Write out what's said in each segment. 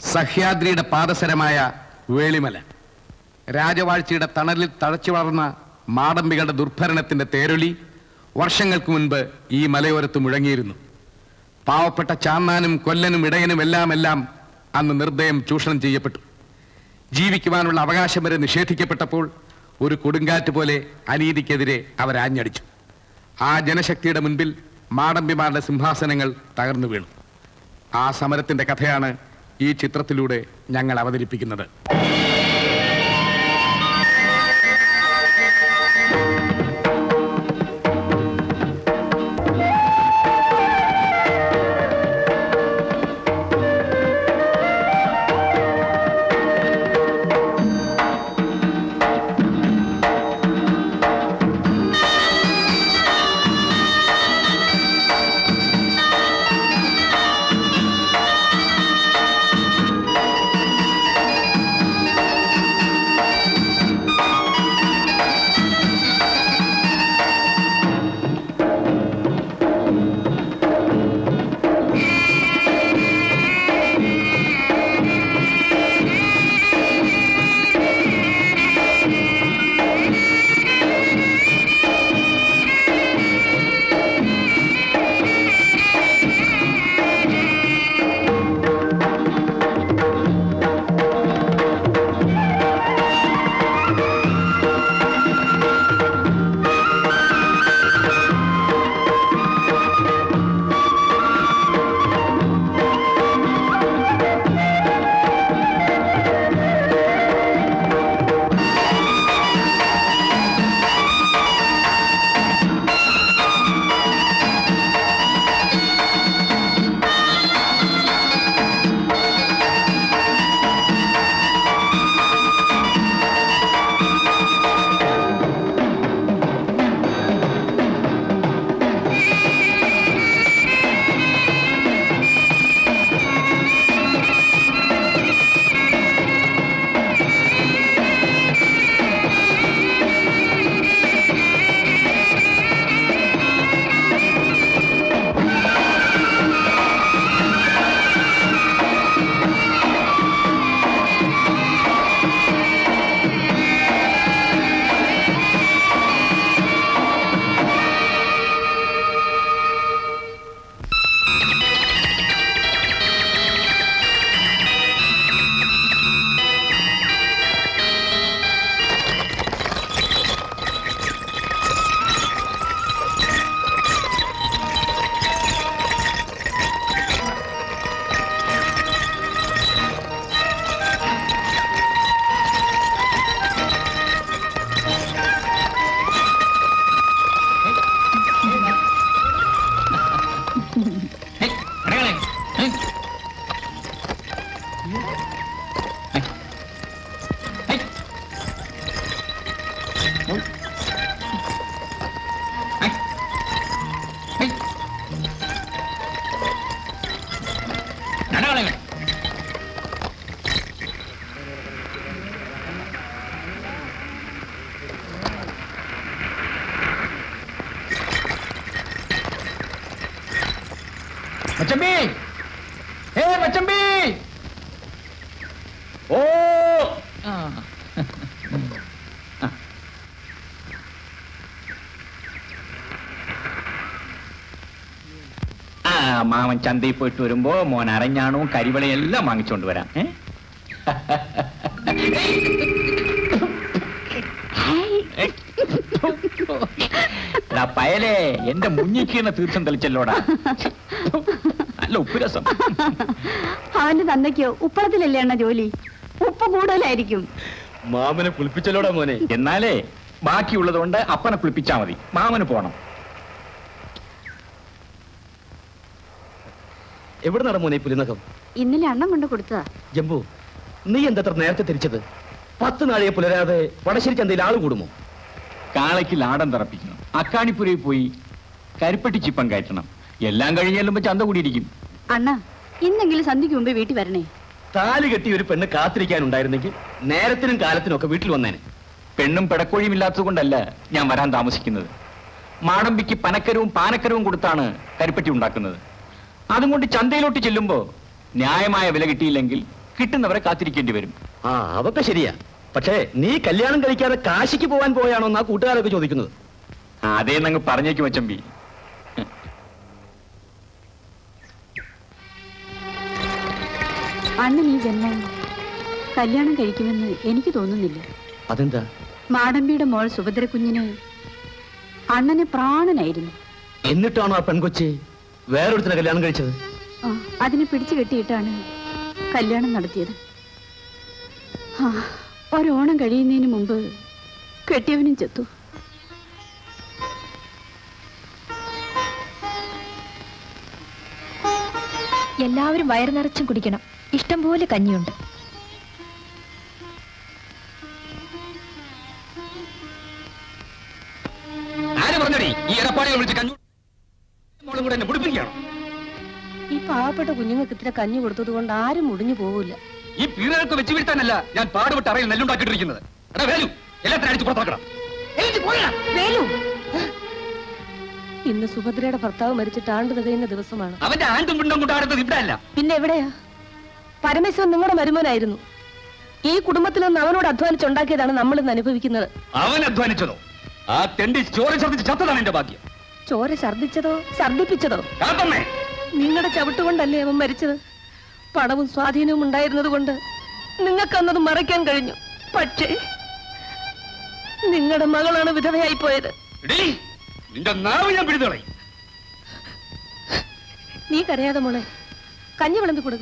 സഹ്യാദ്രിയുടെ പാദസരമായ വേളിമല, രാജവാഴ്ചയുടെ തണലിൽ തഴച്ചു വളർന്ന മാടമ്പികളുടെ ദുർഭരണത്തിന്റെ തേരൊലി വർഷങ്ങൾക്ക് മുൻപ് ഈ മലയോരത്ത് മുഴങ്ങിയിരുന്നു. പാവപ്പെട്ട ചാന്നാനും കൊല്ലനും ഇടയനും എല്ലാം അന്ന് നിർദ്ദയം ചൂഷണം ചെയ്യപ്പെട്ടു. ജീവിക്കുവാനുള്ള അവകാശം വരെ നിഷേധിക്കപ്പെട്ടപ്പോൾ ഒരു കൊടുങ്കാറ്റ് പോലെ അനീതിക്കെതിരെ അവരാഞ്ഞടിച്ചു. ആ ജനശക്തിയുടെ മുൻപിൽ മാടമ്പിമാരുടെ സിംഹാസനങ്ങൾ തകർന്നു വീണു. ആ സമരത്തിന്റെ കഥയാണ് ഈ ചിത്രത്തിലൂടെ ഞങ്ങൾ അവതരിപ്പിക്കുന്നത്. മച്ചമ്പി, മച്ചമ്പി, ഓ മാമൻ ചന്തയിൽ പോയിട്ട് വരുമ്പോ മോൻ അരഞ്ഞാണും കരിവളയെല്ലാം വാങ്ങിച്ചോണ്ട് വരാം. പയലേ, എന്റെ മുന്നിക്കുന്ന തീർത്ഥം തെളിച്ചല്ലോടാ. നല്ല ഉപ്പുരസം. അവന്റെ തന്തയ്ക്കോ ഉപ്പളത്തിലല്ലേ അണ്ണ ജോലി? ഉപ്പ് കൂടുതലായിരിക്കും. മാമനെ കുളിപ്പിച്ചല്ലോടാ മോനെ. എന്നാലേ ബാക്കിയുള്ളത് കൊണ്ട് അപ്പനെ കുളിപ്പിച്ചാ മതി. മാമന് പോണം. എവിടെ നട മോനെ പുലിനകം? ഇന്നലെ അണ്ണം കൊണ്ട് കൊടുത്തതാ. ജംബു, നീ എന്തത്ര നേരത്തെ തിരിച്ചത്? 10 നാഴിയെ പുലരാതെ വടശ്ശേരി ചന്തയിൽ ആള് കൂടുമോ? കാളയ്ക്ക് ലാടം തറപ്പിക്കണം, അക്കാണിപ്പുരയിൽ പോയി കരിപ്പെട്ടി ചിപ്പം കയറ്റണം. എല്ലാം കഴിഞ്ഞാലും ചന്ത കൂടിയിരിക്കും. അണ്ണ, ഇന്നെങ്കിലും സന്ധ്യക്ക് മുമ്പേ വീട്ടിൽ വരണേ. താലി കെട്ടി ഒരു പെണ്ണ് കാത്തിരിക്കാനുണ്ടായിരുന്നെങ്കിൽ നേരത്തിനും കാലത്തിനും ഒക്കെ വീട്ടിൽ വന്നേനെ. പെണ്ണും പിടക്കോഴിയും ഇല്ലാത്തത് കൊണ്ടല്ല ഞാൻ വരാൻ താമസിക്കുന്നത്. മാടമ്പിക്ക് പനക്കരവും പാനക്കരവും കൊടുത്താണ് കരിപ്പെട്ടി ഉണ്ടാക്കുന്നത്. അതുകൊണ്ട് ചന്തയിലോട്ട് ചെല്ലുമ്പോ ന്യായമായ വില കിട്ടിയില്ലെങ്കിൽ കിട്ടുന്നവരെ കാത്തിരിക്കേണ്ടി വരും. ആ അതൊക്കെ ശരിയാ. പക്ഷേ നീ കല്യാണം കഴിക്കാതെ കാശിക്ക് പോവാൻ പോയാണോ എന്നാ കൂട്ടുകാരൊക്കെ ചോദിക്കുന്നത്. അതേ നങ്ങ് പറഞ്ഞേക്കും അച്ചമ്പി. അണ്ണൻ ഈ ജന്മം കല്യാണം കഴിക്കുമെന്ന് എനിക്ക് തോന്നുന്നില്ല. അതെന്താ? മാടമ്പിയുടെ മോൾ സുഭദ്ര കുഞ്ഞിന് അണ്ണന് പ്രാണനായിരുന്നു. എന്നിട്ടാണോ ആ പെൺകൊച്ചി വേറൊരുത്തിനെ കല്യാണം കഴിച്ചത്? അതിനെ പിടിച്ചു കെട്ടിയിട്ടാണ് കല്യാണം നടത്തിയത്. ഒരോണം കഴിയുന്നതിന് മുമ്പ് കെട്ടിയവനും ചത്തു. എല്ലാവരും വയറു നിറച്ചും കുടിക്കണം. ഇഷ്ടം പോലെ കഞ്ഞിയുണ്ട്. ഈ പാവപ്പെട്ട കുഞ്ഞുങ്ങൾക്ക് ഇത്ര കഞ്ഞി കൊടുത്തത് കൊണ്ട് ആരും മുടിഞ്ഞു പോവില്ല. ഈ പീറുകൾക്ക് വെച്ച് വീഴ്ത്താനല്ല ഞാൻ പാടുപെട്ട് അറിയിൽ നെല്ലുണ്ടാക്കിയിട്ടിരിക്കുന്നത്. എല്ലാത്തിനും അടിച്ചു പുറത്താക്കണം. ഇന്ന് സുഭദ്രയുടെ ഭർത്താവ് മരിച്ചിട്ട് ആണ്ട് തികയുന്ന ദിവസമാണ്. അവന്റെ ആണ്ടും പിണ്ടും കൊണ്ടാടുന്നത് ഇവിടെ അല്ല. പിന്നെ എവിടെയാ? പരമേശ്വരൻ നിങ്ങളുടെ മരുമോനായിരുന്നു. ഈ കുടുംബത്തിൽ നിന്ന് അവനോട് അധ്വാനിച്ചുണ്ടാക്കിയതാണ് നമ്മൾ ഇന്ന് അനുഭവിക്കുന്നത്. അവൻ അധ്വാനിച്ചതോ? ആ തെണ്ടി ചോര ഛർദ്ദിച്ച് ചത്തതാണ് എന്റെ ഭാഗ്യം. ചോര ഛർദ്ദിച്ചതോ ഛർദ്ദിപ്പിച്ചതോ? നിങ്ങളുടെ ചവിട്ടുകൊണ്ടല്ലേ അവൻ മരിച്ചത്. പണവും സ്വാധീനവും ഉണ്ടായിരുന്നത് കൊണ്ട് നിങ്ങൾക്കന്നത് മറയ്ക്കാൻ കഴിഞ്ഞു. പക്ഷേ നിങ്ങളുടെ മകളാണ് വിധവയായി പോയത്. നീ കരയാതെ മോളെ, കഞ്ഞി വിളമ്പി കൊടുക്ക.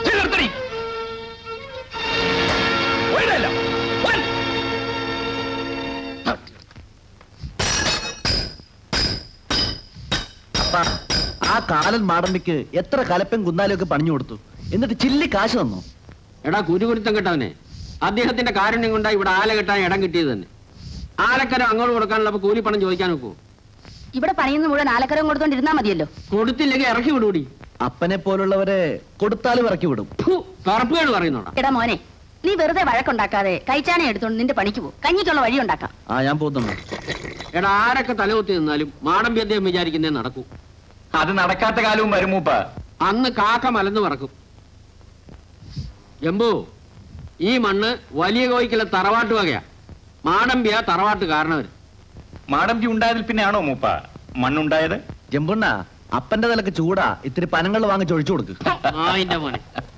ആ കാലൻ മാടമ്പിക്ക് എത്ര കലപ്പൻ കുന്നാലൊക്കെ പണിഞ്ഞു കൊടുത്തു. എന്നിട്ട് ചില്ലി കാശ് തന്നു. എടാ കുരുകുരുത്തം കെട്ടവനെ, അദ്ദേഹത്തിന്റെ കാരുണ്യം കൊണ്ടാ ഇവിടെ ആല കെട്ടാൻ ഇടം കിട്ടിയത് തന്നെ. ആലക്കരം അങ്ങോട്ട് കൊടുക്കാനുള്ള കൂലിപ്പണം ചോദിക്കാൻ നോക്കൂ. ഇവിടെ പണിയുന്ന മുഴുവൻ ആലക്കരം കൊടുത്തോണ്ടിരുന്നാ മതിയല്ലോ. കൊടുത്തില്ലെങ്കിൽ ഇറക്കി വിടൂടി. അപ്പനെ പോലുള്ളവരെ കൊടുത്താലും ഇറക്കി വിടും. പറപ്പുകൾ പറയുന്നോടാ. എടാ മോനെ, നീ വെറുതെ വഴക്കുണ്ടാക്കാതെ കൈച്ചാനെ എടുത്തോണ്ട് നിന്റെ പണിക്ക് പോ. കഞ്ഞിക്കുള്ള വഴി ഉണ്ടാക്കാം. ഞാൻ പോകുന്നു. എടാ ആരൊക്കെ തലകുത്തി നിന്നാലും മാടമ്പി അദ്ദേഹം വിചാരിക്കുന്നേ നടക്കൂ. അത് നടക്കാത്ത കാലവും വരുമൂപ്പ. അന്ന് കാക്ക മലന്ന് പറക്കും. ജമ്പു, ഈ മണ്ണ് വലിയ കോയിക്കലെ തറവാട്ട് വകയാ. മാടമ്പിയാ തറവാട്ട് കാരണവര്. മാടമ്പി ഉണ്ടായതിൽ പിന്നെയാണോ മൂപ്പ മണ്ണുണ്ടായത്? ജമ്പുണ്ണ, അപ്പന്റെ തലക്ക് ചൂടാ. ഇത്തിരി പനങ്ങൾ വാങ്ങി ചൊഴിച്ചു കൊടുക്ക്. മോനെ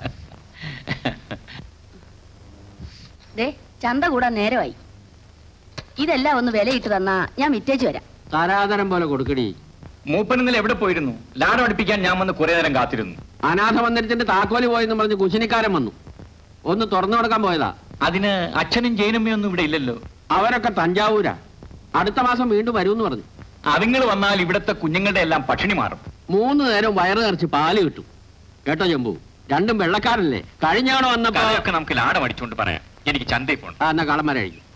ചന്ത കൂടാൻ നേരമായി. ഇതെല്ലാം ഒന്ന് വിലയിട്ട് തന്നാ ഞാൻ വിറ്റേച്ച് വരാം. തരാതരം പോലെ കൊടുക്കടി. മൂപ്പൻ ഇന്നലെ എവിടെ പോയിരുന്നു? ലാടം അടുപ്പിക്കാൻ ഞാൻ വന്ന് കുറെ നേരം കാത്തിരുന്നു. അനാഥ മന്ദിരത്തിന്റെ താക്കോല് പോയെന്ന് പറഞ്ഞ് കുശിനിക്കാരൻ വന്നു. ഒന്ന് തുറന്നു കൊടുക്കാൻ പോയതാ. അതിന് അച്ഛനും ജയനുമ്മയൊന്നും ഇവിടെ ഇല്ലല്ലോ. അവരൊക്കെ തഞ്ചാവൂരാ. അടുത്ത മാസം വീണ്ടും വരുമെന്ന് പറഞ്ഞു. അതുങ്ങൾ വന്നാൽ ഇവിടത്തെ കുഞ്ഞുങ്ങളുടെ എല്ലാം പട്ടിണി മാറും. 3 നേരം വയറ് നിറച്ച് പാല് കിട്ടും. കേട്ടോ ജമ്പു, രണ്ടും വെള്ളക്കാരല്ലേ. കഴിഞ്ഞാണോ വന്നപ്പോ ഒക്കെ നമുക്ക് ലാടം അടിച്ചുകൊണ്ട് പറയാം. എനിക്ക് ചന്തയിൽ പോകണം. എന്നാ കളം വരെ കഴിക്കും.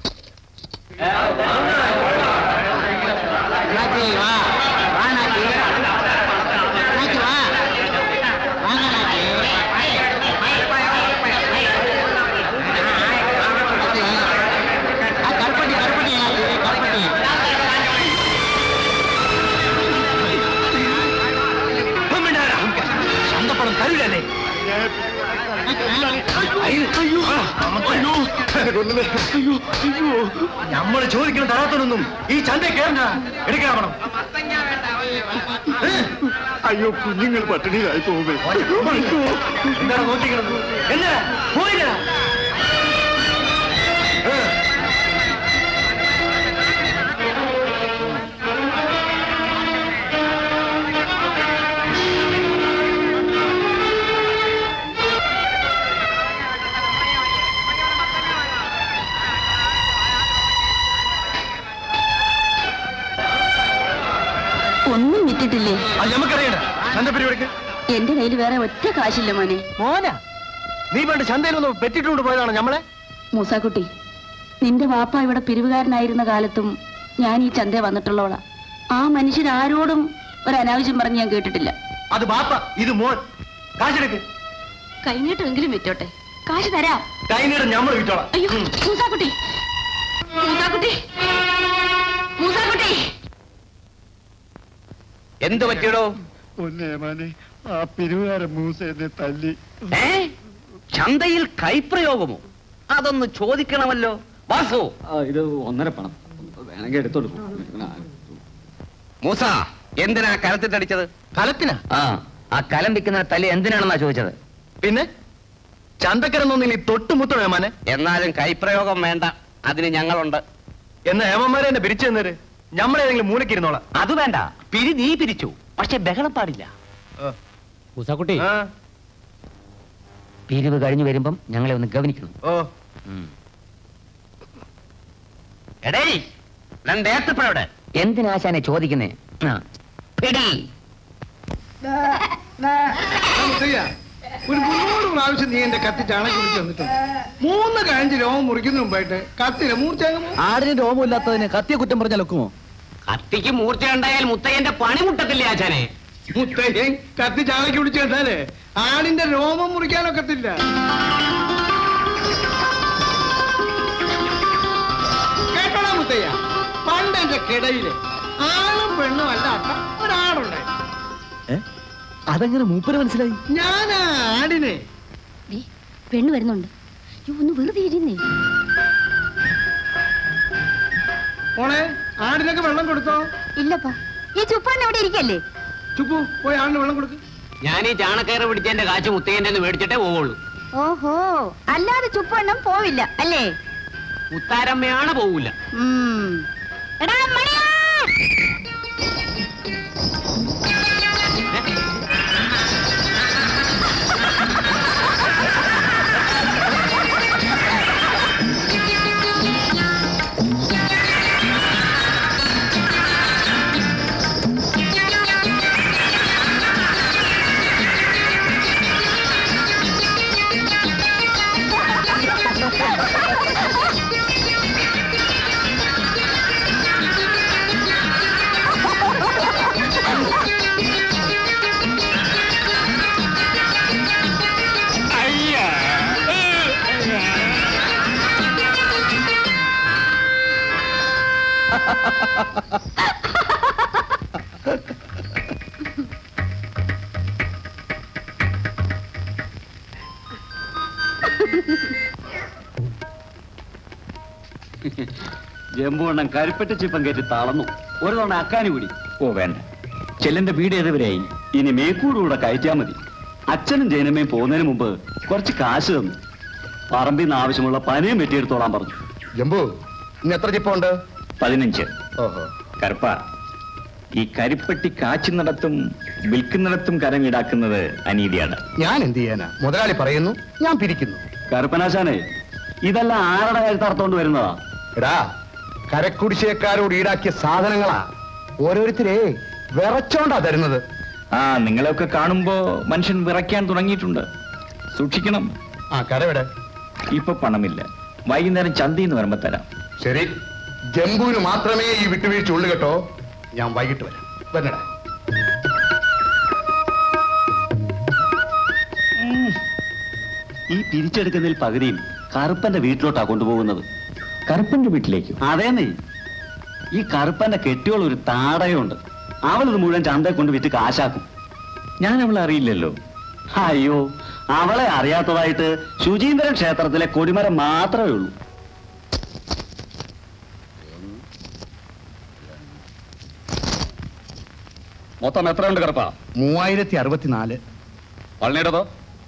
നമ്മൾ ചോദിക്കുന്ന തരാത്തൊന്നും ഈ ചന്ത കേറണ്ട. എടുക്കണം. അയ്യോ, കുഞ്ഞുങ്ങൾ പട്ടിണിയിലായി പോകുമ്പോ എന്താണ് നോക്കിക്കണം? എന്താ പോയില്ല? ഒന്നും വിറ്റിട്ടില്ലേ? എന്റെ കയ്യിൽ വേറെ ഒറ്റ കാശില്ല മോനെ. മോനാ, നീ പണ്ട് ചന്തയിലൊന്ന് പെറ്റിട്ടുകൊണ്ട് പോയതാണ് നമ്മളെ. മൂസാക്കുട്ടി, നിന്റെ വാപ്പ ഇവിടെ പിരിവുകാരനായിരുന്ന കാലത്തും ഞാൻ ഈ ചന്ത വന്നിട്ടുള്ളവളാ. ആ മനുഷ്യൻ ആരോടും ഒരു അനാവശ്യം പറഞ്ഞ് ഞാൻ കേട്ടിട്ടില്ല. അത് ബാപ്പ, ഇത് മോൻ. കാശെടുക്ക്. കൈനീട്ടെങ്കിലും വിറ്റോട്ടെ, കാശ് തരാം. കൈനീട്ടം നമ്മൾ വിറ്റോളാം. അയ്യോ മൂസാക്കുട്ടി, മൂസാക്കുട്ടി, മൂസാക്കുട്ടി. എന്ത് പറ്റിയടോ? പൊന്നേമാനെ, ആ പിരിവുകാരൻ മൂസ എന്നെ തല്ലി. ചന്തയിൽ കൈപ്രയോഗമോ? അതൊന്ന് ചോദിക്കണമല്ലോ. വാസു, ഇത് 1.5 പണം വേണമെങ്കിൽ എടുത്തോളൂ. മൂസ, എന്തിനാ കലത്തിട്ടടിച്ചത്? കലത്തിനാ? ആ കലം വിൽക്കുന്ന തല എന്തിനാണെന്നാ ചോദിച്ചത്. പിന്നെ ചന്തക്കരൊന്നും നീ തൊട്ടുമുത്തോ ഏമാനെ? എന്നാലും കൈപ്രയോഗം വേണ്ട, അതിന് ഞങ്ങളുണ്ട്. എന്നാ ഏമന്മാരെ എന്നെ പിരിച്ചു തന്നേര്, ഞമ്മളേതെങ്കിലും മൂലക്കിരുന്നോളാം. അത് വേണ്ട, നീ പിരിച്ചു, പക്ഷെ ബഹളം പാടില്ല. മൂസാക്കുട്ടി, പിരിവ് കഴിഞ്ഞു വരുമ്പം ഞങ്ങളെ ഒന്ന് ഗവനിക്കണം. എടേ, രണ്ടേത്തപ്പഴവിടെ എന്തിനാശാനെ ചോദിക്കുന്നേ? പിടി. ഒരു 300 പ്രാവശ്യം നീ എന്റെ കത്തി ചാണകം കുടിച്ച് വന്നിട്ടുണ്ട്. 3 കഴിഞ്ഞ് രോമം മുറിക്കുന്ന മുമ്പായിട്ട് കത്തിയില്ല മൂർച്ചയാകുമോ? ആടിന് രോമമില്ലാത്തതിന് കത്തിയെ കുറ്റം പറഞ്ഞാൽ ഒക്കുമോ? കത്തിക്ക് മൂർച്ച ഉണ്ടായാൽ മുത്തയ്യന്റെ പണി മുട്ടത്തില്ലേ ആശാനെ? മുത്തയ്യൻ കത്തി ചാണകം കുടിച്ച് കണ്ടാലേ ആടിന്റെ രോമം മുറിക്കാനൊക്കത്തില്ല. കേട്ടോടാ മുത്തയ്യ, പണ്ട് എന്റെ കിടയില് ആളും പെണ്ണും അല്ലാത്ത ഒരാടുണ്ടായി. അതെങ്ങനെ മൂപ്പര് മനസ്സിലായി? ഞാൻ ആ ആടിനെ പെണ്ണ് വരുന്നുണ്ട്. ഒന്ന് വെറുതെ ഇരുന്നേ. മോളെ, ആടിനൊക്കെ വെള്ളം കൊടുത്തോ? ഇല്ലപ്പാ, ഈ ചുപ്പാണ് അവിടെ ഇരിക്കല്ലേ. ചുപ്പു, പോയി ആടിന് വെള്ളം കൊടുക്ക്. ഞാൻ ഈ ചാണക്കയറ് പിടിച്ചതിന്റെ കാശ് മുത്തയ്യന്റെ മേടിച്ചിട്ടേ പോവുള്ളൂ. ഓഹോ, അല്ലാതെ ചുപ്പണ്ണം പോവില്ല അല്ലേ? മുത്താരമ്മയാണ് പോവില്ല. എടാ മണിയാ, ജമ്പുവണ്ണം കരിപ്പറ്റ ചിപ്പം കയറ്റി തളർന്നു. ഒരു തവണ അക്കാനി കൂടി. ഓ വേണ്ട, ചെല്ലന്റെ വീട് ഏതുവരെയായി? ഇനി മേക്കൂടുകൂടെ കയറ്റാ മതി. അച്ഛനും ജയനമ്മയും പോകുന്നതിന് മുമ്പ് കുറച്ച് കാശ് തന്നു. പറമ്പിൽ നിന്ന് ആവശ്യമുള്ള പനയും വെട്ടിയെടുത്തോളാൻ പറഞ്ഞു. ജമ്പു, ഇന്ന് എത്ര ചിപ്പുണ്ട്? 15. ഓഹോ. കറുപ്പ, ഈ കരിപ്പട്ടി കാച്ചുന്നിടത്തും വിൽക്കുന്നിടത്തും കരം ഈടാക്കുന്നത് അനീതിയാണ്. ഞാൻ എന്ത് ചെയ്യാനാ? മുതലാളി പറയുന്നു, ഞാൻ പിരിക്കുന്നു. കറുപ്പനാശാനെ, ഇതെല്ലാം ആരുടെ കരുത്തർത്തോണ്ട് വരുന്നതാ? എടാ, കരക്കുടിശ്ശേക്കാരോട് ഈടാക്കിയ സാധനങ്ങളാ. ഓരോരുത്തരെ വിറച്ചോണ്ടാ തരുന്നത്. നിങ്ങളെയൊക്കെ കാണുമ്പോ മനുഷ്യൻ വിറയ്ക്കാൻ തുടങ്ങിയിട്ടുണ്ട്. സൂക്ഷിക്കണം. കരവിടെ ഇപ്പൊ പണമില്ല, വൈകുന്നേരം ചന്തയിന്ന് വരുമ്പോ തരാം. ശരി, ജംബുവിന് മാത്രമേ ഈ വിട്ടുവീഴ്ച ഉള്ളു കേട്ടോ. ഞാൻ വൈകിട്ട് വരാം. വരണടാ. ഈ പിരിച്ചെടുക്കുന്നതിൽ പകുതിയും കറുപ്പന്റെ വീട്ടിലോട്ടാ കൊണ്ടുപോകുന്നത്. കറുപ്പന്റെ വീട്ടിലേക്ക്? അതേന്നേ, ഈ കറുപ്പന്റെ കെട്ടിയോൾ ഒരു താടയുണ്ട്. അവളിത് മുഴുവൻ ചന്തയെ കൊണ്ട് വിറ്റ് കാശാക്കും. ഞാൻ അവളെ അറിയില്ലല്ലോ. അയ്യോ, അവളെ അറിയാത്തതായിട്ട് ശുചീന്ദ്രൻ ക്ഷേത്രത്തിലെ കൊടിമരം മാത്രമേ ഉള്ളൂ. മൊത്തം എത്രയുണ്ട് കറുപ്പ? 3064. പള്ളിയുടേതോ?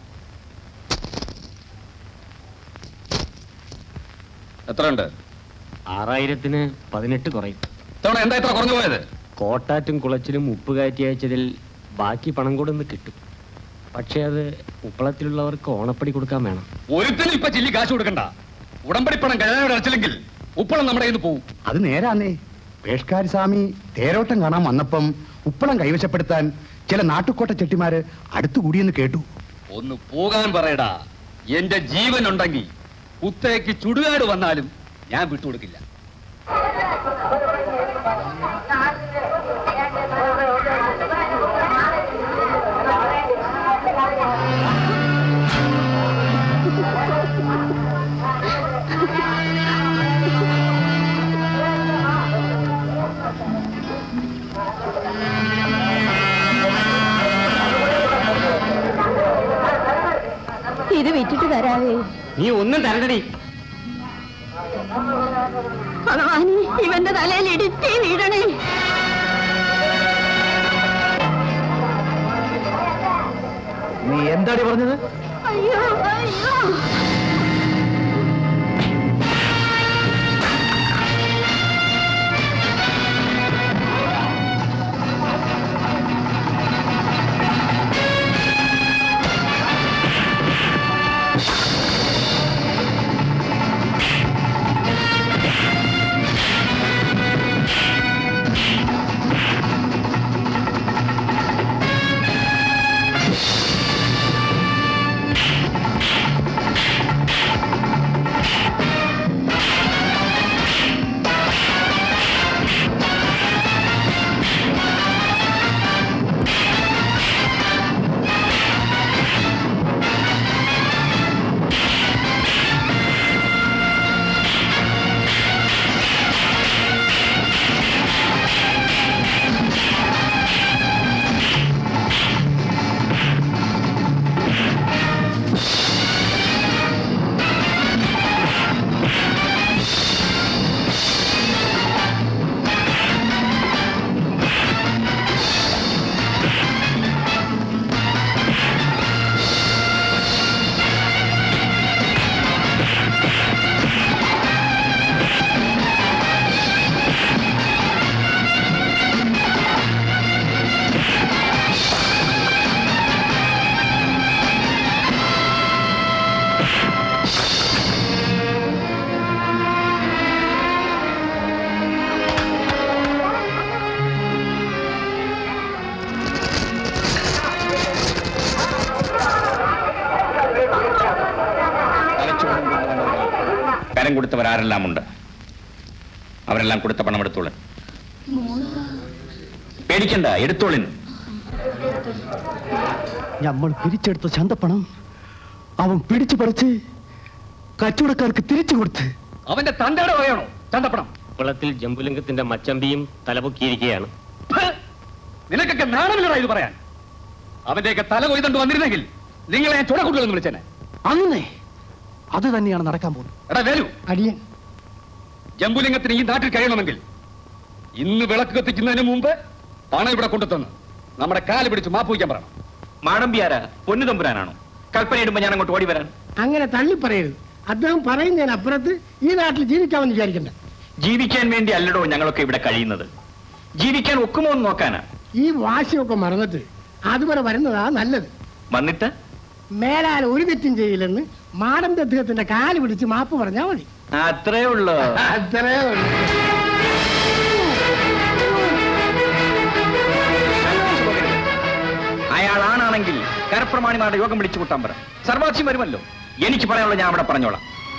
എത്രയുണ്ട്? 6000-ന് 18 കുറയും. തവണ എന്താ ഇത്ര കുറഞ്ഞു പോയത്? കോട്ടാറ്റും കുളച്ചിലും ഉപ്പ് കയറ്റി അയച്ചതിൽ ബാക്കി പണം കൂടെ ഒന്ന് കിട്ടും. പക്ഷെ അത് ഉപ്പളത്തിലുള്ളവർക്ക് ഓണപ്പടി കൊടുക്കാൻ വേണം. ഒരുത്തനും ഇപ്പൊ ചില്ലി കാശ് കൊടുക്കണ്ട. ഉടമ്പടി പണം കഴിയാനോട് അടച്ചില്ലെങ്കിൽ ഉപ്പളം നമ്മുടെ കയ്യിൽ നിന്ന് പോവും. അത് നേരാന്നേ. പേഷ്കാരി സ്വാമി തേരോട്ടം കാണാൻ വന്നപ്പം ഉപ്പളം കൈവശപ്പെടുത്താൻ ചില നാട്ടുകോട്ട ചെട്ടിമാര് അടുത്തുകൂടിയെന്ന് കേട്ടു. ഒന്ന് പോകാൻ പറയടാ. എന്റെ ജീവൻ ഉണ്ടെങ്കിൽ കുത്തേക്ക് ചുടുകാട് വന്നാലും ഞാൻ വിട്ടുകൊടുക്കില്ല. ഇത് വിറ്റിട്ട് തരാവേ. നീ ഒന്നും തരണ്ടടി. ഭഗവാനി, ഇവന്റെ തലയിൽ ഇടിത്തി വീഴണേ. നീ എന്താടി പറഞ്ഞത്? അയ്യോ അയ്യോ. കരം കൊടുത്തവരാരെല്ലാം ഉണ്ട്. അവരെല്ലാം കൊടുത്ത പണം എടുത്തോളൻ. പേടിക്കണ്ട, എടുത്തോളിൻ. നമ്മൾ പിരിച്ചെടുത്ത ചന്തപ്പണം അവൻ പിടിച്ചു പറിച്ച് കച്ചവടക്കാർക്ക് തിരിച്ചു കൊടുത്ത്. അവന്റെ തന്തയുടെ വകയാണോ ചന്തപ്പണം? കുളത്തിൽ ജംബുലിംഗത്തിന്റെ മച്ചമ്പിയും തലപൊക്കിയിരിക്കുകയാണ്. നിനക്കൊക്കെ നാണമില്ലടാ ഇത് പറയാൻ. അവന്റെയൊക്കെ തല കൊയ്തണ്ട് വന്നിരുന്നെങ്കിൽ നിങ്ങളെ ഞാൻ ചുടക്കുട്ടിലെന്ന് വിളിച്ചേനെ. അങ്ങനെ അത് തന്നെയാണ് നടക്കാൻ പോകുന്നത്. എടാ വേലു, അടിയൻ ജംബുലിംഗത്തിന് ഈ നാട്ടിൽ കഴിയണമെങ്കിൽ ഇന്ന് വിളക്ക് കത്തിക്കുന്നതിന് മുമ്പ് പണം ഇവിടെ കൊണ്ടുതന്ന് നമ്മുടെ കാല് പിടിച്ച് മാപ്പ് വയ്ക്കാൻ പറയണം. മാടമ്പിയാരാ? പൊന്നു തമ്പുരാനാണോ? കൽപ്പനയിടുമ്പോ ഞാൻ അങ്ങോട്ട് ഓടി വരാൻ. അങ്ങനെ തള്ളി പറയരുത്. അദ്ദേഹം പറയുന്നതിനപ്പുറത്ത് ഈ നാട്ടിൽ ജീവിക്കാമെന്ന് വിചാരിക്കണ്ട. ജീവിക്കാൻ വേണ്ടി അല്ലടോ ഞങ്ങളൊക്കെ ഇവിടെ കഴിയുന്നത്. ജീവിക്കാൻ ഒക്കുമോ എന്ന് നോക്കാനാ. ഈ വാശിയൊക്കെ മറന്നിട്ട് അതുവരെ വരുന്നതാ നല്ലത്. വന്നിട്ട് മേലാൽ ഒരു തെറ്റും ചെയ്യില്ലെന്ന് മാടമ്പി അദ്ദേഹത്തിന്റെ കാല് പിടിച്ച് മാപ്പ് പറഞ്ഞാൽ മതി. അത്രേ ഉള്ളൂ. അത്രേ ഉള്ളൂ. അയാൾ ആണാണെങ്കിൽ കരപ്രമാണിമാരുടെ യോഗം വിളിച്ചു കൂട്ടാൻ പറ. സർവാക്ഷ്യം വരുമല്ലോ. എനിക്ക് പറയാനുള്ള ഞാൻ അവിടെ പറഞ്ഞോളാം.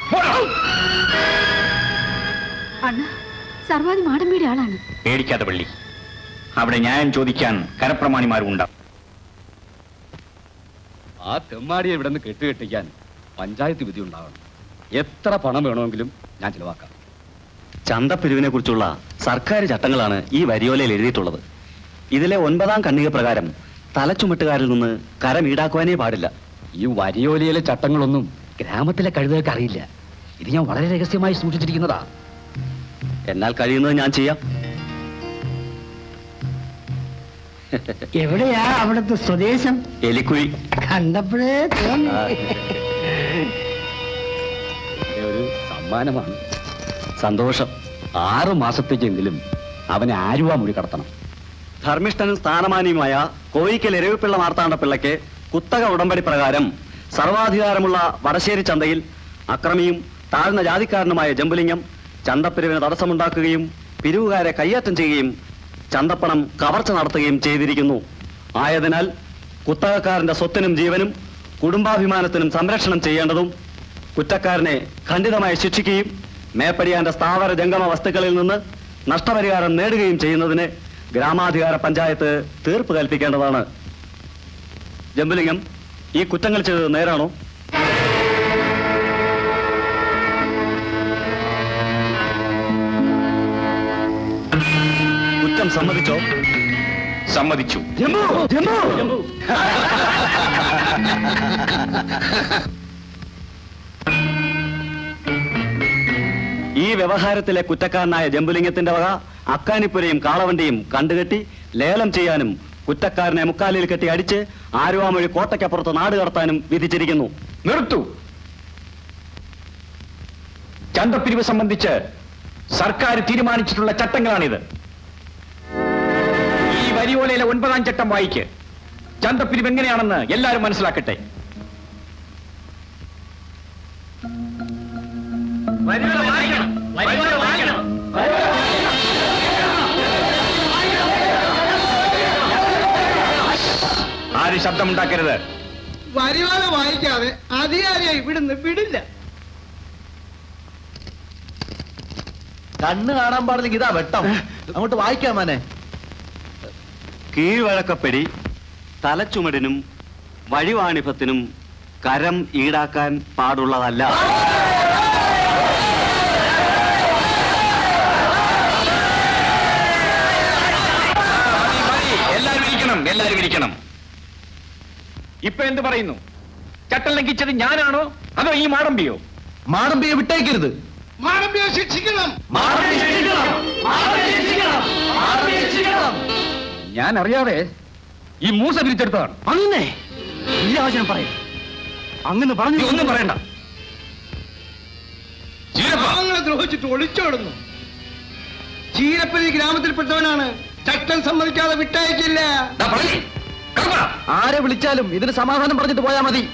അണ്ണ, സർവാധി മാടമ്പിയുടെ ആളാണ്. പേടിക്കാതെ പള്ളി. അവിടെ ന്യായം ചോദിക്കാൻ കരപ്രമാണിമാരും ഉണ്ടാവും. ആ തെമ്മാടിയെ ഇവിടെ നിന്ന് കെട്ടുകെട്ടിക്കാൻ പഞ്ചായത്ത് വിധി ഉണ്ടാവണം. എത്ര പണം വേണമെങ്കിലും ഞാൻ ചിലവാക്കാം. ചന്തപ്പിരിവിനെ കുറിച്ചുള്ള സർക്കാർ ചട്ടങ്ങളാണ് ഈ വരിയോലയിൽ എഴുതിയിട്ടുള്ളത്. ഇതിലെ 9-ാം ഖണ്ഡിക പ്രകാരം തലച്ചുമട്ടുകാരിൽ നിന്ന് കരം ഈടാക്കുവാനേ പാടില്ല. ഈ വരിയോലയിലെ ചട്ടങ്ങളൊന്നും ഗ്രാമത്തിലെ കഴുതകൾക്ക് അറിയില്ല. ഇത് ഞാൻ വളരെ രഹസ്യമായി സൂക്ഷിച്ചിരിക്കുന്നതാ. എന്നാൽ കഴിയുന്നത് ഞാൻ ചെയ്യാം. എവിടെയാ അവിടുത്തെ സ്വദേശം? എലിക്കുഴി. കണ്ടപ്പോഴേ തോന്നി. ഒരു സമ്മാനമാണ്. സന്തോഷം. 6 മാസത്തേക്കെങ്കിലും അവനെ ആരുവാ മുടി കടത്തണം. ധർമ്മിഷ്ഠനും സ്ഥാനമാനിയുമായ കോയിക്കൽ എരവിപ്പിള്ള മാർത്താണ്ഡപിള്ളയ്ക്ക് കുത്തക ഉടമ്പടി പ്രകാരം സർവാധികാരമുള്ള വടശ്ശേരി ചന്തയിൽ അക്രമിയും താഴ്ന്ന ജാതിക്കാരനുമായ ജംബുലിംഗം ചന്തപ്പിരിവിന് തടസ്സമുണ്ടാക്കുകയും പിരിവുകാരെ കയ്യേറ്റം ചെയ്യുകയും ചന്തപ്പണം കവർച്ച നടത്തുകയും ചെയ്തിരിക്കുന്നു. ആയതിനാൽ കുത്തകക്കാരന്റെ സ്വത്തിനും ജീവനും കുടുംബാഭിമാനത്തിനും സംരക്ഷണം ചെയ്യേണ്ടതും കുറ്റക്കാരനെ ഖണ്ഡിതമായി ശിക്ഷിക്കുകയും മേപ്പടിയാന്റെ സ്ഥാവര ജംഗമ വസ്തുക്കളിൽ നിന്ന് നഷ്ടപരിഹാരം നേടുകയും ചെയ്യുന്നതിന് ഗ്രാമാധികാര പഞ്ചായത്ത് തീർപ്പ് കൽപ്പിക്കേണ്ടതാണ്. ജംബുലിംഗം ഈ കുറ്റങ്ങൾ ചെയ്തത് നേരാണോ? കുറ്റം സമ്മതിച്ചോ? സമ്മതിച്ചു. വ്യവഹാരത്തിലെ കുറ്റക്കാരനായ ജംബുലിംഗത്തിന്റെ വക അക്കാനിപ്പുരയും കാളവണ്ടിയും കണ്ടുകെട്ടി ലേലം ചെയ്യാനും കുറ്റക്കാരനെ മുക്കാലിൽ കെട്ടി അടിച്ച് ആലുവാമൊഴി കോട്ടയ്ക്കപ്പുറത്ത് നാട് കടത്താനും വിധിച്ചിരിക്കുന്നു. നിർത്തൂ. ചന്തപ്പിരിവ് സംബന്ധിച്ച് സർക്കാർ തീരുമാനിച്ചിട്ടുള്ള ചട്ടങ്ങളാണിത്. ഈ വരിയോലയിലെ 9-ാം ചട്ടം വായിക്ക്. ചന്തപ്പിരിവ് എങ്ങനെയാണെന്ന് എല്ലാവരും മനസ്സിലാക്കട്ടെ. ആരും ശബ്ദമുണ്ടാക്കരുത്. വരിവാല വായിക്കാതെ അധികാരിയായി ഇവിടുന്ന് വിടില്ല. കണ്ണ് കാണാൻ പാടില്ലെങ്കിൽ ഇതാ വെട്ടം. അങ്ങോട്ട് വായിക്കാമാനെ. കീഴ്വഴക്കപ്പടി തലച്ചുമടിനും വഴിവാണിഭത്തിനും കരം ഈടാക്കാൻ പാടുള്ളതല്ല. എല്ലാവരും ഇരിക്കണം. ഇപ്പൊ എന്ത് പറയുന്നു? ചട്ടം ലംഘിച്ചത് ഞാനാണോ അതോ ഈ മാടമ്പിയോ? മാടമ്പിയെ വിട്ടേക്കരുത്. മാടമ്പിയെ ശിക്ഷിക്കണം. ഞാൻ അറിയാതെ ഈ മൂസ പിരിച്ചെടുത്തതാണ്. അങ്ങനെ നിരാവചനം പറയും. അങ്ങനെ പറഞ്ഞു ഒന്നും പറയണ്ട. പാവങ്ങളെ ദ്രോഹിച്ചിട്ട് ഒളിച്ചോടുന്നു. ചീരപ്പതി ഗ്രാമത്തിൽപ്പെട്ടവനാണ്. ചട്ടം സമ്മതിക്കാതെ വിട്ടയക്കില്ല. ആരെ വിളിച്ചാലും ഇതിന് സമാധാനം പറഞ്ഞിട്ട് പോയാ മതി.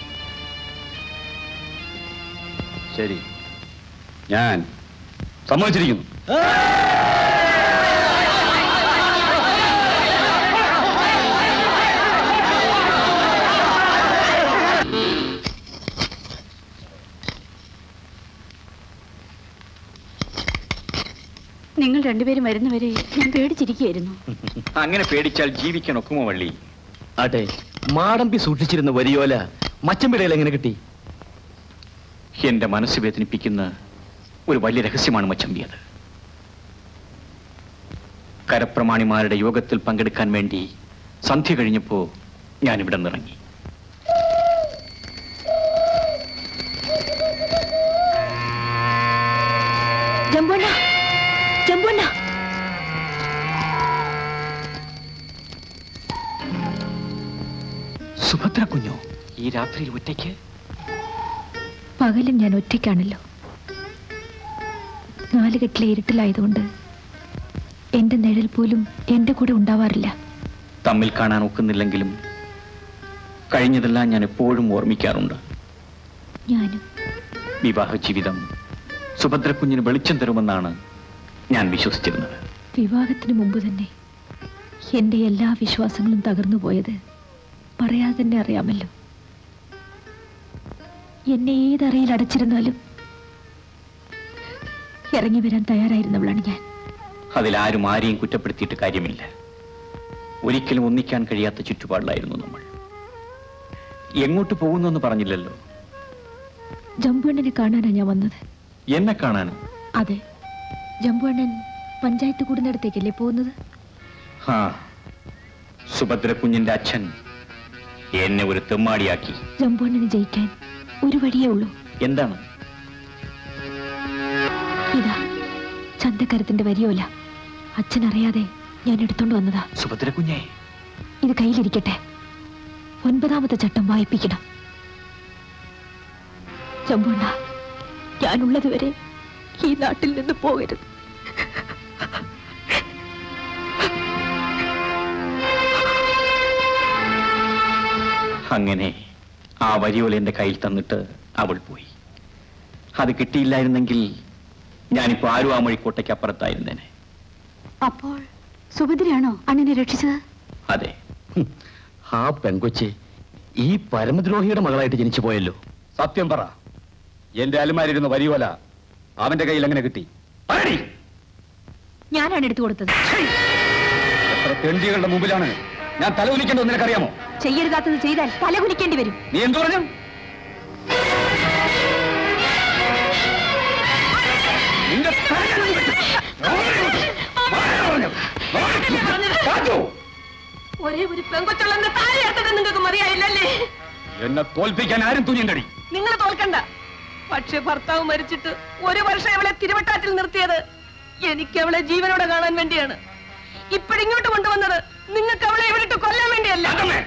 ശരി, ഞാൻ സമ്മതിച്ചിരിക്കുന്നു. നിങ്ങൾ രണ്ടുപേരും വരുന്നവരെ ഞാൻ പേടിച്ചിരിക്കുകയായിരുന്നു. അങ്ങനെ പേടിച്ചാൽ ജീവിക്കാൻ ഒക്കുമോ വള്ളി? ആട്ടെ, മാടമ്പി സൂക്ഷിച്ചിരുന്ന വരിയോല മച്ചമ്പിടയിൽ എങ്ങനെ കിട്ടി? എന്റെ മനസ്സ് വേദനിപ്പിക്കുന്ന ഒരു വലിയ രഹസ്യമാണ് മച്ചമ്പിയത്. കരപ്രമാണിമാരുടെ യോഗത്തിൽ പങ്കെടുക്കാൻ വേണ്ടി സന്ധ്യ കഴിഞ്ഞപ്പോ ഞാനിവിടെ നിറങ്ങി. സുഭദ്ര കുഞ്ഞോ ഈ രാത്രിയിൽ ഒറ്റയ്ക്ക്? പകലും ഞാൻ ഒറ്റയ്ക്കാണല്ലോ. നാലുകെട്ടിലെ ഇരുട്ടിലായതുകൊണ്ട് എന്റെ നിഴൽ പോലും എന്റെ കൂടെ ഉണ്ടാവാറില്ല. തമ്മിൽ കാണാൻ ഒക്കുന്നില്ലെങ്കിലും കഴിഞ്ഞതെല്ലാം ഞാൻ എപ്പോഴും ഓർമ്മിക്കാറുണ്ട്. ഞാനും. വിവാഹ ജീവിതം സുഭദ്ര കുഞ്ഞിന് വെളിച്ചം തരുമെന്നാണ് ഞാൻ വിശ്വസിച്ചിരുന്നത്. വിവാഹത്തിന് മുമ്പ് തന്നെ എന്റെ എല്ലാ വിശ്വാസങ്ങളും തകർന്നു പോയത് പറയാതെ തന്നെ അറിയാമല്ലോ. എന്നെ ഏതറയിൽ അടച്ചിരുന്നാലും ഇറങ്ങി വരാൻ തയ്യാറായിരുന്നവളാണ് ഞാൻ. അതിലാരും ആരെയും കുറ്റപ്പെടുത്തിയിട്ട് കാര്യമില്ല. ഒരിക്കലും ഒന്നിക്കാൻ കഴിയാത്ത ചുറ്റുപാടിലായിരുന്നു നമ്മൾ. എങ്ങോട്ട് പോകുന്നു പറഞ്ഞില്ലല്ലോ. ജംബുണ്ണനെ കാണാനാ ഞാൻ വന്നത്. എന്നെ കാണാനോ? അതെ, ജംബുണ്ണൻ പഞ്ചായത്ത് കൂടുന്നിടത്തേക്കല്ലേ പോകുന്നത്? ആ, സുഭദ്ര കുഞ്ഞിന്റെ അച്ഛൻ എന്നെ ഒരു തെമ്മാടിയാക്കി. ജംബുണ്ണനെ ജയിക്കാൻ ഒരു വഴിയേ ഉള്ളൂ. എന്താണ്? ഇതാ ചന്തക്കരത്തിന്റെ വരിയോല. അച്ഛൻ അറിയാതെ ഞാൻ എടുത്തോണ്ട് വന്നതാ. സുഭദ്ര കുഞ്ഞേ, ഇത് കയ്യിലിരിക്കട്ടെ. 9-ാമത്തെ ചട്ടം വായിപ്പിക്കണം. ജംബുണ്ണ, ഞാനുള്ളത് വരെ ഈ നാട്ടിൽ നിന്ന് പോകരുത്. അങ്ങനെ ആ വരിയോല എന്റെ കയ്യിൽ തന്നിട്ട് അവൾ പോയി. അത് കിട്ടിയില്ലായിരുന്നെങ്കിൽ ഞാനിപ്പോ ആലുവാമൊഴി കോട്ടയ്ക്ക് അപ്പുറത്തായിരുന്നേനെ. അപ്പോൾ സുഭദ്രയാണോ അണ്ണനെ രക്ഷിച്ചത്? അതെ. ആ പെങ്കൊച്ചി ഈ പരമദ്രോഹിയുടെ മകളായിട്ട് ജനിച്ചു പോയല്ലോ. സത്യം പറ, എന്റെ അലുമാരിരുന്ന വരിയോല അവന്റെ കയ്യിൽ എങ്ങനെ കിട്ടി? ഞാനാണ് എടുത്തു കൊടുത്തത്. എത്ര തെണ്ടികളുടെ മുമ്പിലാണ് ഞാൻ തലകുനിക്കേണ്ടത് നിനക്കറിയാമോ? ചെയ്യരുതാത്തത് ചെയ്താൽ തലകുനിക്കേണ്ടി വരും. നീ എന്തു പറഞ്ഞു? ഒരേ ഒരു പെങ്കൊച്ചുള്ള താഴെ നിങ്ങൾക്ക് മതിയായില്ലല്ലേ? എന്നെ തോൽപ്പിക്കാൻ ആരും തുനിയണ്ടടി. നിങ്ങൾ തോൽക്കണ്ട. പക്ഷെ ഭർത്താവ് മരിച്ചിട്ട് 1 വർഷം അവളെ തിരുവട്ടാറ്റിൽ നിർത്തിയത് എനിക്ക് അവളെ ജീവനോടെ കാണാൻ വേണ്ടിയാണ്. ഇപ്പോഴിങ്ങോട്ട് കൊണ്ടുവന്നത് നിങ്ങൾക്ക് അവളെ ഇവിടിട്ട് കൊല്ലാൻ വേണ്ടിയല്ല.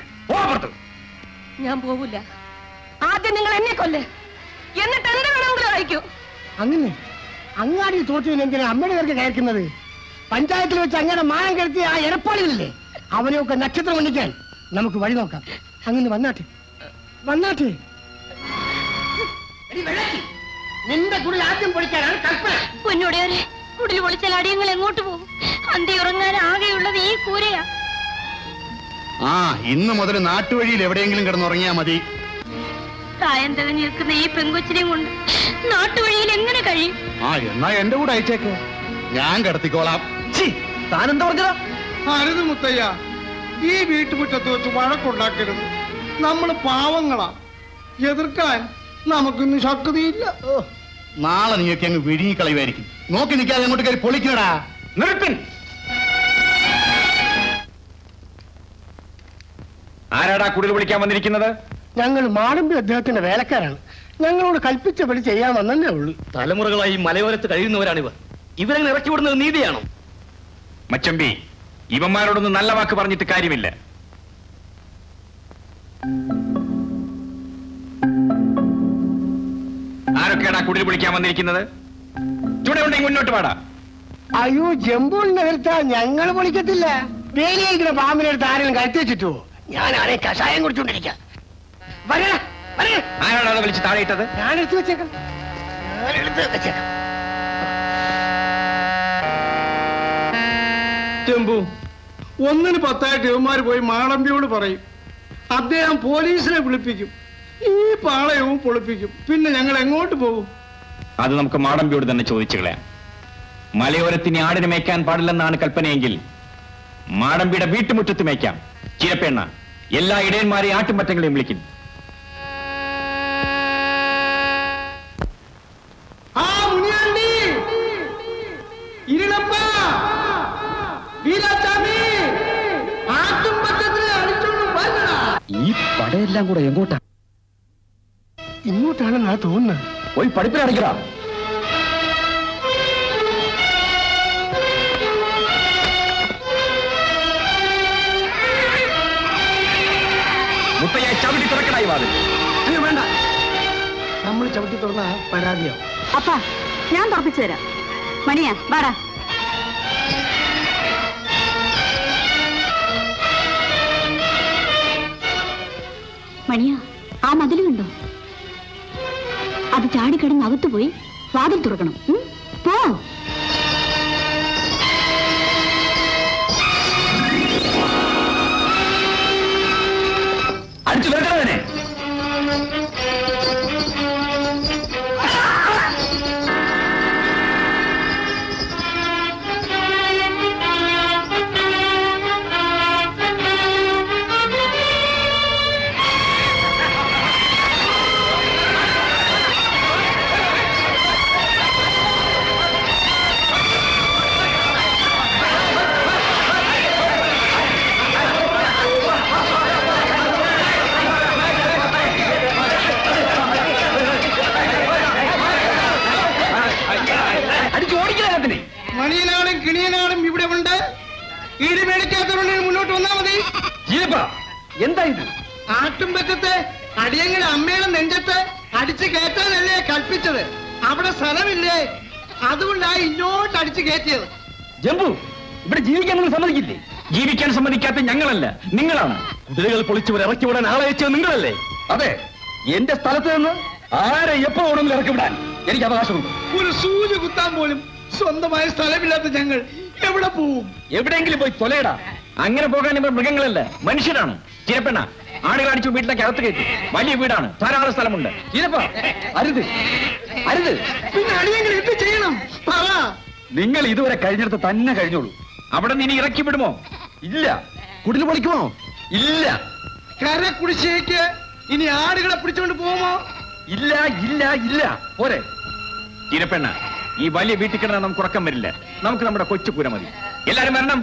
ഞാൻ പോവില്ല. ആദ്യം നിങ്ങൾ എന്നെ കൊല്ല്, എന്നിട്ട് എന്നെ വേണമെങ്കിലും അയക്കൂ. അങ്ങനെ അങ്ങാടി തോറ്റു എന്തിനാ അമ്മയുടെ പേർക്ക് കയറുന്നത്? പഞ്ചായത്തിൽ വെച്ച് അങ്ങനെ മാനം കെടുത്തിയ ആ എരപ്പാളികളില്ലേ, അവരെയൊക്കെ നക്ഷത്രം കൊണ്ടിക്കാൻ നമുക്ക് വഴി നോക്കാം. അങ്ങനെ വന്നാട്ടെ വന്നാട്ടെ. നിന്റെ കുടിൽ ആദ്യം പൊളിക്കാനാണ് കൽപ്പന. പൊന്നോടെയൊരെ കുടിൽ പൊളിച്ചാൽ അടിയങ്ങൾ എങ്ങോട്ട് പോകും? അന്തി ഉറങ്ങാൻ ആകെയുള്ളത് ഈ കൂരയാ. ഇന്ന് മുതൽ നാട്ടുവഴിയിൽ എവിടെയെങ്കിലും കിടന്നുറങ്ങിയാ മതി. പ്രായം തികഞ്ഞു നിൽക്കുന്ന ഈ പെങ്കൊച്ചിനെയും കൊണ്ട് നാട്ടുവഴിയിൽ എങ്ങനെ കഴിയും? എന്നാ എന്റെ കൂടെ അയച്ചേക്ക്, ഞാൻ കിടത്തിക്കോളാം. താനെന്താ പറഞ്ഞതാ? അരുത് മുത്തയ്യ, ഈ വീട്ടുമുറ്റത്ത് വെച്ച് വഴക്കുണ്ടാക്കരുത്. നമ്മൾ പാവങ്ങളാ, എതിർക്കാൻ നമുക്കൊന്നും ശക്തിയില്ല. നാളെ നീയൊക്കെ അങ്ങ് വിഴുങ്ങിക്കളയുമായിരിക്കും. നോക്കി നിൽക്കാതെ അങ്ങോട്ട് കയറി പൊളിക്കണടാ. നിർത്തൻ. ആരാടാ കുടിൽ വിളിക്കാൻ വന്നിരിക്കുന്നത്? ഞങ്ങൾ മാടമ്പി അദ്ദേഹത്തിന്റെ വേലക്കാരാണ്. ഞങ്ങളോട് കൽപ്പിച്ചപടി ചെയ്യാൻ വന്നേ ഉള്ളൂ. തലമുറകളായി മലയോരത്ത് കഴിയുന്നവരാണിവർ. ഇവരെ ഇറക്കി വിടുന്നത് നീതിയാണോ? മച്ചമ്പി, ഇവന്മാരോടൊന്നും നല്ല വാക്ക് പറഞ്ഞിട്ട് കാര്യമില്ല. ആരൊക്കെയാണ് കുടിൽ വിളിക്കാൻ വന്നിരിക്കുന്നത്? ചൂടെ ഉണ്ടെങ്കിൽ മുന്നോട്ട് പാടാ. അയ്യോ, ജമ്പൂളിനെ നിർത്താൻ ഞങ്ങൾ പൊളിക്കത്തില്ല. വേലിയിരിക്കുന്ന പാമ്പിനെടുത്ത് ആരെങ്കിലും കരുത്തി വെച്ചിട്ടോ? ഞാനാണെ കഷായം കുടിച്ചോണ്ടിരിക്കാം. ആരാണ് അത് വിളിച്ച് താഴെ ഇട്ടത്? ഞാനെടുത്ത് വെച്ചേക്കാം. ചെമ്പു, 1-ന് 10 ഇവന്മാര് പോയി മാടമ്പിയോട് പറയും. അദ്ദേഹം പോലീസിനെ വിളിപ്പിക്കും. ഈ പാളയവും പൊളിപ്പിക്കും. പിന്നെ ഞങ്ങൾ എങ്ങോട്ട് പോകും? അത് നമുക്ക് മാടമ്പിയോട് തന്നെ ചോദിച്ചു കളയാം. മലയോരത്തിന് ആടിന് മേയ്ക്കാൻ പാടില്ലെന്നാണ് കൽപ്പനയെങ്കിൽ മാടമ്പിയുടെ വീട്ടുമുറ്റത്ത് മേയ്ക്കാം. ചിരപ്പെണ്ണ എല്ലാ ഇടയന്മാരെയും ആട്ടുംപറ്റങ്ങളെയും വിളിക്കും. ഈ പടയെല്ലാം കൂടെ എങ്ങോട്ടാ? ഇങ്ങോട്ടാണെന്നാ തോന്നുന്നത്. പോയി പഠിപ്പിലടയ്ക്കടാ. മുത്തയെ ചവിട്ടി തുറക്കടായി വാതിൽ. അയ്യോ വേണ്ട, നമ്മൾ ചവിട്ടി തുറന്ന പരാതിയാവും. അപ്പാ, ഞാൻ തുറപ്പിച്ചു തരാം. മണിയാ വാടാ. മണിയാ, ആ മതിൽ കണ്ടോ? അത് ചാടിക്കിടന്ന് അകത്തു പോയി വാതിൽ തുറക്കണം. പോ. അടിച്ചു തുറക്കണതിനെ. മണിയനാടും കിണിയനാടും ഇവിടെ ഉണ്ട്. ഈട് മേടിക്കാത്തവരുണ്ടെങ്കിൽ മുന്നോട്ട് വന്നാൽ മതി. എന്താ ഇത്? ആട്ടുംപറ്റത്തെ അടിയങ്ങളുടെ അമ്മയുടെ നെഞ്ചത്ത് അടിച്ചു കയറ്റാനല്ലേ കൽപ്പിച്ചത്? അവിടെ സ്ഥലമില്ലേ, അതുകൊണ്ടാണ് ഇങ്ങോട്ട് അടിച്ചു കയറ്റിയത്. ജംബു, ഇവിടെ ജീവിക്കാൻ നിങ്ങൾ സമ്മതിക്കില്ലേ? ജീവിക്കാൻ സമ്മതിക്കാത്ത ഞങ്ങളല്ല, നിങ്ങളാണ്. കുതിരകൾ പൊളിച്ചവർ ഇറക്കി വിടാൻ ആളെ അയച്ചത് നിങ്ങളല്ലേ? അതെ, എന്റെ സ്ഥലത്ത് നിന്ന് ആരെ എപ്പോ വേണമെങ്കിലും ഇറക്കി വിടാൻ എനിക്ക് അവകാശമുണ്ട്. ഒരു സൂചി കുത്താൻ പോലും സ്വന്തമായ സ്ഥലമില്ലാത്ത ഞങ്ങൾ എവിടെ പോവും? എവിടെയെങ്കിലും പോയി തൊലയിടാ. അങ്ങനെ പോകാൻ ഇവർ മൃഗങ്ങളല്ല, മനുഷ്യരാണ്. ചിരപ്പെണ്ണ ആടുകൾ അടിച്ചു വീട്ടിലേക്ക് അകത്ത് കയറ്റി. വലിയ വീടാണ്, ധാരാളം സ്ഥലമുണ്ട്. ചിരപ്പ അരുത്, അരുത്. പിന്നെ അടിയെങ്കിൽ എന്ത് ചെയ്യണം? പറ. നിങ്ങൾ ഇതുവരെ കഴിഞ്ഞിടത്ത് തന്നെ കഴിഞ്ഞോളൂ. അവിടെ നിന്ന് ഇനി ഇറക്കി വിടുമോ? ഇല്ല. കുടിൽ പൊളിക്കുമോ? ഇല്ല. കര കുടിശ്ശേക്ക് ഇനി ആടുകളെ പിടിച്ചുകൊണ്ട് പോകുമോ? ഇല്ല, ഇല്ല, ഇല്ല. പോരെ. ചിരപ്പെണ്ണ, ഈ വലിയ വീട്ടിൽ കിടന്നാൽ നമുക്ക് ഉറക്കം വരില്ല. നമുക്ക് നമ്മുടെ കൊച്ചുപൂര മതി. എല്ലാരും വരണം.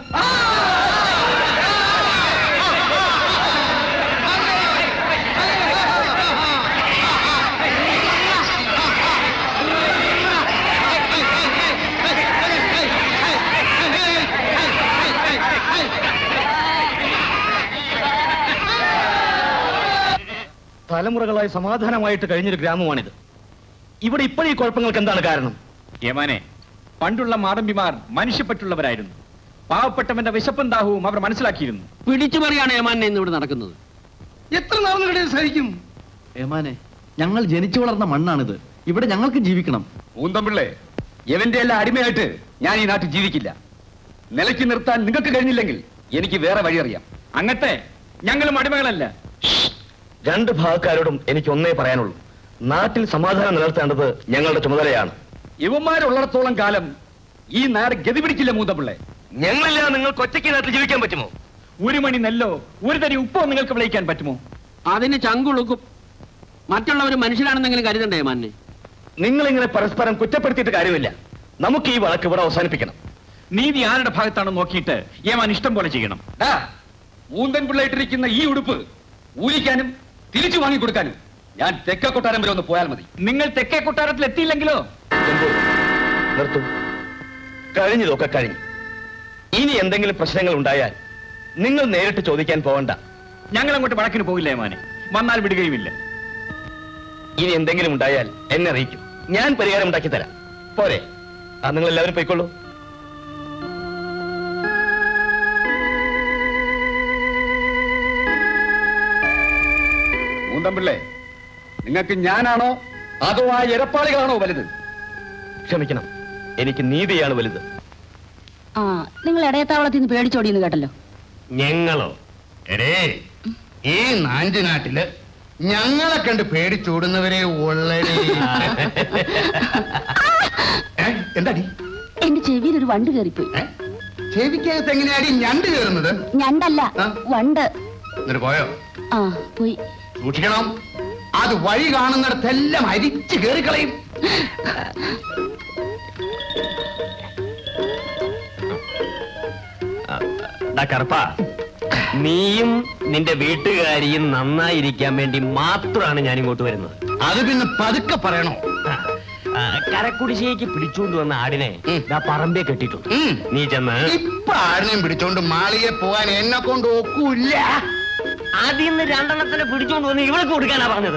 തലമുറകളായി സമാധാനമായിട്ട് കഴിഞ്ഞൊരു ഗ്രാമമാണിത്. ഇവിടെ ഇപ്പോഴും ഈ കുഴപ്പങ്ങൾക്ക് എന്താണ് കാരണം? യമാനെ, പണ്ടുള്ള മാടമ്പിമാർ മനുഷ്യപ്പറ്റുള്ളവരായിരുന്നു. പാവപ്പെട്ടവന്റെ വിശപ്പും ദാഹവും അവർ മനസ്സിലാക്കിയിരുന്നു. പിടിച്ചു പറയാണ് ഏമാനെ ഇന്ന് ഇവിടെ നടക്കുന്നത്. എത്ര നാളുകളുടെ സഹിക്കും? ഏമാനെ, ഞങ്ങൾ ജനിച്ചു വളർന്ന മണ്ണാണിത്. ഇവിടെ ഞങ്ങൾക്ക് ജീവിക്കണം. ഊന്തമ്പിള്ളേ, എവന്റെ എല്ലാം അടിമയായിട്ട് ഞാൻ ഈ നാട്ടിൽ ജീവിക്കില്ല. നിലയ്ക്ക് നിർത്താൻ നിങ്ങൾക്ക് കഴിഞ്ഞില്ലെങ്കിൽ എനിക്ക് വേറെ വഴിയറിയാം. അങ്ങത്തെ ഞങ്ങളും അടിമകളല്ല. രണ്ട് ഭാഗക്കാരോടും എനിക്ക് ഒന്നേ പറയാനുള്ളൂ. നാട്ടിൽ സമാധാനം നിലനിർത്തേണ്ടത് ഞങ്ങളുടെ ചുമതലയാണ്. ഇവന്മാരുള്ളിടത്തോളം കാലം ഈ നാട് ഗതി പിടിക്കില്ല മൂന്തമ്പിള്ളേ. ഞങ്ങളില്ലാതെ നിങ്ങൾക്ക് ഒറ്റയ്ക്ക് നാട്ടിൽ ജീവിക്കാൻ പറ്റുമോ? ഒരു മണി നെല്ലോ ഒരു തരി ഉപ്പോ നിങ്ങൾക്ക് വിളയിക്കാൻ പറ്റുമോ? അതിന് ചങ്കുളുക്കും. മറ്റുള്ളവർ മനുഷ്യരാണെന്നെങ്കിലും കരുതണ്ടേ ഏമാനെ? നിങ്ങളിങ്ങനെ പരസ്പരം കുറ്റപ്പെടുത്തിയിട്ട് കാര്യമില്ല. നമുക്ക് ഈ വഴക്ക് ഇവിടെ അവസാനിപ്പിക്കണം. നീതി ആരുടെ ഭാഗത്താണെന്ന് നോക്കിയിട്ട് ഏമാൻ ഇഷ്ടം പോലെ ചെയ്യണം. മൂന്തൻ പിള്ളയിട്ടിരിക്കുന്ന ഈ ഉടുപ്പ് ഊരിക്കാനും തിരിച്ചു വാങ്ങിക്കൊടുക്കാനും ഞാൻ തെക്കേ കൊട്ടാരം വരെ ഒന്ന് പോയാൽ മതി. നിങ്ങൾ തെക്കേ കൊട്ടാരത്തിൽ എത്തിയില്ലെങ്കിലോ? നിർത്തൂ. കഴിഞ്ഞതൊക്കെ കഴിഞ്ഞു. ഇനി എന്തെങ്കിലും പ്രശ്നങ്ങൾ ഉണ്ടായാൽ നിങ്ങൾ നേരിട്ട് ചോദിക്കാൻ പോകണ്ട. ഞങ്ങൾ അങ്ങോട്ട് വഴക്കിന് പോകില്ല ഏമാനെ. വന്നാൽ വിടുകയുമില്ല. ഇനി എന്തെങ്കിലും ഉണ്ടായാൽ എന്നെ അറിയിക്കും. ഞാൻ പരിഹാരം ഉണ്ടാക്കി തരാം. പോരെ? നിങ്ങൾ എല്ലാവരും പോയിക്കൊള്ളൂ. മൂന്തമ്പിള്ളേ, നിങ്ങൾക്ക് ഞാനാണോ അതോ ആ എരപ്പാളികളാണോ വലുത്? ക്ഷമിക്കണം, എനിക്ക് നീതിയാണ് വലുത്. നിങ്ങൾ ഇടയത്താവളത്തിൽ നിന്ന് പേടിച്ചോടിയെന്ന് കേട്ടല്ലോ. ഞങ്ങളോ? എടേ, ഈ നാഞ്ചനാട്ടില് ഞങ്ങളെ കണ്ട് പേടിച്ചോടുന്നവരെ ഉള്ളടേ. എന്താടി? എന്റെ ചെവിയിൽ ഒരു വണ്ട് കയറിപ്പോയി. ചെവിക്കകത്ത് എങ്ങനെയാടി ഞണ്ട് കയറുന്നത്? ഞണ്ടല്ല, വണ്ട്. എന്നിട്ട് പോയോ? ആ, പോയി. സൂക്ഷിക്കണം, അത് വഴി കാണുന്നിടത്തെല്ലാം അരിച്ചു കയറിക്കളയും. കറുപ്പ, നീയും നിന്റെ വീട്ടുകാരിയും നന്നായിരിക്കാൻ വേണ്ടി മാത്രമാണ് ഞാൻ ഇങ്ങോട്ട് വരുന്നത്. അത് പിന്നെ പതുക്കെ പറയണോ? കരക്കുടിശ്ശേക്ക് പിടിച്ചുകൊണ്ട് വന്ന ആടിനെ പറമ്പേ കെട്ടിട്ടുണ്ട്. നീ ചെന്ന് ഇപ്പൊ ആടിനെയും പിടിച്ചോണ്ട് മാളിയെ പോകാൻ എന്നെ കൊണ്ട് ഒക്കൂല്ല. ആദ്യം രണ്ടെണ്ണത്തിനെ പിടിച്ചോണ്ട് വന്ന് ഇവൾക്ക് കൊടുക്കാനാ പറഞ്ഞത്.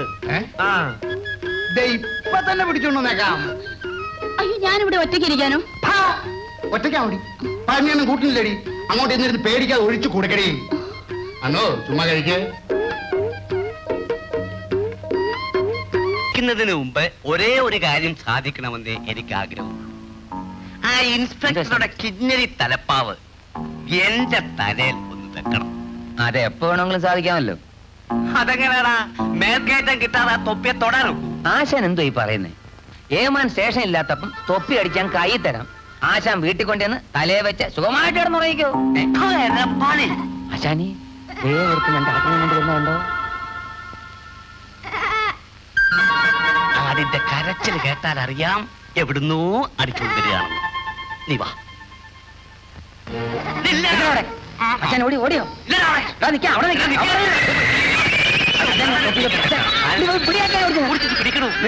ഇപ്പൊ തന്നെ പിടിച്ചോണ്ട് വന്നേക്കാം. അയ്യോ, ഞാനിവിടെ ഒറ്റയ്ക്ക് ഇരിക്കാനോ? ഒറ്റയ്ക്കാ മതി. പറഞ്ഞൊന്നും കൂട്ടില്ലടി. അങ്ങോട്ട് എന്നിരുന്ന് പേടിക്കാതെ ഒഴിച്ചു കൊടുക്കടി. അന്നോ ചുമ്മാ കഴിക്കേ. ിന് മുമ്പ് ഒരേ ഒരു കാര്യം സാധിക്കണമെന്ന് എനിക്ക് ആഗ്രഹം. ആ ഇൻസ്പെക്ടറുടെ കിഞ്ഞരി തലപ്പാവ് എന്റെ തലയിൽ ഒന്ന് വെക്കണം. അതെ, എപ്പോ വേണമെങ്കിലും സാധിക്കാമല്ലോ. അതെങ്ങനെയാടാ മേൽക്കയറ്റം കിട്ടാതെ തൊപ്പിയെ തൊടാനും? ആശാൻ എന്തോ ഈ പറയുന്നേ? ഏമാൻ സ്റ്റേഷൻ ഇല്ലാത്തപ്പം തൊപ്പി അടിക്കാൻ കൈ തരാം. ആശാൻ വീട്ടിൽ കൊണ്ടുവന്ന് തലയെ വെച്ച് സുഖമായിട്ട് കിടന്നുറങ്ങിക്കോ. ആശാനി ദൈവത്ത് ഞാൻ ആട്ടിനെ കൊണ്ട് വരുന്നുണ്ടോ? അതിന്റെ കരച്ചിൽ കേട്ടാൽ അറിയാം എവിടുന്നോ അടിച്ചുകൊണ്ടിരിക്കുകയാണെന്ന്. നീ വാ. അച്ഛൻ ഓടി ഓടിയോ? പിടിക്കണോ?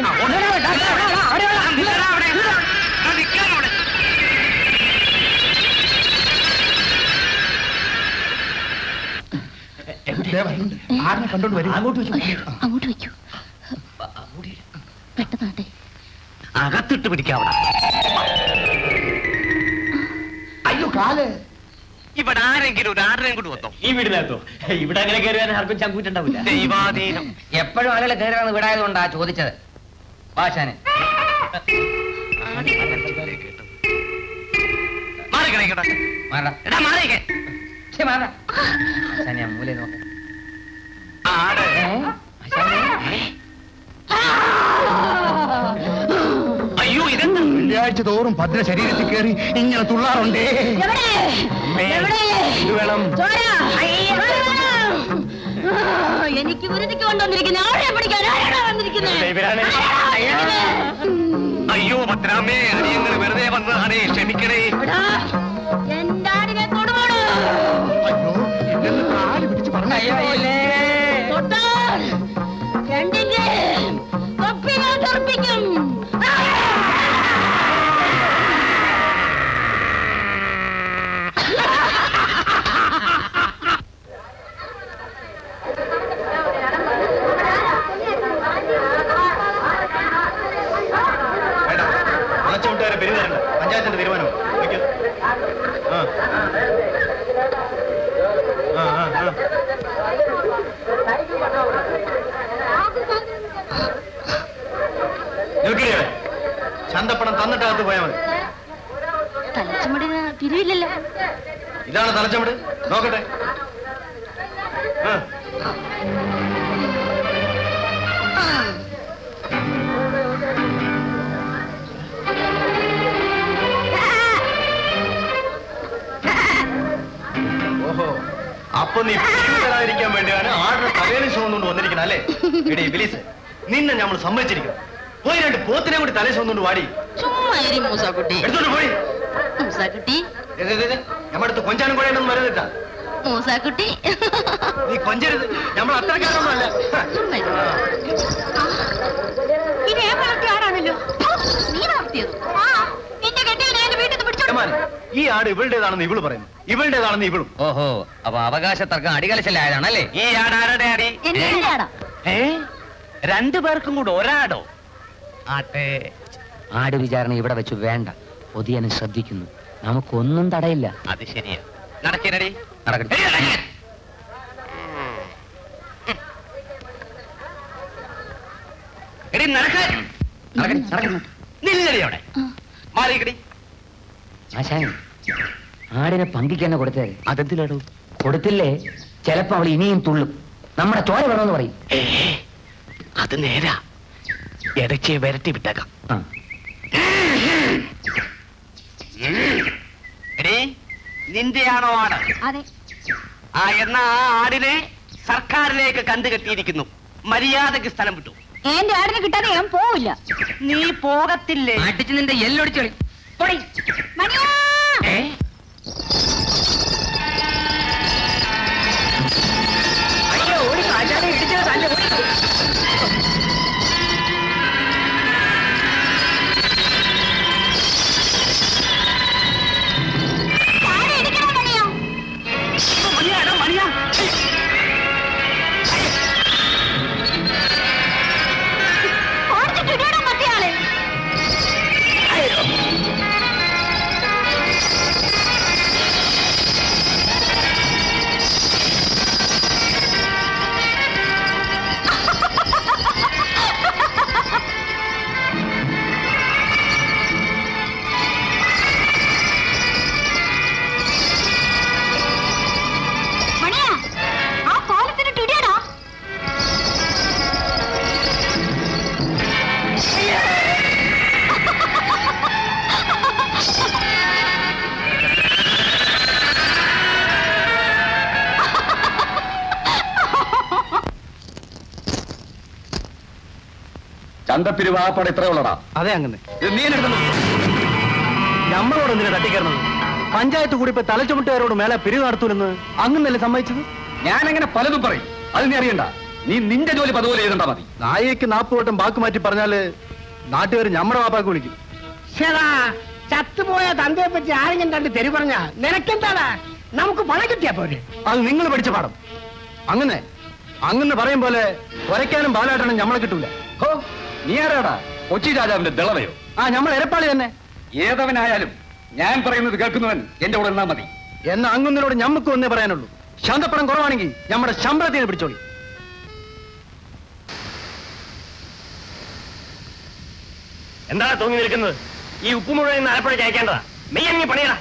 ആടിനെ കണ്ടോണ്ട് വരും. അങ്ങോട്ട് വെക്കൂ. പെട്ടെന്നാട്ടെ. അകത്തിട്ട് പിടിക്കാവണം. അയ്യോ കാല്. ഇവിടെ ആരെങ്കിലും ഒരു ആടിനെയും കൂടി വന്നോ? ഈ വീടിനകത്തോ? ഇവിടെ അങ്ങനെ കയറി ആർക്കും ചങ്കൂറ്റുണ്ടാവില്ല. ദൈവാധീനം. എപ്പോഴും ആളുകൾ കയറി വന്ന് വിടായതുകൊണ്ടാ ചോദിച്ചത്. ആശാനെ മൂല നോക്ക. അയ്യോ, ഇതെന്താ? വെള്ളിയാഴ്ച തോറും ഭദ്ര ശരീരത്തിൽ കയറി ഇങ്ങനെ തുള്ളാറുണ്ടേ. വേണം. എനിക്ക് വിരുതിക്ക് കൊണ്ടുവന്നിരിക്കുന്ന ആളെ പിടിക്കാൻ ആരാണ് വന്നിരിക്കുന്നത്? അയ്യോ ഭദ്രാമേ, അനിയങ്ങൾ വെറുതെ വന്നതാണേ, ക്ഷമിക്കണേ. എന്റെ ആടിനെ തൊടുവാണോ? അയ്യോ, കാല് പിടിച്ച് പറഞ്ഞേ. തൊട്ടാൽ രണ്ടിന്റെ തൊപ്പി ഞാൻ തെറിപ്പിക്കും. പഞ്ചായത്തിന്റെ തീരുമാനം. നിൽക്കുകയാണ്. ചന്തപ്പണം തന്നിട്ടകത്ത് പോയാൽ മതി. തലച്ചമടിന് തിരിവില്ലല്ലോ. ഇതാണ് തലച്ചമട്. നോക്കട്ടെ. ഓഹോ, അപ്പൊ നീ പിരിവ് തരാതിരിക്കാൻ വേണ്ടിയാണ് ആടിനെ തലയിൽ ചുമന്നുകൊണ്ട് വന്നിരിക്കണം അല്ലേ? എടീ ബിലീസ്, നിന്നെ നമ്മൾ സമ്മതിച്ചിരിക്കണം. പോയി 2 പോത്തിനെ കൂടി തലയിൽ ചുമന്നുകൊണ്ട് വാടി. ചുമ്മാ മൂസാക്കുട്ടി. എടുത്തോണ്ട് പോയി. മൂസാക്കുട്ടി, ഞമ്മടുത്ത് കൊഞ്ചാനും കൊഴയൊന്നും വരുന്നിട്ടാ. മൂസാക്കുട്ടി, നീ കൊഞ്ചരുത്. നമ്മൾ അത്രക്കാരൊന്നുമല്ല. ഇത് ആരാണല്ലോ നീ നടത്തിയത്? ഈ ആട് ഇവളുടേതാണെന്ന് ഇവള് പറയുന്നു, ഇവളുടേതാണെന്ന് ഇവളും. ഓഹോ, അപ്പൊ അവകാശ തർക്കം അടികലശലായതാണല്ലേ? ഈ ആട് ആരുടെ ആടി? 2 പേർക്കും കൂടെ ഒരാടോ? ആട്ടെ, ആട് വിചാരണ ഇവിടെ വെച്ച് വേണ്ട. പൊതിയനും ശ്രദ്ധിക്കുന്നു. നമുക്കൊന്നും തടയില്ല. അത് ശരിയാ. നടക്കണടി, നടക്കട്ടെ. എടി നടക്കാൻ. നില്ലടി അവിടെ. മാറിക്കടി. ആശാൻ, ആടിനെ പങ്കിക്ക് തന്നെ കൊടുത്തേ. അതെന്തിലാടോ? കൊടുത്തില്ലേ ചിലപ്പോ അവൾ ഇനിയും തുള്ളും. നമ്മുടെ ചോര വേണമെന്ന് പറയും. അത് നേരാ. ഇടയ്ക്ക് വരട്ടി വിട്ടേക്കാം. എടീ, നിന്റെയാണോ ആട്? അതെ. എന്നാ ആ ആടിനെ സർക്കാരിലേക്ക് കണ്ടുകെട്ടിയിരിക്കുന്നു. മര്യാദക്ക് സ്ഥലം വിട്ടു. എന്റെ ആടിനെ കിട്ടാതെ ഞാൻ പോവില്ല. നീ പോകത്തില്ലേ? അടിച്ച് നിന്റെ എല്ലൊടിച്ചോളി. അയ്യോ, ഓടി ആചാരെ ഇടിച്ചത് തന്നെ. ചന്തപ്പിരിവ് ആപ്പട ഇത്രയുള്ളടാ. അതെ, അങ്ങനെ നീ നമ്മളോട് എന്തിനാ തട്ടിക്കയറുന്നത്? പഞ്ചായത്ത് കൂടി ഇപ്പൊ തലച്ചുമട്ടുകാരോട് മേലെ പിരിവ് നടത്തൂലെന്ന് അങ്ങനല്ലേ സമ്മതിച്ചത്? ഞാൻ അങ്ങനെ പലതും പറയും, അത് നീ അറിയണ്ട. നീ നിന്റെ ജോലി അതുപോലെ ചെയ്തണ്ടാ മതി. നായിക്ക് 40 വട്ടം ബാക്ക് മാറ്റി പറഞ്ഞാല് നാട്ടുകാർ നമ്മുടെ വാപ്പാക്ക് വിളിക്കും. ചത്തുപോയ തന്തയെ പറ്റി ആരെങ്കിലും കണ്ട് തെരി പറഞ്ഞ നിനക്കെന്താടാ? നമുക്ക് പണം കിട്ടിയാ പോരെ? അത് നിങ്ങൾ പഠിച്ച പാഠം. അങ്ങനെ പറയും പോലെ ഒരയ്ക്കാനും ബാലാട്ടനും നമ്മളെ കിട്ടൂല. ഹോ, നീ ആരാടാ? കൊച്ചി രാജാവിന്റെ ദളവയോ? നമ്മൾ എരപ്പാളി തന്നെ. ഏതവനായാലും ഞാൻ പറയുന്നത് കേൾക്കുന്നവൻ എന്റെ കൂടെ നിന്നാ മതി. എന്നാ അങ്ങൊന്നിനോട് ഞമ്മക്ക് ഒന്നേ പറയാനുള്ളൂ. ശാന്തപ്പണം കുറവാണെങ്കിൽ നമ്മുടെ ശമ്പളത്തിന് പിടിച്ചോളി. എന്താ തൂങ്ങി നിൽക്കുന്നത്? ഈ ഉപ്പ് മുഴുവൻ ആലപ്പുഴയ്ക്ക് അയക്കേണ്ടതാ. മെയ്യങ്ങി പണിയടാ.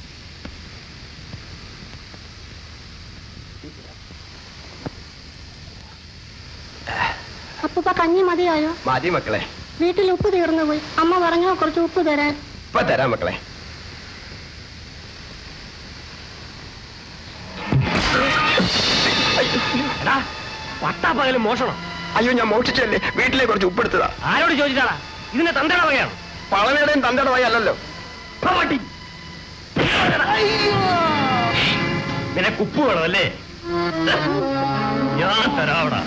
അപ്പൂപ്പ കഞ്ഞി മതിയായോ? മതി മക്കളെ. വീട്ടിൽ ഉപ്പ് തീർന്നു പോയി. അമ്മ പറഞ്ഞോ കുറച്ച് ഉപ്പ് തരാൻ. ഇപ്പൊ തരാം മക്കളെ. പട്ടാപ്പകലും മോഷണം. അയ്യോ, ഞാൻ മോഷിച്ചല്ലേ. വീട്ടിലെ കുറച്ച് ഉപ്പെടുത്തതാ. ആരോട് ചോദിച്ചാടാ? ഇതിന്റെ തന്തട വകയാണ്. പളവയുടെയും തന്തട വക അല്ലല്ലോ. നിനക്ക് ഉപ്പ് വേണമല്ലേ? ഞാൻ തരാവടാ.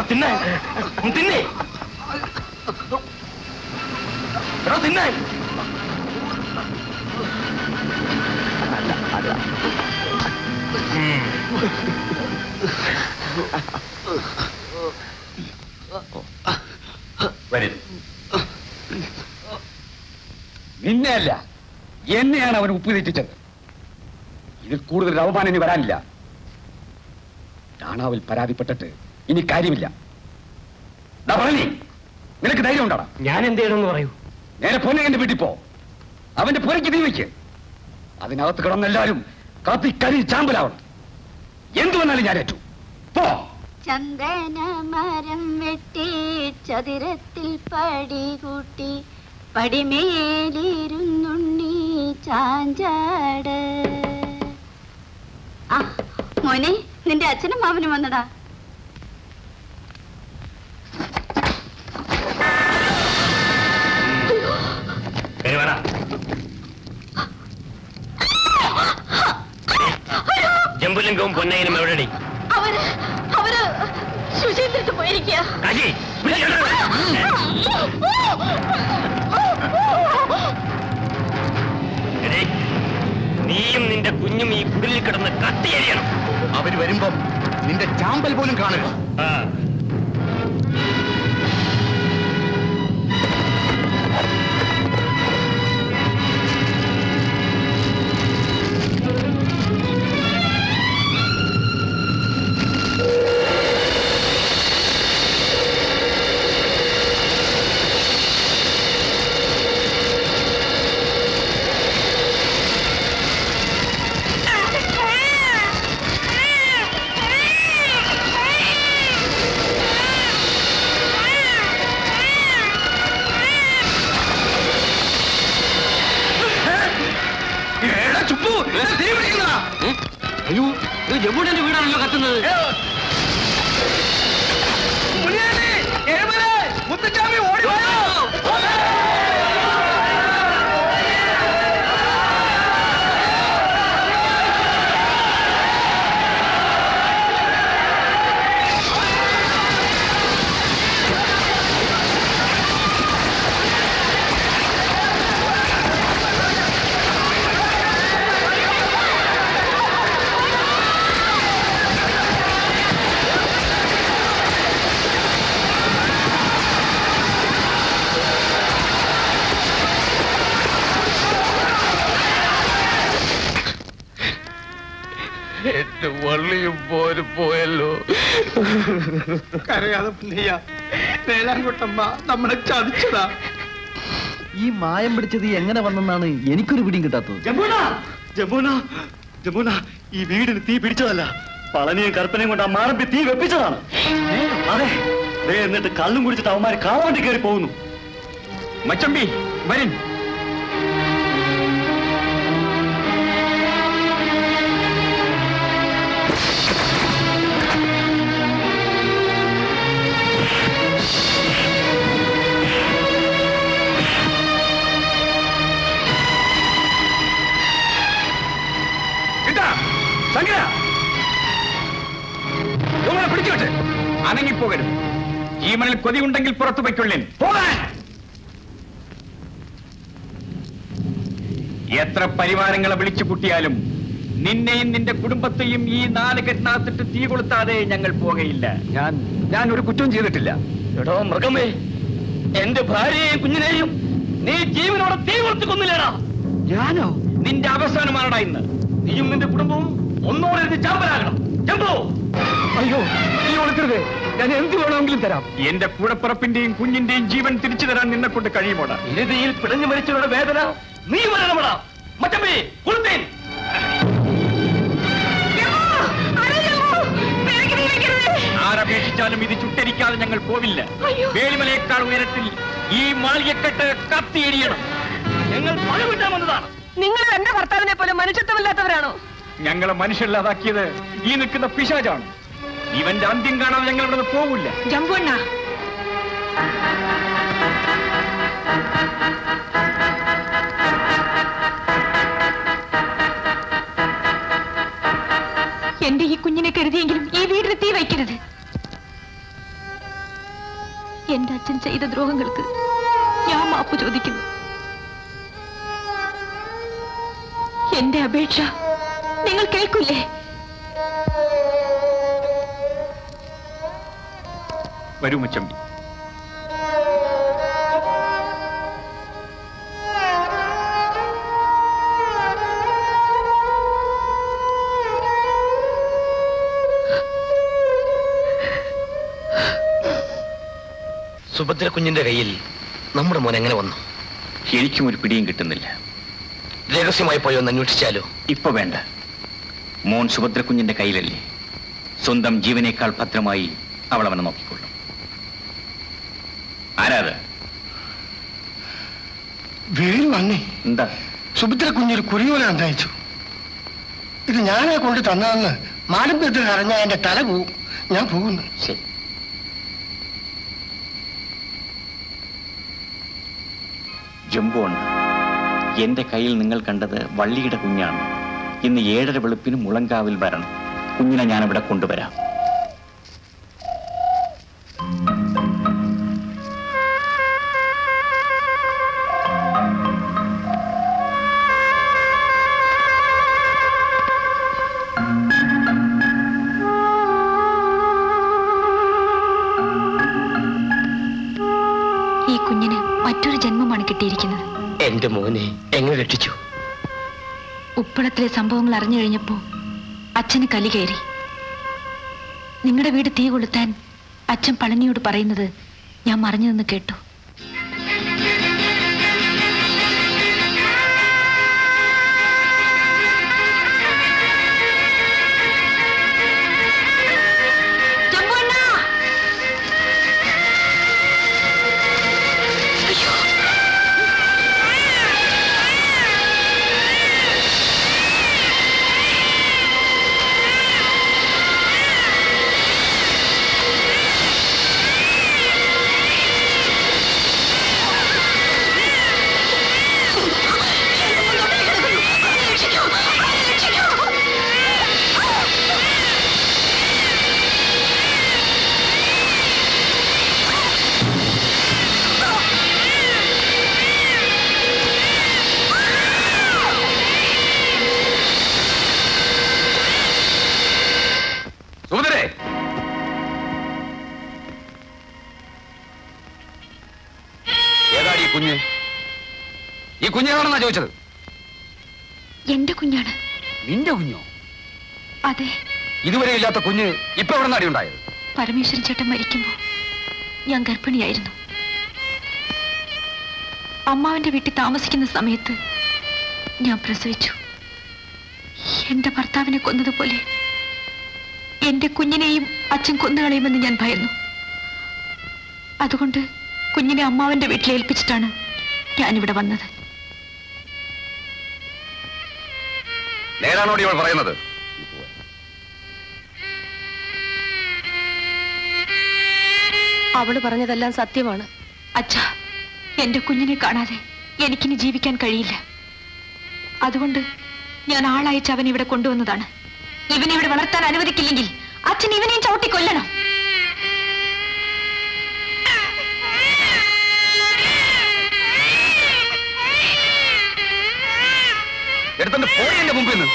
തിന്നാൻ തിന്നേ തിന്നാൻ വരും. നിന്നെയല്ല എന്നെയാണ് അവൻ ഉപ്പ് തെറ്റിച്ചത്. ഇതിൽ കൂടുതൽ അവമാനം ഇനി വരാനില്ല. ടാണാവിൽ പരാതിപ്പെട്ടിട്ട് ഇനി കാര്യമില്ല. പറഞ്ഞേ, നിനക്ക് ധൈര്യം ഉണ്ടാടാ? ഞാൻ എന്ത് ചെയ്യണമെന്ന് പറയൂ. നേരെ പൊന്നകന്റെ വീട്ടിൽ പോ. അവന്റെ പുരയ്ക്ക് തീ വയ്ക്ക്. അതിനകത്ത് കിടന്നെല്ലാരും കത്തി കരി ചാമ്പലാവണം. എന്തു വന്നാലും ഞാൻ ഏറ്റു. പോ. ചന്ദന മരം വെട്ടി ചതുരത്തിൽ പടികൂട്ടി പടിമേലിരുന്നുണ്ണി ചാഞ്ചാട്. ആ മോനെ, നിന്റെ അച്ഛനും മാമനും വന്നടാ. ജംബുലിംഗവും പൊന്നയനും എവിടെടി? അവര് ശുചീന്ദ്രത്ത് പോയിരിക്കുക. നീയും നിന്റെ കുഞ്ഞും ഈ കുടിലിൽ കിടന്ന് കത്തിയരിയണം. അവര് വരുമ്പം നിന്റെ ചാമ്പൽ പോലും കാണരുത്. അയ്യോ, ഇത് ജമ്പുടന്റെ വീടാണല്ലോ കത്തുന്നത്. മുത്തച്ചാമി ഓടി വായോ. എന്റെ വള്ളിയും പോരും പോയല്ലോ. കരയാതെ പുള്ളിയ വേലാൻകുട്ടമ്മ നമ്മളെ ചതിച്ചതാ. ഈ മായം പിടിച്ചത് എങ്ങനെ വന്നെന്നാണ് എനിക്കൊരു പിടിയും കിട്ടാത്തത്. ജമുന, ഈ വീടിന് തീ പിടിച്ചതല്ല, പളനിയും കൽപ്പനയും കൊണ്ട് ആ മാറമ്പി തീ വെപ്പിച്ചതാണ്. അതെ, എന്നിട്ട് കള്ളും കുടിച്ചിട്ട് അവന്മാര് കാവാണ്ടി കയറി പോകുന്നു. മച്ചമ്പി വരും. പിടിച്ചോട്ട് അനങ്ങിപ്പോകരുത്. ജീവനിൽ കൊതിയുണ്ടെങ്കിൽ പുറത്തു വയ്ക്കുള്ളിൽ പോകാൻ. എത്ര പരിവാരങ്ങളെ വിളിച്ചു കൂട്ടിയാലും നിന്നെയും നിന്റെ കുടുംബത്തെയും ഈ 4 കെട്ടിനകത്തിട്ട് തീ കൊളുത്താതെ ഞങ്ങൾ പോകയില്ല. ഞാൻ ഒരു കുറ്റവും ചെയ്തിട്ടില്ല. എടോ മൃഗമേ, എന്റെ ഭാര്യയെയും കുഞ്ഞിനെയും നീ ജീവനോടെ തീ കൊളുത്തി കൊന്നില്ലേടാ? ഞാനോ? നിന്റെ അവസാനമാണടാ ഇന്ന്. നീയും നിന്റെ കുടുംബവും ഒന്നോടെ ചാമ്പലാകണം. ജംബു, അയ്യോ, നീ ഒളിക്കരുത്. ഞാൻ എന്ത് വേണമെങ്കിലും തരാം. എന്റെ കൂടപ്പിറപ്പിന്റെയും കുഞ്ഞിന്റെയും ജീവൻ തിരിച്ചു തരാൻ നിന്നെ കൊണ്ട് കഴിയുമോടാ? ഇരുതിയിൽ പിടഞ്ഞു മരിച്ചവരുടെ വേദന നീ വരണമടാ. മറ്റമ്പി കുളുത്തേൻ. ആരപേക്ഷിച്ചാലും ഇത് ചുട്ടരിക്കാതെ ഞങ്ങൾ പോവില്ല. വേളിമലയേക്കാൾ ഉയരത്തിൽ ഈ മാളികക്കെട്ട് കത്തിയെരിയണം. ഞങ്ങൾ പഴ വിട്ടാൻ വന്നതാണ്. നിങ്ങൾ എന്റെ ഭർത്താവിനെ പോലെ മനുഷ്യത്വമില്ലാത്തവരാണോ? ഞങ്ങളെ മനുഷ്യരില്ലാതാക്കിയത് ഈ നിൽക്കുന്ന പിശാചാണ്. ഇവന്റെ അന്ത്യം കാണാൻ ഞങ്ങൾ ഇവിടെ പോവില്ല. ജമ്പുണ്ണ, എന്റെ ഈ കുഞ്ഞിനെ കരുതിയെങ്കിലും ഈ വീടിന് തീ വയ്ക്കരുത്. എന്റെ അച്ഛൻ ചെയ്ത ദ്രോഹങ്ങൾക്ക് ഞാൻ മാപ്പ് ചോദിക്കുന്നു. എന്റെ അപേക്ഷ നിങ്ങൾ കേൾക്കില്ലേ? വരൂ മുച്ചമ്പി. സുഭദ്ര കുഞ്ഞിന്റെ കയ്യിൽ നമ്മുടെ മോൻ എങ്ങനെ വന്നു? എനിക്കും ഒരു പിടിയും കിട്ടുന്നില്ല. രഹസ്യമായി പോയി ഒന്ന് അന്വേഷിച്ചാലോ? ഇപ്പൊ വേണ്ട. മോൻ സുഭദ്ര കുഞ്ഞിന്റെ കയ്യിലല്ലേ. സ്വന്തം ജീവനേക്കാൾ ഭദ്രമായി അവൾ അവനെ നോക്കിക്കൊള്ളും. ആരാത്? വേലു വന്നേ. എന്താ? സുഭദ്ര കുഞ്ഞൊരു കുറിയോല അയച്ചു. ഇത് ഞാനാ കൊണ്ട് തന്നതെന്ന് മാലമ്പേത്ത് അറിഞ്ഞാൽ എന്റെ തല പോവും. ഞാൻ പോകുന്നു. ശരി. ജംബോൺ, എന്റെ കയ്യിൽ നിങ്ങൾ കണ്ടത് വള്ളിയുടെ കുഞ്ഞാണ്. ഇന്ന് 7:30 വെളുപ്പിന് മുളങ്കാവിൽ വരണം. കുഞ്ഞിനെ ഞാനിവിടെ കൊണ്ടുവരാം. ഈ കുഞ്ഞിന് മറ്റൊരു ജന്മമാണ് കിട്ടിയിരിക്കുന്നത്. എന്റെ മോനെ എങ്ങനെ രക്ഷിച്ചു? ഉപ്പളത്തിലെ സംഭവങ്ങൾ അറിഞ്ഞു കഴിഞ്ഞപ്പോ അച്ഛന് കലി കയറി. നിങ്ങളുടെ വീട് തീ കൊളുത്താൻ അച്ഛൻ പളനിയോട് പറയുന്നത് ഞാൻ മറിഞ്ഞു നിന്ന് കേട്ടു. ഈ കുഞ്ഞാണെന്നാ ചോദിച്ചത്? എന്റെ കുഞ്ഞാണ്. നിന്റെ കുഞ്ഞോ? അതെ. ഇതുവരെ ഇല്ലാത്ത കുഞ്ഞ് ഇപ്പൊ എവിടെ നാടി ഉണ്ടായത്? പരമേശ്വരൻ ചേട്ടൻ മരിക്കുമ്പോ ഞാൻ ഗർഭിണിയായിരുന്നു. അമ്മാവന്റെ വീട്ടിൽ താമസിക്കുന്ന സമയത്ത് ഞാൻ പ്രസവിച്ചു. എന്റെ ഭർത്താവിനെ കൊന്നതുപോലെ എന്റെ കുഞ്ഞിനെയും അച്ഛൻ കൊന്നുകളയുമെന്ന് ഞാൻ ഭയന്നു. അതുകൊണ്ട് കുഞ്ഞിനെ അമ്മാവന്റെ വീട്ടിൽ ഏൽപ്പിച്ചിട്ടാണ് ഞാനിവിടെ വന്നത്. നേരാണോടി ഇവൾ പറയുന്നത്? അവള് പറഞ്ഞതെല്ലാം സത്യമാണ്. അച്ഛാ, എന്റെ കുഞ്ഞിനെ കാണാതെ എനിക്കിനി ജീവിക്കാൻ കഴിയില്ല. അതുകൊണ്ട് ഞാൻ ആളയച്ച് അവനെ ഇവിടെ കൊണ്ടുവന്നതാണ്. ഇവനെ ഇവിടെ വളർത്താൻ അനുവദിക്കില്ലെങ്കിൽ അച്ഛൻ ഇവനെയും ചവിട്ടി കൊല്ലണം. എടുത്തോണ്ട് പോയി എന്റെ മുമ്പിൽ നിന്ന്.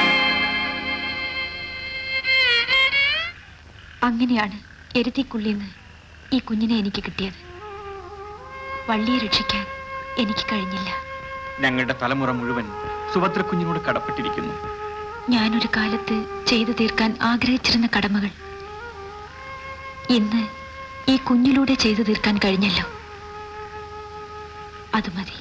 അങ്ങനെയാണ് എരുതിക്കുള്ളിന്ന് ഈ കുഞ്ഞിനെ എനിക്ക് കിട്ടിയത്. വള്ളിയെ രക്ഷിക്കാൻ എനിക്ക് കഴിഞ്ഞില്ല. ഞങ്ങളുടെ തലമുറ മുഴുവൻ സുഭദ്ര കുഞ്ഞിനോട് കടപ്പെട്ടിരിക്കുന്നു. ഞാനൊരു കാലത്ത് ചെയ്തു തീർക്കാൻ ആഗ്രഹിച്ചിരുന്ന കടമകൾ ഇന്ന് ഈ കുഞ്ഞിലൂടെ ചെയ്തു തീർക്കാൻ കഴിഞ്ഞല്ലോ. അത് മതി.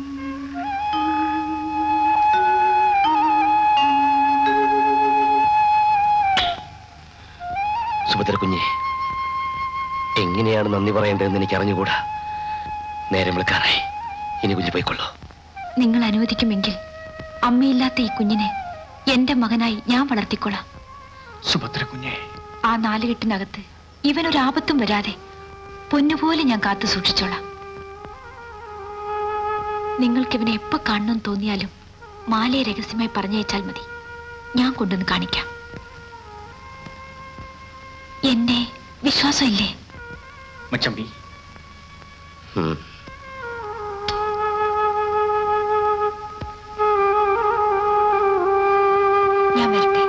സുഭദ്ര കുഞ്ഞെ, എങ്ങനെയാണ് നന്ദി പറയേണ്ടതെന്ന് എനിക്ക് അറിഞ്ഞുകൂടാ. നേരം വിളിക്കാറായി. ഇനി കുഞ്ഞു പോയിക്കൊള്ളൂ. നിങ്ങൾ അനുവദിക്കുമെങ്കിൽ അമ്മയില്ലാത്ത ഈ കുഞ്ഞിനെ എന്റെ മകനായി ഞാൻ വളർത്തിക്കൊള്ളാം. സുഭദ്ര കുഞ്ഞെ, ആ 4 കെട്ടിനകത്ത് ഇവനൊരു ആപത്തും വരാതെ പൊന്നുപോലെ ഞാൻ കാത്തു സൂക്ഷിച്ചോളാം. നിങ്ങൾക്കിവനെ എപ്പോ കാണണമെന്ന് തോന്നിയാലും മാലയെ രഹസ്യമായി പറഞ്ഞയച്ചാൽ മതി. ഞാൻ കൊണ്ടുവന്ന് കാണിക്കാം. എന്നെ വിശ്വാസമില്ലേ? മച്ചമ്പി, ഞാൻ വരട്ടെ.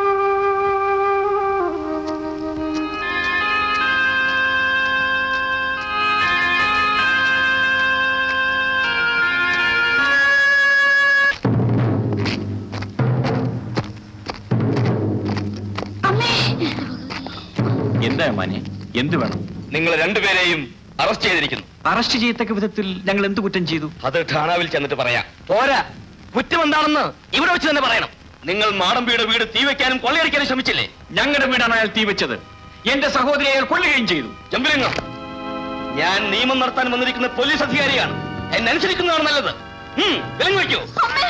എന്താ മാനെ, എന്ത് വേണം? നിങ്ങൾ രണ്ടുപേരെയും അറസ്റ്റ് ചെയ്തിരിക്കുന്നു. അറസ്റ്റ് ചെയ്യത്തക്ക വിധത്തിൽ ഞങ്ങൾ എന്ത് കുറ്റം ചെയ്തു? അത് ഠാണാവിൽ ചെന്നിട്ട് പറയാം. പോരാ, കുറ്റം എന്താണെന്ന് ഇവിടെ വെച്ച് തന്നെ പറയണം. നിങ്ങൾ മാടമ്പിയുടെ വീട് തീവയ്ക്കാനും കൊള്ളയടിക്കാനും ശ്രമിച്ചില്ലേ? ഞങ്ങളുടെ വീടാണ് അയാൾ തീ വെച്ചത്. എന്റെ സഹോദരി അയാൾ കൊല്ലുകയും ചെയ്തു. ജംബുലിംഗം, ഞാൻ നിയമം നടത്താൻ വന്നിരിക്കുന്ന പോലീസ് അധികാരിയാണ്. എന്നെ അനുസരിക്കുന്നതാണ് നല്ലത്. വിലങ്ങ് വയ്ക്കൂ.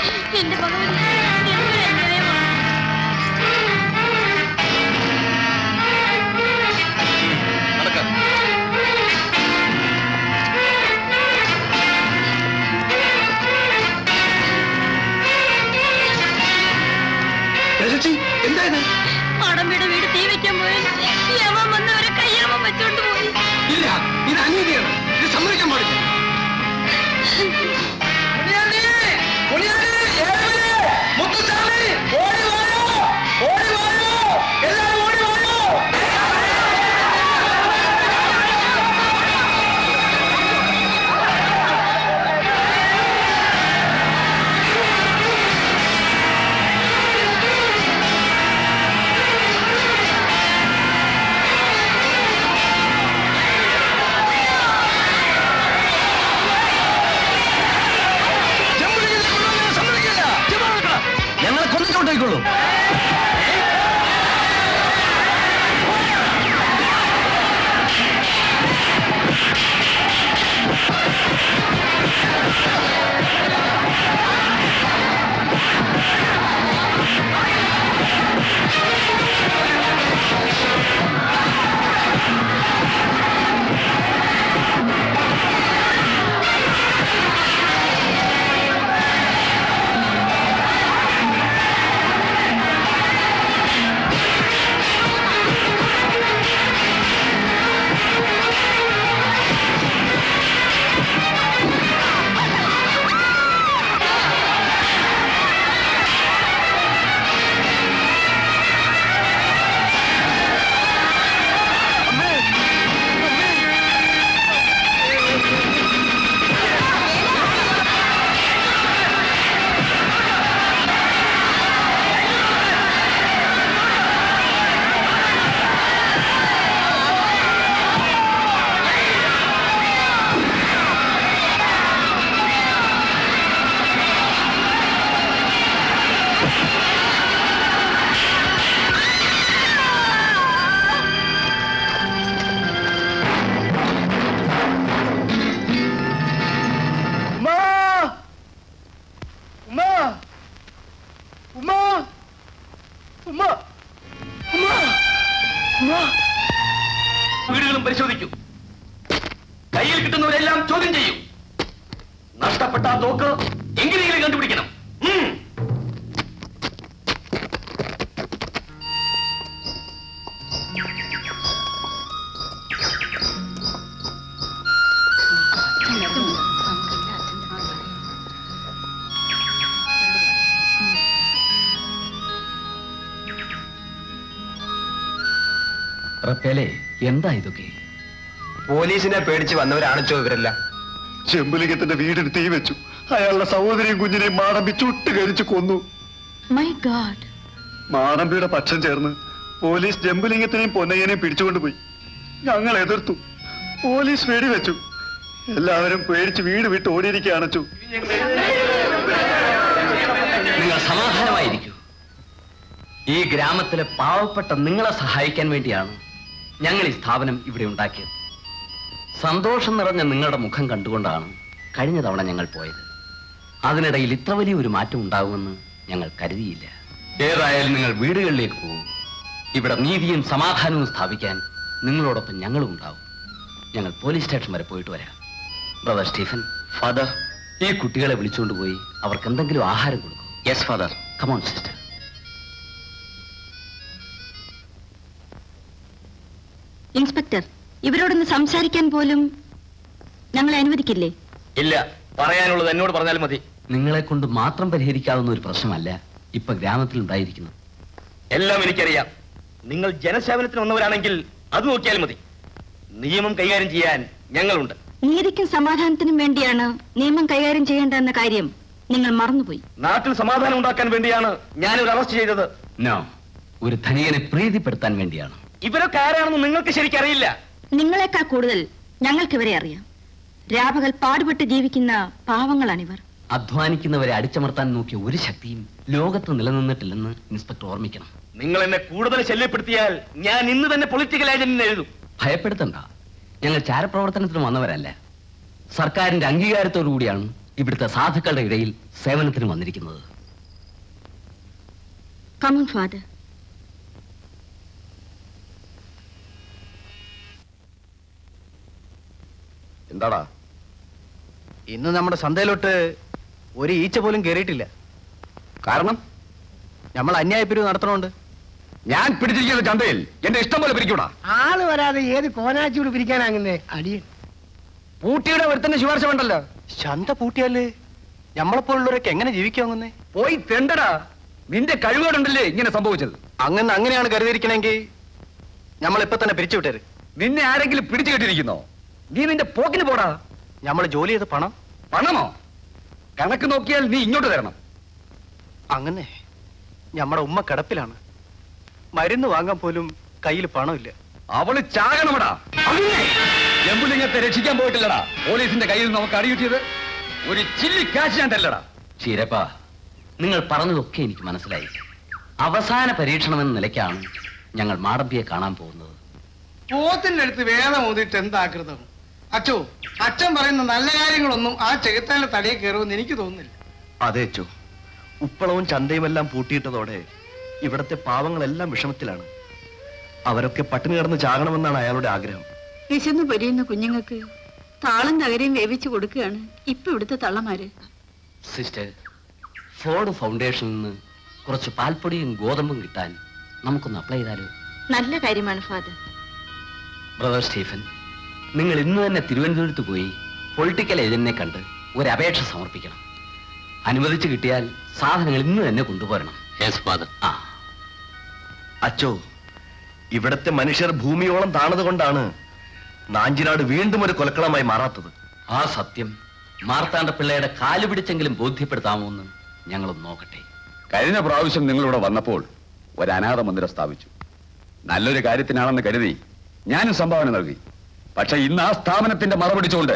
എന്തായത്? മാടമ്പിയുടെ വീട് തീ വെക്കാൻ പോയി യമൻ വന്നവരെ കയ്യാമം വെച്ചോണ്ട് പോയി. ഇല്ല, ഇത് അനീതിയാണ്. ഇത് സമ്മതിക്കാൻ പാടില്ല. ഞങ്ങളെ കൊന്നിട്ടുണ്ടായിക്കോളൂ. വീടുകളും പരിശോധിക്കൂ. കയ്യിൽ കിട്ടുന്നവരെല്ലാം ചോദ്യം ചെയ്യും. നഷ്ടപ്പെട്ട ആ തോക്ക് എങ്ങനെയെങ്കിലും കണ്ടുപിടിക്കണം. എന്താ ഇതൊക്കെ? പോലീസിനെ പേടിച്ച് വന്നവരാണിച്ചോ ഇവരെല്ലാം. ചെമ്പുലിംഗത്തിന്റെ വീടിന് തീ വെച്ചു. അയാളുടെ സഹോദരിയും കുഞ്ഞിനെയും മാടമ്പി ചുട്ട് കരിച്ചു കൊന്നു. My God. മാടമ്പിയുടെ പക്ഷം ചേർന്ന് പോലീസ് ജംബുലിംഗത്തിനെയും പൊന്നയ്യനെയും പിടിച്ചുകൊണ്ടുപോയി. ഞങ്ങൾ എതിർത്തു. പോലീസ് വെടിവെച്ചു. എല്ലാവരും പേടിച്ച് വീട് വിട്ട് ഓടിയിരിക്കുകയാണച്ചു. നിങ്ങൾ സമാധാനമായിരിക്കൂ. ഈ ഗ്രാമത്തിലെ പാവപ്പെട്ട നിങ്ങളെ സഹായിക്കാൻ വേണ്ടിയാണ് ഞങ്ങൾ ഈ സ്ഥാപനം ഇവിടെ ഉണ്ടാക്കിയത്. സന്തോഷം നിറഞ്ഞ നിങ്ങളുടെ മുഖം കണ്ടുകൊണ്ടാണ് കഴിഞ്ഞ തവണ ഞങ്ങൾ പോയത്. അതിനിടയിൽ ഇത്ര വലിയൊരു മാറ്റം ഉണ്ടാകുമെന്ന് ഞങ്ങൾ കരുതിയില്ല. ഏതായാലും നിങ്ങൾ വീടുകളിലേക്ക് പോകും. ഇവിടെ നീതിയും സമാധാനവും സ്ഥാപിക്കാൻ നിങ്ങളോടൊപ്പം ഞങ്ങളും ഉണ്ടാവും. ഞങ്ങൾ പോലീസ് സ്റ്റേഷൻ വരെ പോയിട്ട് വരാം. ബ്രദർ സ്റ്റീഫൻ, ഫാദർ, ഈ കുട്ടികളെ വിളിച്ചുകൊണ്ടുപോയി അവർക്ക് എന്തെങ്കിലും ആഹാരം കൊടുക്കും. Yes father. Come on sister. Inspector, ഇവരോടൊന്ന് സംസാരിക്കാൻ പോലും. ഞങ്ങളെ അനുവദിക്കില്ലേ? ഇല്ല, പറയാനുള്ളത് എന്നോട് പറഞ്ഞാലും മതി. നിങ്ങളെ കൊണ്ട് മാത്രം പരിഹരിക്കാവുന്ന ഒരു പ്രശ്നമല്ല ഇപ്പൊ ഗ്രാമത്തിൽ ഉണ്ടായിരിക്കുന്നത്. എല്ലാം എനിക്കറിയാം. നിങ്ങൾ ജനസേവനത്തിന് വന്നവരാണെങ്കിൽ അത് നോക്കിയാലും മതി. നിയമം കൈകാര്യം ചെയ്യാൻ ഞങ്ങളുണ്ട്. നീതിക്കും സമാധാനത്തിനും വേണ്ടിയാണ് നിയമം കൈകാര്യം ചെയ്യേണ്ടെന്ന കാര്യം നിങ്ങൾ മറന്നുപോയി. നാട്ടിൽ സമാധാനം ഉണ്ടാക്കാൻ വേണ്ടിയാണ് ഞാനൊരു അറസ്റ്റ് ചെയ്തത്. നോ, ഒരു ധനികനെ പ്രീതിപ്പെടുത്താൻ വേണ്ടിയാണ്. ഇവരൊക്കെ ആരാണെന്ന് നിങ്ങൾക്ക് ശരിക്കറിയില്ല. നിങ്ങളെക്കാൾ കൂടുതൽ ഞങ്ങൾക്കിവരെ അറിയാം. രാപകൽ പാടുപെട്ട് ജീവിക്കുന്ന പാവങ്ങളാണിവർ. അധ്വാനിക്കുന്നവരെ അടിച്ചമർത്താൻ നോക്കിയ ഒരു ശക്തിയും ലോകത്ത് നിലനിന്നിട്ടില്ലെന്ന് ഇൻസ്പെക്ടർ ഓർമ്മിക്കണം. നിങ്ങൾ എന്നെ കൂടുതൽ ശല്യപ്പെടുത്തിയാൽ ഞാൻ ഇന്ന് തന്നെ പൊളിറ്റിക്കൽ ഏജന്റിന് എഴുതും. ഭയപ്പെടുത്തണ്ട, ഞങ്ങൾ ചാരപ്രവർത്തനത്തിന് വന്നവരല്ല. സർക്കാരിന്റെ അംഗീകാരത്തോടു കൂടിയാണ് ഇവിടുത്തെ സാധുക്കളുടെ ഇടയിൽ സേവനത്തിന് വന്നിരിക്കുന്നത്. Come on, father. എന്താടാ, ഇന്ന് നമ്മുടെ ചന്തയിലോട്ട് ഒരു ഈച്ച പോലും കയറിയിട്ടില്ല. കാരണം നമ്മൾ അന്യായപ്പിരിവ് നടത്തണോണ്ട്. ഞാൻ പിടിച്ചിരിക്കുന്ന ചന്തയിൽ എന്റെ ഇഷ്ടം പോലെ പിരിക്കൂടാ. ആള് വരാതെ ഏത് കോനാച്ചിയോട് പിരിക്കാനാകുന്നേ? അടിയൻ പൂട്ടിയുടെ ഒരുത്തന്നെ ശുപാർശ വേണ്ടല്ലോ. ചന്ത പൂട്ടിയാല് നമ്മളെപ്പോലുള്ളവരൊക്കെ എങ്ങനെ ജീവിക്കാവുന്നേ? പോയി തെണ്ടടാ. നിന്റെ കഴിവുകൊണ്ടല്ലേ ഇങ്ങനെ സംഭവിച്ചത്. അങ്ങനെയാണ് കരുതിയിരിക്കണമെങ്കിൽ നമ്മളിപ്പോ തന്നെ പിരിച്ചുവിട്ടേര്. നിന്നെ ആരെങ്കിലും പിടിച്ചു കെട്ടിരിക്കുന്നോ? നീ നിന്റെ പോക്കിന് പോടാ. നമ്മൾ ജോലി ചെയ്ത് പണമോ? കണക്ക് നോക്കിയാൽ നീ ഇങ്ങോട്ട് തരണം. അങ്ങനെ നമ്മുടെ ഉമ്മ കിടപ്പിലാണ്. മരുന്ന് വാങ്ങാൻ പോലും കയ്യിൽ പണമില്ല. അവള് ചാകണമടാ. ജംബുലിംഗത്തെ രക്ഷിക്കാൻ പോയിട്ടില്ലടാ. പോലീസിന്റെ കയ്യിൽ നമുക്ക് അടികിട്ടിയത് ഒരു ചില്ലി കാശ് ഞാൻ തല്ലടാ. ചീരപ്പ, നിങ്ങൾ പറഞ്ഞതൊക്കെ എനിക്ക് മനസ്സിലായി. അവസാന പരീക്ഷണം എന്ന നിലയ്ക്കാണ് ഞങ്ങൾ മാടമ്പിയെ കാണാൻ പോകുന്നത്. പോത്തിന്റെ അടുത്ത് വേദം ഓതിട്ട് എന്താകൃതം? അച്ചോ, അച്ഛൻ പറയുന്ന നല്ല കാര്യങ്ങളൊന്നും ആ ചെകുത്താന്റെ തടിയെ കയറുമെന്ന് എനിക്ക് തോന്നുന്നില്ല. അതെ അച്ചോ, ഉപ്പളവും ചന്തയും എല്ലാം പൂട്ടിയിട്ടതോടെ ഇവിടത്തെ പാവങ്ങളെല്ലാം വിഷമത്തിലാണ്. അവരൊക്കെ പട്ടിണി കിടന്ന് ചാകണമെന്നാണ് അയാളുടെ ആഗ്രഹം. വിശന്നു പൊരിയുന്ന കുഞ്ഞുങ്ങൾക്ക് താളം തകരയും വേവിച്ചു കൊടുക്കുകയാണ് ഇപ്പൊ ഇവിടുത്തെ തള്ളമാര്. സിസ്റ്റർ, ഫോർഡ് ഫൗണ്ടേഷനിൽ നിന്ന് കുറച്ച് പാൽപ്പൊടിയും ഗോതമ്പും കിട്ടാൻ നമുക്കൊന്ന് അപ്ലൈ ചെയ്താലോ? നല്ല കാര്യമാണ് ഫാദർ. ബ്രദർ സ്റ്റീഫൻ, നിങ്ങൾ ഇന്ന് തന്നെ തിരുവനന്തപുരത്ത് പോയി പൊളിറ്റിക്കൽ ഏജന്റിനെ കണ്ട് ഒരു അപേക്ഷ സമർപ്പിക്കണം. അനുവദിച്ചു കിട്ടിയാൽ സാധനങ്ങൾ ഇന്ന് തന്നെ കൊണ്ടുപോരണം. Yes father. അച്ചോ, ഇവിടത്തെ മനുഷ്യർ ഭൂമിയോളം താണത് കൊണ്ടാണ് നാഞ്ചിനാട് വീണ്ടും ഒരു കൊലക്കളമായി മാറാത്തത്. ആ സത്യം മാർത്താണ്ഡ പിള്ളയുടെ കാല് പിടിച്ചെങ്കിലും ബോധ്യപ്പെടുത്താമോ എന്ന് ഞങ്ങളൊന്ന് നോക്കട്ടെ. കഴിഞ്ഞ പ്രാവശ്യം നിങ്ങളിവിടെ വന്നപ്പോൾ ഒരു അനാഥ മന്ദിരം സ്ഥാപിച്ചു. നല്ലൊരു കാര്യത്തിനാണെന്ന് കരുതി ഞാനും സംഭാവന നൽകി. പക്ഷെ ഇന്ന് ആ സ്ഥാപനത്തിന്റെ മറപിടിച്ചുകൊണ്ട്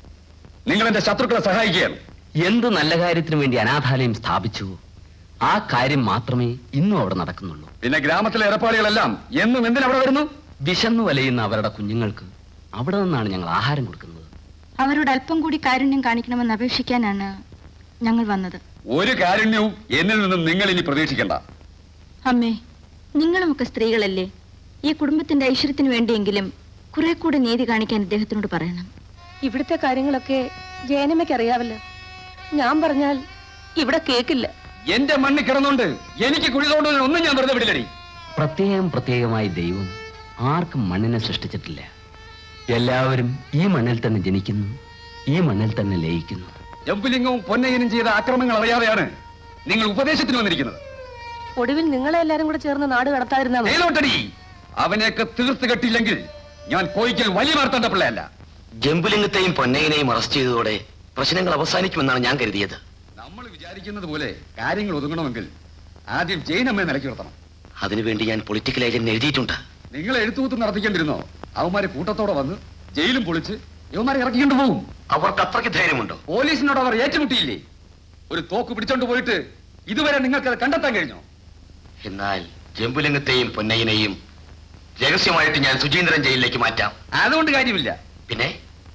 നിങ്ങൾ എന്റെ ശത്രുക്കളെ സഹായിക്കുകയാണ്. എന്ത് നല്ല കാര്യത്തിനു വേണ്ടി അനാഥാലയം സ്ഥാപിച്ചു, ആ കാര്യം മാത്രമേ ഇന്നും അവിടെ നടക്കുന്നുള്ളൂ. പിന്നെ ഗ്രാമത്തിലെ ഇടപാടുകളെല്ലാം എന്നും എന്തിനവിടെ വരുന്നു? വിശന്നു വലയുന്ന അവരുടെ കുഞ്ഞുങ്ങൾക്ക് അവിടെ നിന്നാണ് ഞങ്ങൾ ആഹാരം കൊടുക്കുന്നത്. അവരോട് അല്പം കൂടി കാരുണ്യം കാണിക്കണമെന്ന് അപേക്ഷിക്കാനാണ് ഞങ്ങൾ വന്നത്. ഒരു കാരുണ്യവും എന്നിൽ നിന്നും നിങ്ങൾ ഇനി പ്രതീക്ഷിക്കണ്ട. അമ്മേ, നിങ്ങളുമൊക്കെ സ്ത്രീകളല്ലേ. ഈ കുടുംബത്തിന്റെ ഐശ്വര്യത്തിന് വേണ്ടിയെങ്കിലും കുറെ കൂടെ നീതി കാണിക്കാൻ ഇദ്ദേഹത്തിനോട് പറയണം. ഇവിടുത്തെ കാര്യങ്ങളൊക്കെ ജയനമ്മയ്ക്ക് അറിയാവല്ലോ. ഞാൻ പറഞ്ഞാൽ ഇവിടെ കേക്കില്ല. എന്റെ മണ്ണിൽ കിടന്നുകൊണ്ട് എനിക്ക് കുഴി തോണ്ടുന്നതിനൊന്നും ഞാൻ വെറുതെ വിടില്ലടി. പ്രത്യേകമായി ദൈവം ആർക്കും മണ്ണിനെ സൃഷ്ടിച്ചിട്ടില്ല. എല്ലാവരും ഈ മണ്ണിൽ തന്നെ ജനിക്കുന്നു, ഈ മണ്ണിൽ തന്നെ ലയിക്കുന്നു. ജംബുലിംഗവും പൊന്നയ്യനും ചെയ്ത ആക്രമണങ്ങൾ അറിയാതെയാണ് നിങ്ങൾ ഉപദേശത്തിന് വന്നിരിക്കുന്നത്. ഒടുവിൽ നിങ്ങളെ എല്ലാരും കൂടെ ചേർന്ന് നാട് കടത്താതിരുന്നാ മതി. അവനെയൊക്കെ തീർത്ത് കെട്ടില്ലെങ്കിൽ ഞാൻ കോയിക്കൽ വലിയ മാർത്താണ്ഡ പിള്ളയല്ല. ജംബുലിംഗത്തെയും പൊന്നയ്യനെയും അറസ്റ്റ് ചെയ്തതോടെ പ്രശ്നങ്ങൾ അവസാനിക്കുമെന്നാണ് ഞാൻ കരുതിയത്. നമ്മൾ വിചാരിക്കുന്നത് പോലെ കാര്യങ്ങൾ ഒതുങ്ങണമെങ്കിൽ ആദ്യം ജയിനമ്മയെ നിലയ്ക്ക് നിർത്തണം. അതിനുവേണ്ടി ഞാൻ പൊളിറ്റിക്കൽ ഏജന്റ് എഴുതിയിട്ടുണ്ട്. നിങ്ങൾ എഴുത്തുകൂത്ത് നടത്തിക്കൊണ്ടിരുന്നോ? അവന്മാരെ കൂട്ടത്തോടെ വന്ന് ജയിലും പൊളിച്ച് ഇവന്മാരെ ഇറക്കിക്കൊണ്ട് പോകും. അവർക്ക് അത്രയ്ക്ക് ധൈര്യമുണ്ടോ? പോലീസിനോട് അവർ ഏറ്റുമുട്ടിയില്ലേ? ഒരു തോക്ക് പിടിച്ചോണ്ട് പോയിട്ട് ഇതുവരെ നിങ്ങൾക്ക് അത് കണ്ടെത്താൻ കഴിഞ്ഞോ? എന്നാൽ ജംബുലിംഗത്തെയും പൊന്നയ്യനെയും രഹസ്യമായിട്ട് ഞാൻ സുചീന്ദ്രൻ ജയിലിലേക്ക് മാറ്റാം. അതുകൊണ്ട് കാര്യമില്ല. പിന്നെ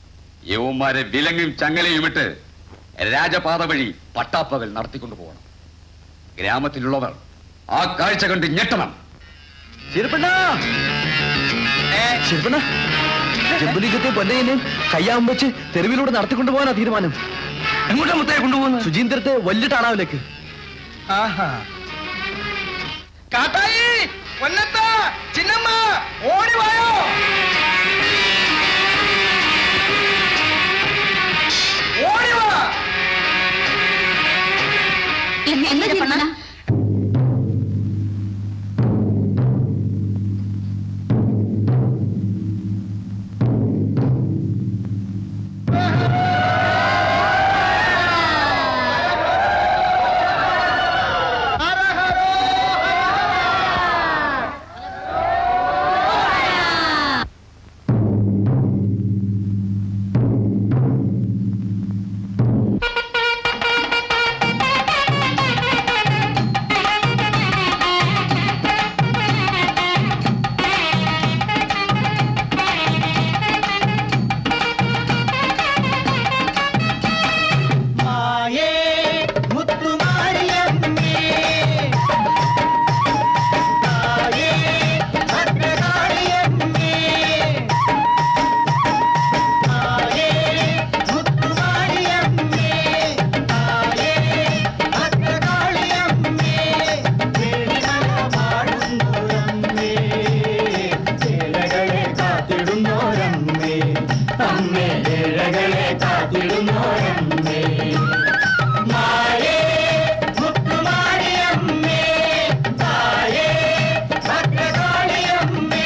യവന്മാരെ വിലങ്ങും ചങ്ങലയും ഇട്ട് രാജപാത വഴി പട്ടാപ്പകൽ നടത്തിക്കൊണ്ടു പോകണം. ഗ്രാമത്തിലുള്ളവർ ആ കാഴ്ച കണ്ട് ഞെട്ടണം. ജംബുലിംഗത്തെ പൊന്നയ്യനെയും കയ്യാൻ വെച്ച് തെരുവിലൂടെ നടത്തിക്കൊണ്ടു പോകാനാ തീരുമാനം. എങ്ങോട്ടാ മുത്തയെ കൊണ്ടുപോകുന്നത്? സുചീന്ദ്രത്തെ വലിയ ടാണാവിലേക്ക്. കാട്ടായി, പൊന്നത്ത, ചിന്നമ്മ, ഓടി വായോ. ഏഴകളെ കാത്തിടുന്നോരമ്മേ മായേ മുത്തുമാരിയമ്മേ തായേ ഭദ്രകാളിയമ്മേ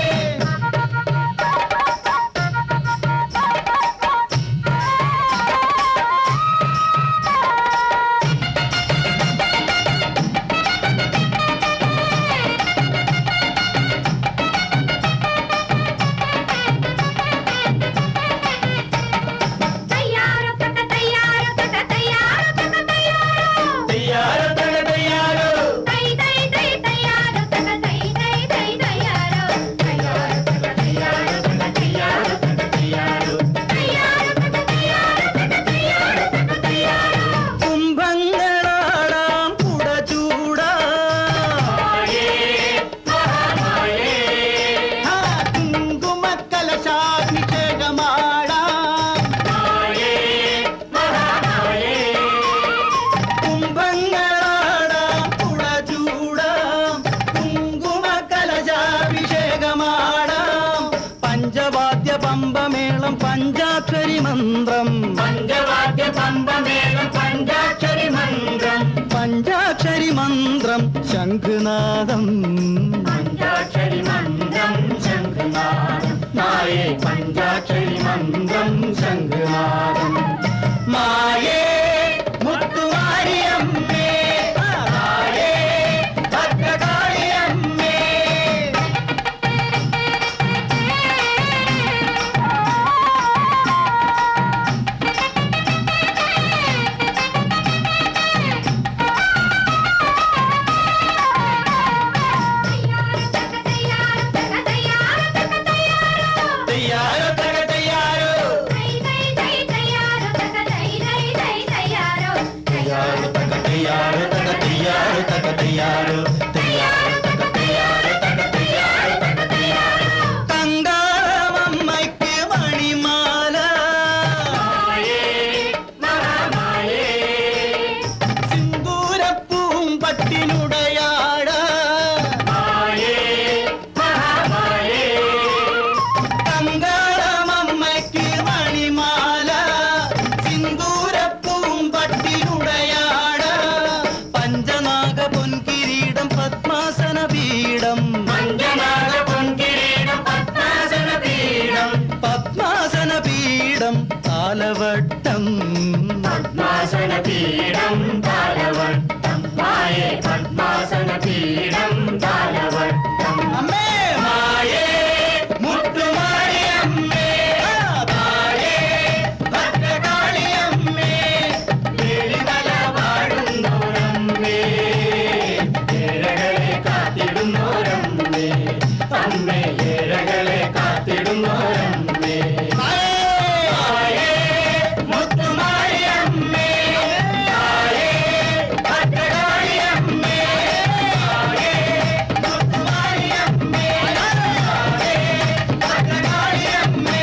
പഞ്ചാക്ഷരി മന്ത്രം പഞ്ചവാദ്യ പമ്പമേളം പഞ്ചാക്ഷരി മന്ത്രം പഞ്ചാക്ഷരി മന്ത്രം ശംഖുനാദം പഞ്ചാക്ഷരി മന്ത്രം ശംഖുനാദം മായേ പഞ്ചാക്ഷരി മന്ത്രം ശംഖുനാദം മായേ മുത്തുമാരിയമ്മേ തായേ ഭദ്രകാളിയമ്മേ കങ്കാളമമ്മയ്ക്ക് മണിമാല സിന്ദൂരപ്പൂം പട്ടിനുടയാട കങ്കാളമമ്മയ്ക്ക് മണിമാല സിന്ദൂരപ്പൂം പട്ടിനുടയാട പഞ്ചനാഗ പൊൻകിരീടം പത്മാസന പീഠം പഞ്ചനാഗ പൊൻകിരീടം പത്മാസന പീഠം പത്മാസന പീഠം താലവട്ടം പത്മാസന പീഠം താലവട്ടം മായേ പത്മാസന പീഠം താലവട്ടം അമ്മേ മായേ മുത്തുമാരിയമ്മേ തായേ ഭദ്രകാളിയമ്മേ വെളിതല വാഴുന്നോരമ്മേ ഏഴകളെ കാത്തിടുന്നോരമ്മേ അമ്മേ ഏഴകളെ കാത്തിടുന്നോരമ്മേ തായേ മുത്തുമാരിയമ്മേ തായേ ഭദ്രകാളിയമ്മേ തായേ മുത്തുമാരിയമ്മേ തായേ ഭദ്രകാളിയമ്മേ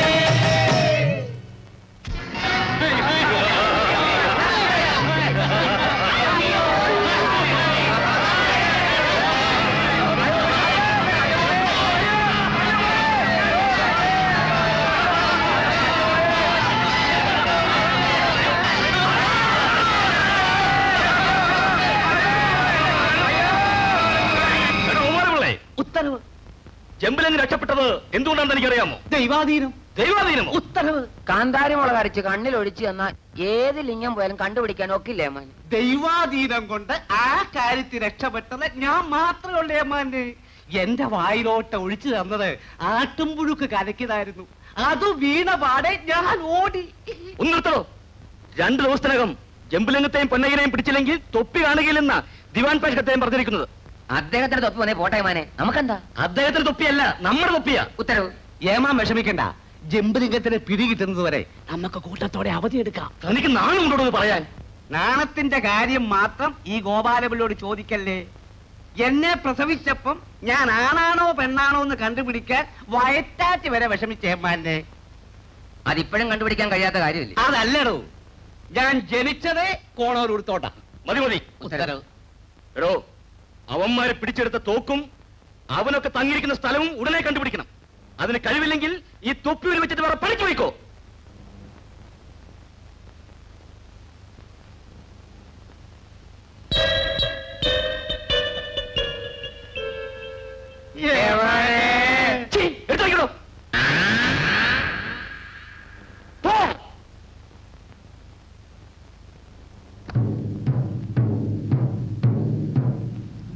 ഉത്തരവ് ജമ്പുലങ്ങ് രക്ഷപ്പെട്ടത് എന്തുകൊണ്ടാണെന്ന് എനിക്കറിയാമോ? ദൈവാധീനം. ദൈവാധീനമോ? ഉത്തരവ് കാന്താരി മുളക് അരച്ച് കണ്ണിൽ ഒഴിച്ചു തന്നാൽ ഏത് ലിംഗം പോയാലും കണ്ടുപിടിക്കാൻ ഒക്കില്ലേ അമ്മാൻ? ദൈവാധീനം കൊണ്ട് ആ കാര്യത്തിൽ രക്ഷപ്പെട്ടത് ഞാൻ മാത്രമേ ഉള്ളേ അമ്മാന്റെ. എന്റെ വായിലോട്ട് ഒഴിച്ചു തന്നത് ആട്ടുംപുഴുക്ക് കലക്കിയതായിരുന്നു. അത് വീണ പാടെ ഞാൻ ഓടി. ഒന്നിർത്തോ. 2 ദിവസത്തിനകം ജമ്പുലിംഗത്തെയും പൊന്നയ്യനെയും പിടിച്ചില്ലെങ്കിൽ തൊപ്പി കാണുകയില്ലെന്ന ദിവാൻ പേഷ് കത്തേയും പറഞ്ഞിരിക്കുന്നത്. അദ്ദേഹത്തിന്റെ തൊപ്പി വന്നേ പോട്ടെ മാനെ, നമുക്കെന്താ? അദ്ദേഹത്തിന്റെ തൊപ്പിയല്ല, നമ്മുടെ തൊപ്പിയാ. ഉത്തരവ്. ഏമാൻ വിഷമിക്കണ്ട, ജമ്പുലിംഗത്തിന് പിടി കിട്ടുന്നത് വരെ നമുക്ക് കൂട്ടത്തോടെ അവധിയെടുക്കാം. തനിക്ക് നാണം കൊണ്ടോട് പറയാൻ. നാണത്തിന്റെ കാര്യം മാത്രം ഈ ഗോപാലപിള്ളയോട് ചോദിക്കല്ലേ. എന്നെ പ്രസവിച്ചപ്പം ഞാൻ ആണാണോ പെണ്ണാണോ എന്ന് കണ്ടുപിടിക്കാൻ വയറ്റാറ്റ് വരെ വിഷമിച്ചേമാനെ. അതിപ്പോഴും കണ്ടുപിടിക്കാൻ കഴിയാത്ത കാര്യമില്ല. അതല്ലടോ, ഞാൻ ജനിച്ചതേ കോണൂരുത്തോട്ടാ. മതി മതി. ഉത്തരവ്. എടോ, അവന്മാരെ പിടിച്ചെടുത്ത തോക്കും അവനൊക്കെ തങ്ങിയിരിക്കുന്ന സ്ഥലവും ഉടനെ കണ്ടുപിടിക്കണം. അതിന് കഴിവില്ലെങ്കിൽ ഈ തൊപ്പിയിൽ വെച്ചിട്ട് വേറെ പണിക്ക് പോയിക്കോ.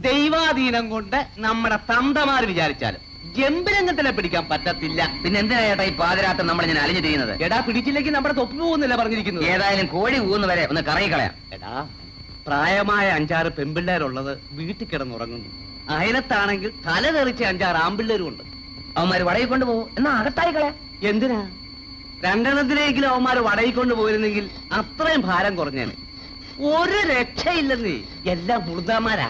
ദൈവാധീനം കൊണ്ട് നമ്മുടെ തന്തമാര് വിചാരിച്ചാലും ജമ്പരംഗത്തിനെ പിടിക്കാൻ പറ്റത്തില്ല. പിന്നെ എന്തിനാ ചേട്ടാ ഈ പാതിരാത്രി നമ്മൾ ഞാൻ അലിഞ്ഞു ചെയ്യുന്നത്? എടാ പിടിച്ചില്ലെങ്കിൽ നമ്മുടെ തൊപ്പി പോകുന്നില്ല പറഞ്ഞിരിക്കുന്നത്. ഏതായാലും കോഴി ഊന്ന് വരെ ഒന്ന് കറങ്ങിക്കളയാം. എടാ പ്രായമായ 5-6 പെൺപിള്ളേരുള്ളത് വീട്ടിൽ കിടന്നുറങ്ങുന്നു. അയലത്താണെങ്കിൽ തല തെറിച്ച 5-6 ആമ്പിള്ളേരും ഉണ്ട്. അവന്മാര് വടയിൽ കൊണ്ടുപോകും എന്നാ അകത്തായി കളയാം. എന്തിനാ? 2 അവന്മാര് വടയിക്കൊണ്ട് പോയിരുന്നെങ്കിൽ അത്രയും ഭാരം കുറഞ്ഞേനെ. ഒരു രക്ഷയില്ലെന്നേ, എല്ലാം മുഴുതാമാരാ.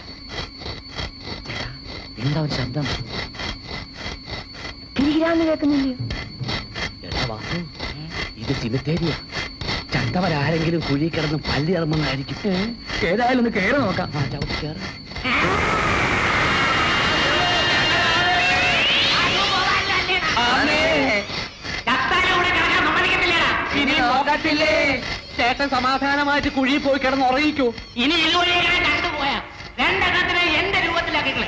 എന്താ ഒരു ശബ്ദം? കേൾക്കുന്നില്ലയോ? എടാ വാസു, ഇത് സിമിത്തേരിയാ. ചത്തവരാരെങ്കിലും കുഴി കിടന്ന് പല്ലി ഇറങ്ങുന്നതായിരിക്കും. ഏതായാലും ഒന്ന് കയറി നോക്കാം. ചവിട്ടി കയറി. ഇനി നോക്കത്തില്ലേ? ചേട്ടൻ സമാധാനമായിട്ട് കുഴി പോയി കിടന്ന് ഉറങ്ങിക്കൂ. ഇനി ഇതുവഴി കണ്ടുപോയാ 2 എണ്ണത്തിനെ എന്റെ രൂപത്തിലാക്കിക്കളെ.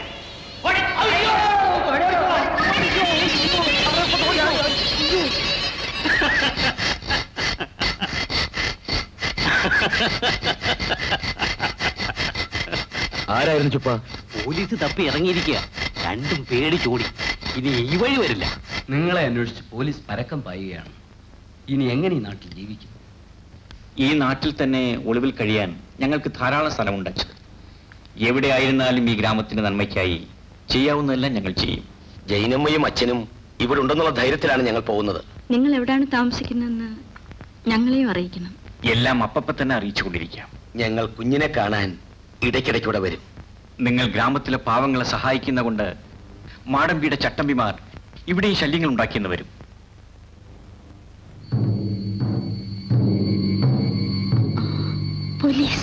ആരായിരുന്നു ചുപ്പ? പോലീസ് തപ്പി ഇറങ്ങിയിരിക്കുക. രണ്ടും പേടിച്ചോടി. ഇനി ഈ വഴി വരില്ല. നിങ്ങളെ അന്വേഷിച്ച് പോലീസ് പരക്കം പായുകയാണ്. ഇനി എങ്ങനെ ഈ നാട്ടിൽ ജീവിക്കും? ഈ നാട്ടിൽ തന്നെ ഒളിവിൽ കഴിയാൻ ഞങ്ങൾക്ക് ധാരാളം സ്ഥലമുണ്ട്. എവിടെയായിരുന്നാലും ഈ ഗ്രാമത്തിന്റെ നന്മയ്ക്കായി ചെയ്യാവുന്നതെല്ലാം ഞങ്ങൾ ചെയ്യും. ജൈനമ്മയും അച്ഛനും ഇവിടെ ഉണ്ടെന്നുള്ള ധൈര്യത്തിലാണ് ഞങ്ങൾ പോകുന്നത്. നിങ്ങൾ എവിടെയാണ് താമസിക്കുന്നതെന്ന് ഞങ്ങളെയും അറിയിക്കണം. എല്ലാം അപ്പപ്പ തന്നെ അറിയിച്ചുകൊണ്ടിരിക്കാം. ഞങ്ങൾ കുഞ്ഞിനെ കാണാൻ ഇടയ്ക്കിടയ്ക്കൂടെ വരും. നിങ്ങൾ ഗ്രാമത്തിലെ പാവങ്ങളെ സഹായിക്കുന്ന കൊണ്ട് മാടമ്പിയുടെ ചട്ടമ്പിമാർ ഇവിടെ ഈ ശല്യങ്ങൾ ഉണ്ടാക്കിയെന്ന് വരും. പോലീസ്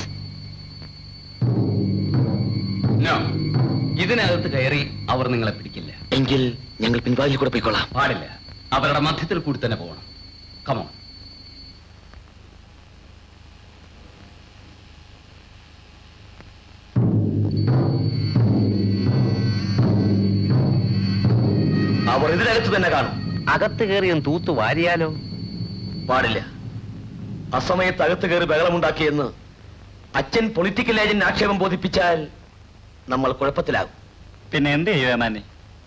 ഇതിനകത്ത് കയറി അവർ നിങ്ങളെ പിടിക്കില്ല. എങ്കിൽ ഞങ്ങൾ പിൻവാതിൽ കൂടെ പോയിക്കൊള്ളാം. പാടില്ല, അവരുടെ മധ്യത്തിൽ കൂടി തന്നെ പോകണം. കമോൺ. അവർ ഇതിനകത്ത് തന്നെ കാണും. അകത്ത് കയറിയും തൂത്തു വാരിയാലോ? പാടില്ല. അസമയത്ത് അകത്ത് കയറി ബഹളമുണ്ടാക്കിയെന്ന് അച്ഛൻ പൊളിറ്റിക്കൽ ഏജന്റ് ആക്ഷേപം ബോധിപ്പിച്ചാൽ നമ്മൾ കുഴപ്പത്തിലാകും. പിന്നെ എന്ത് ചെയ്യുവാനെ?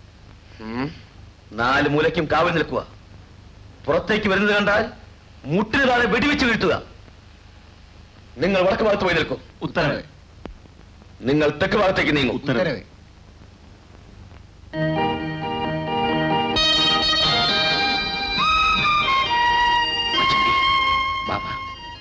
4 മൂലയ്ക്കും കാവൽ നിൽക്കുക. പുറത്തേക്ക് വരുന്നത് കണ്ടാൽ മുട്ടിന് താഴെ വെടിവെച്ച് വീഴ്ത്തുക. നിങ്ങൾ വടക്ക് ഭാഗത്ത് പോയി നിൽക്കും. ഉത്തരവ്. നിങ്ങൾ തെക്ക് ഭാഗത്തേക്ക് നീങ്ങും. ഉത്തരവ്. ബാബാ,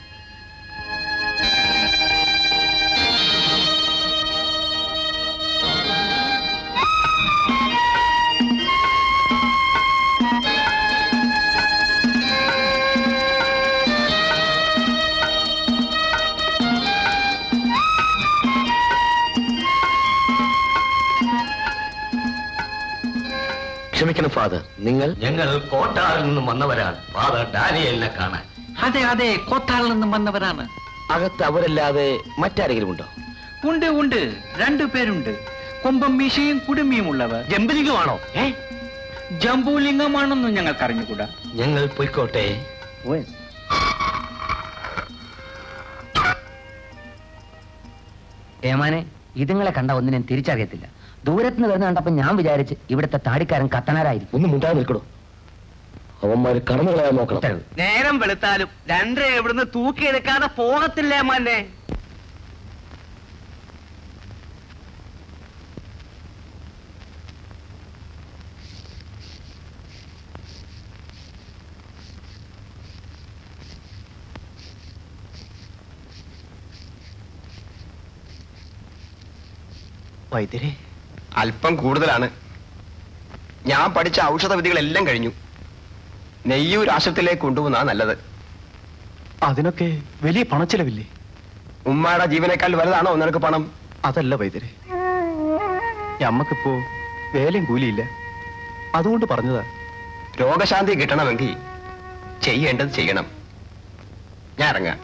ക്ഷമിക്കണം ഫാദർ. ഞങ്ങൾ കോട്ടാറിൽ നിന്നും വന്നവരാണ്. ഫാദർ ഡാനിയലിനെ കാണാൻ. അതെ അതെ, കോത്താറിൽ നിന്നും വന്നവരാണ്. അകത്ത് അവരല്ലാതെ മറ്റാരെങ്കിലും ഉണ്ടോ? ഉണ്ട് ഉണ്ട്, 2 പേരുണ്ട്. കൊമ്പം മീശയും കുടുമിയും ഉള്ളവർ. ജമ്പുലിംഗമാണോ? ജംബുലിംഗമാണെന്നും ഞങ്ങൾക്ക് അറിഞ്ഞുകൂടാ. ഞങ്ങൾ പോയിക്കോട്ടെ. ഏമാനെ, ഇതുങ്ങളെ കണ്ട ഒന്നും ഞാൻ തിരിച്ചറിയത്തില്ല. ദൂരത്തുനിന്ന് വരുന്ന കണ്ടപ്പോ ഞാൻ വിചാരിച്ച് ഇവിടുത്തെ താടിക്കാരൻ കത്തനാരായിരിക്കും. ഒന്നും മുണ്ടാതെ നിൽക്കണോ? അവന്മാര് കടന്നു കളയാൻ നോക്കണം. നേരം വെളുത്താലും 2 എവിടുന്ന് തൂക്കിയെടുക്കാതെ പോകത്തില്ലേ മോനെ? വൈദ്യരെ, അല്പം കൂടുതലാണ്. ഞാൻ പഠിച്ച ഔഷധ വിധികളെല്ലാം കഴിഞ്ഞു. നെയ്യൂർ ആശുപത്രിയിലേക്ക് കൊണ്ടുപോകുന്നതാ നല്ലത്. അതിനൊക്കെ വലിയ പണച്ചെലവില്ലേ? ഉമ്മാടെ ജീവനേക്കാൾ വലുതാണോ നിനക്ക് പണം? അതല്ല വൈദ്യരെ, ഞമ്മക്കിപ്പോ വേലയും കൂലിയില്ല, അതുകൊണ്ട് പറഞ്ഞതാ. രോഗശാന്തി കിട്ടണമെങ്കിൽ ചെയ്യേണ്ടത് ചെയ്യണം. ഞാൻ ഇറങ്ങാം.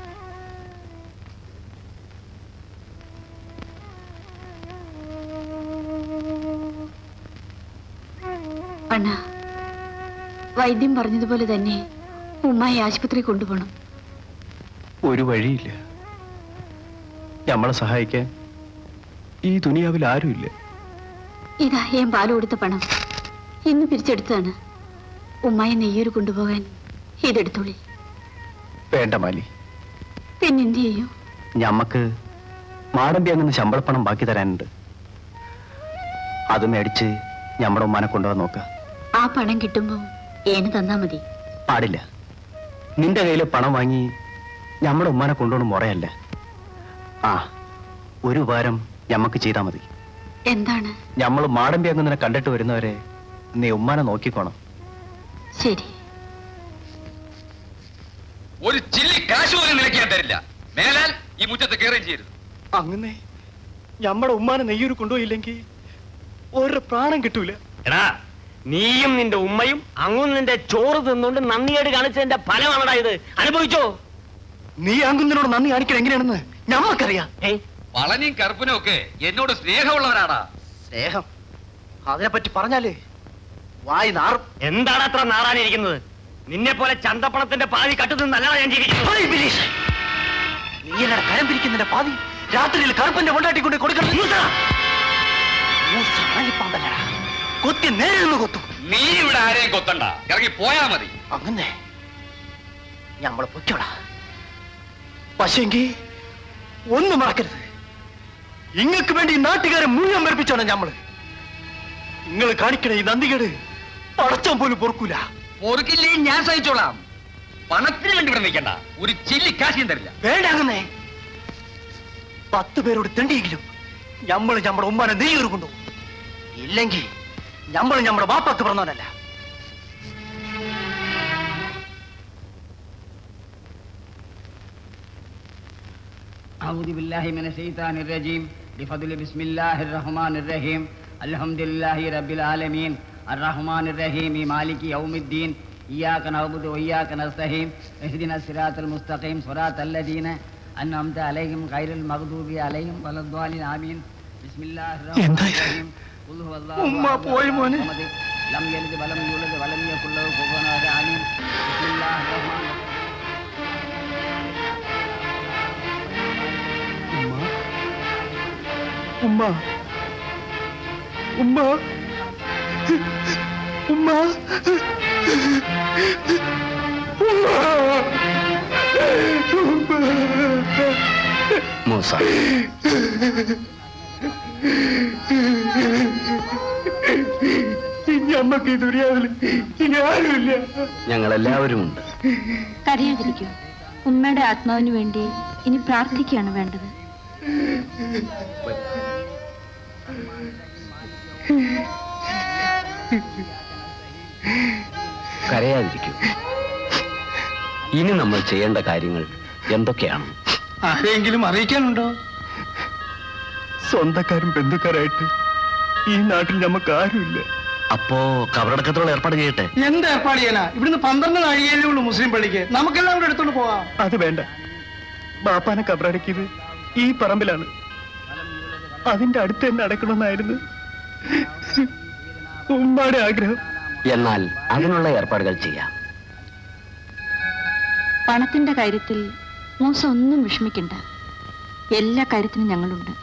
അണ്ണ, വൈദ്യം പറഞ്ഞതുപോലെ തന്നെ ഉമ്മായി ആശുപത്രി കൊണ്ടുപോകണം. ഒരു വഴിയില്ല. നമ്മളെ സഹായിക്കാൻ ഈ ദുനിയാവിൽ ആരുമില്ല. ഇതാ ഞാൻ പാല് കൊടുത്ത പണം ഇന്ന് പിരിച്ചെടുത്തതാണ്. ഉമ്മായി നെയ്യൂര് കൊണ്ടുപോകാൻ ഇതെടുത്തോളി. വേണ്ട മാലി, പിന്നെന്ത് ചെയ്യും? ഞമ്മക്ക് മാടമ്പി അങ്ങനെ ശമ്പളപ്പണം ബാക്കി തരാനുണ്ട്. അത് മേടിച്ച് ഞമ്മടെ ഉമ്മാനെ കൊണ്ടുപോകാൻ നോക്ക. ആ പണം കിട്ടുമ്പോ ഏന് തന്നാ മതി. പാടില്ല. നിന്റെ കയ്യിൽ പണം വാങ്ങി ഞമ്മടെ ഉമ്മാനെ കൊണ്ടുപോകണം മുറയല്ല. ആ ഒരു ഉപകാരം ഞമ്മക്ക് ചെയ്താ മതി. എന്താണ്? ഞമ്മള് മാടമ്പി അങ്ങനെ കണ്ടിട്ട് വരുന്നവരെ നീ ഉമ്മാനെ നോക്കിക്കോണം. ശരി. ഒരു ചില്ലി കാശ് പോലും നിലയ്ക്കാൻ തരില്ല. മേലാൽ ഈ മുറ്റത്ത് കയറുകയും ചെയ്യരുത്. അങ്ങനെ ഞമ്മടെ ഉമ്മാനെ നെയ്യൂര് കൊണ്ടുപോയില്ലെങ്കിൽ ഒരു പ്രാണം കിട്ടൂല. എടാ, നീയും നിന്റെ ഉമ്മയും അങ്ങും നിന്റെ ചോറ് തിന്നുകൊണ്ട് നന്ദിയേട് കാണിച്ചതിന്റെ ഫലമാണടാ ഇത്. അനുഭവിച്ചോ? നീ അങ്ങുന്നതിനോട് നന്ദി കാണിക്കണം എങ്ങനെയാണെന്ന് ഞമ്മക്കറിയാം. വളനിയും കറുപ്പനും ഒക്കെ എന്നോട് സ്നേഹമുള്ളവരാടാ. സ്നേഹം അതിനെപ്പറ്റി പറഞ്ഞാലേ വായി നാറും. എന്താണ് അത്ര നാറാനിരിക്കുന്നത്? നിന്നെ പോലെ ചന്തപ്പണത്തിന്റെ പാതി കട്ടുന്നല്ലതാ ഞാൻ ജീവിക്കുന്നത്. നീ എല്ലാടെ കരം പിരിക്കുന്നതിന്റെ പാതി രാത്രിയിൽ കറുപ്പന്റെ കൊണ്ടാട്ടിക്കൊണ്ട് കൊടുക്കണം. കൊത്തി നേരെ നിന്ന് കൊത്തും. നീ ഇവിടെ ആരെയും കൊത്തണ്ട, ഇറങ്ങി പോയാ മതി. അങ്ങനെ ഞമ്മളെ പൊയ്ക്കോടാ. പക്ഷെങ്കി ഒന്നും മറക്കരുത്, ഇങ്ങക്ക് വേണ്ടി നാട്ടുകാരെ മുഴുവൻ മരപ്പിച്ചോണം ഞമ്മള്. നിങ്ങൾ കാണിക്കണ ഈ നന്ദികേട് പടച്ചം പോലും പൊറുക്കൂല. പൊറുക്കില്ലേ ഞാൻ സഹിച്ചോളാം. പണത്തിന് വേണ്ടി ഇവിടെ നിൽക്കണ്ട. ഒരു ചില്ലി കാശിയും തരില്ല. വേണ്ട. അങ്ങനെ 10 പേരോട് തെണ്ടിയെങ്കിലും ഞമ്മള് ഞമ്മടെ ഉമ്മാനെ നെയ്യൂര് കൊണ്ടുപോകും. ഇല്ലെങ്കിൽ ഞമ്മള് ഞമ്മടെ ബാപ്പാക്ക് പറഞ്ഞവനല്ല. أعوذ بالله من الشيطان الرجيم بفضل بسم الله الرحمن الرحيم الحمد لله رب العالمين الرحمن الرحيم مالك يوم الدين إياك نعبد وإياك نستعين اهدنا الصراط المستقيم صراط الذين أنعمت عليهم غير المغضوب عليهم ولا الضالين آمين بسم الله الرحمن الرحيم قل هو الله أحد لم يلد ولم يولد ولم يكن له كفوا أحد آمين بسم الله الرحمن الرحيم. ഉമ്മ ഉമ്മ ഉമ്മ മൂസ, ഞമ്മക്ക് ഈ ദുര്യാവില് ഇനി ആരുമില്ല. ഞങ്ങളെല്ലാവരും ഉണ്ട്. കരയാതിരിക്കൂ. ഉമ്മയുടെ ആത്മാവിന് വേണ്ടി ഇനി പ്രാർത്ഥിക്കുകയാണ് വേണ്ടത്. കരയാതിരിക്കൂ. ഇനി നമ്മൾ ചെയ്യേണ്ട കാര്യങ്ങൾ എന്തൊക്കെയാണ്? ആരെങ്കിലും അറിയിക്കാനുണ്ടോ? സ്വന്തക്കാരും ബന്ധുക്കാരായിട്ട് ഈ നാട്ടിൽ നമുക്ക് ആരുമില്ല. അപ്പോ കബറടക്കത്തോളം ഏർപ്പാട് ചെയ്യട്ടെ. എന്ത് ഏർപ്പാട് ചെയ്യാനാ? ഇവിടുന്ന് 12 നാഴികയല്ലേ ഉള്ളൂ മുസ്ലിം പള്ളിക്ക്. നമുക്കെല്ലാം കൂടെ എടുത്തോണ്ട് പോവാം. അത് വേണ്ട. ബാപ്പാനെ കബറടക്കിയത് ഈ പറമ്പിലാണ്. അതിന്റെ അടുത്ത് തന്നെ അടക്കണമെന്നായിരുന്നു ഉമ്മാടെ ആഗ്രഹം. എന്നാൽ അതിനുള്ള ഏർപ്പാടുകൾ ചെയ്യാം. പണത്തിന്റെ കാര്യത്തിൽ മൂസ ഒന്നും വിഷമിക്കണ്ട. എല്ലാ കാര്യത്തിനും ഞങ്ങളുണ്ട്.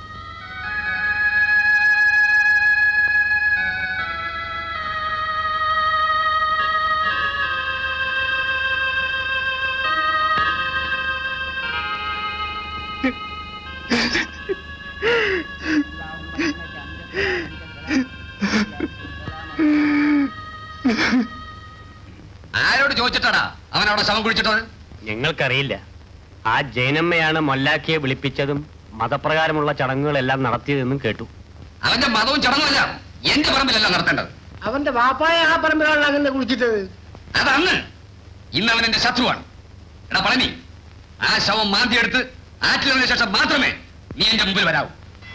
ആരോട് ചോദിച്ചിട്ടാടാ അവൻ അവിടെ ശവം കുഴിച്ചിട്ടത്? ഞങ്ങൾക്കറിയില്ല. ആ ജൈനമ്മയാണ് മൊല്ലാക്കിയെ വിളിപ്പിച്ചതും മതപ്രകാരമുള്ള ചടങ്ങുകളെല്ലാം നടത്തിയതെന്നും കേട്ടു. അവന്റെ മതവും ചടങ്ങുമല്ല എന്റെ പറമ്പിലല്ല നടത്തേണ്ടത്. അവന്റെ വാപ്പായ ആ പറമ്പിലാണ് അങ്ങനെ കുളിച്ചിട്ടത്. അതന്ന്. ഇന്ന് അവൻ എന്റെ ശത്രുവാണ്. എടാ പളനി, ആ ശവം മാന്തിയെടുത്ത് ആറ്റിലതിനു ശേഷം മാത്രമേ നീ എന്റെ മുമ്പിൽ വരാവൂ.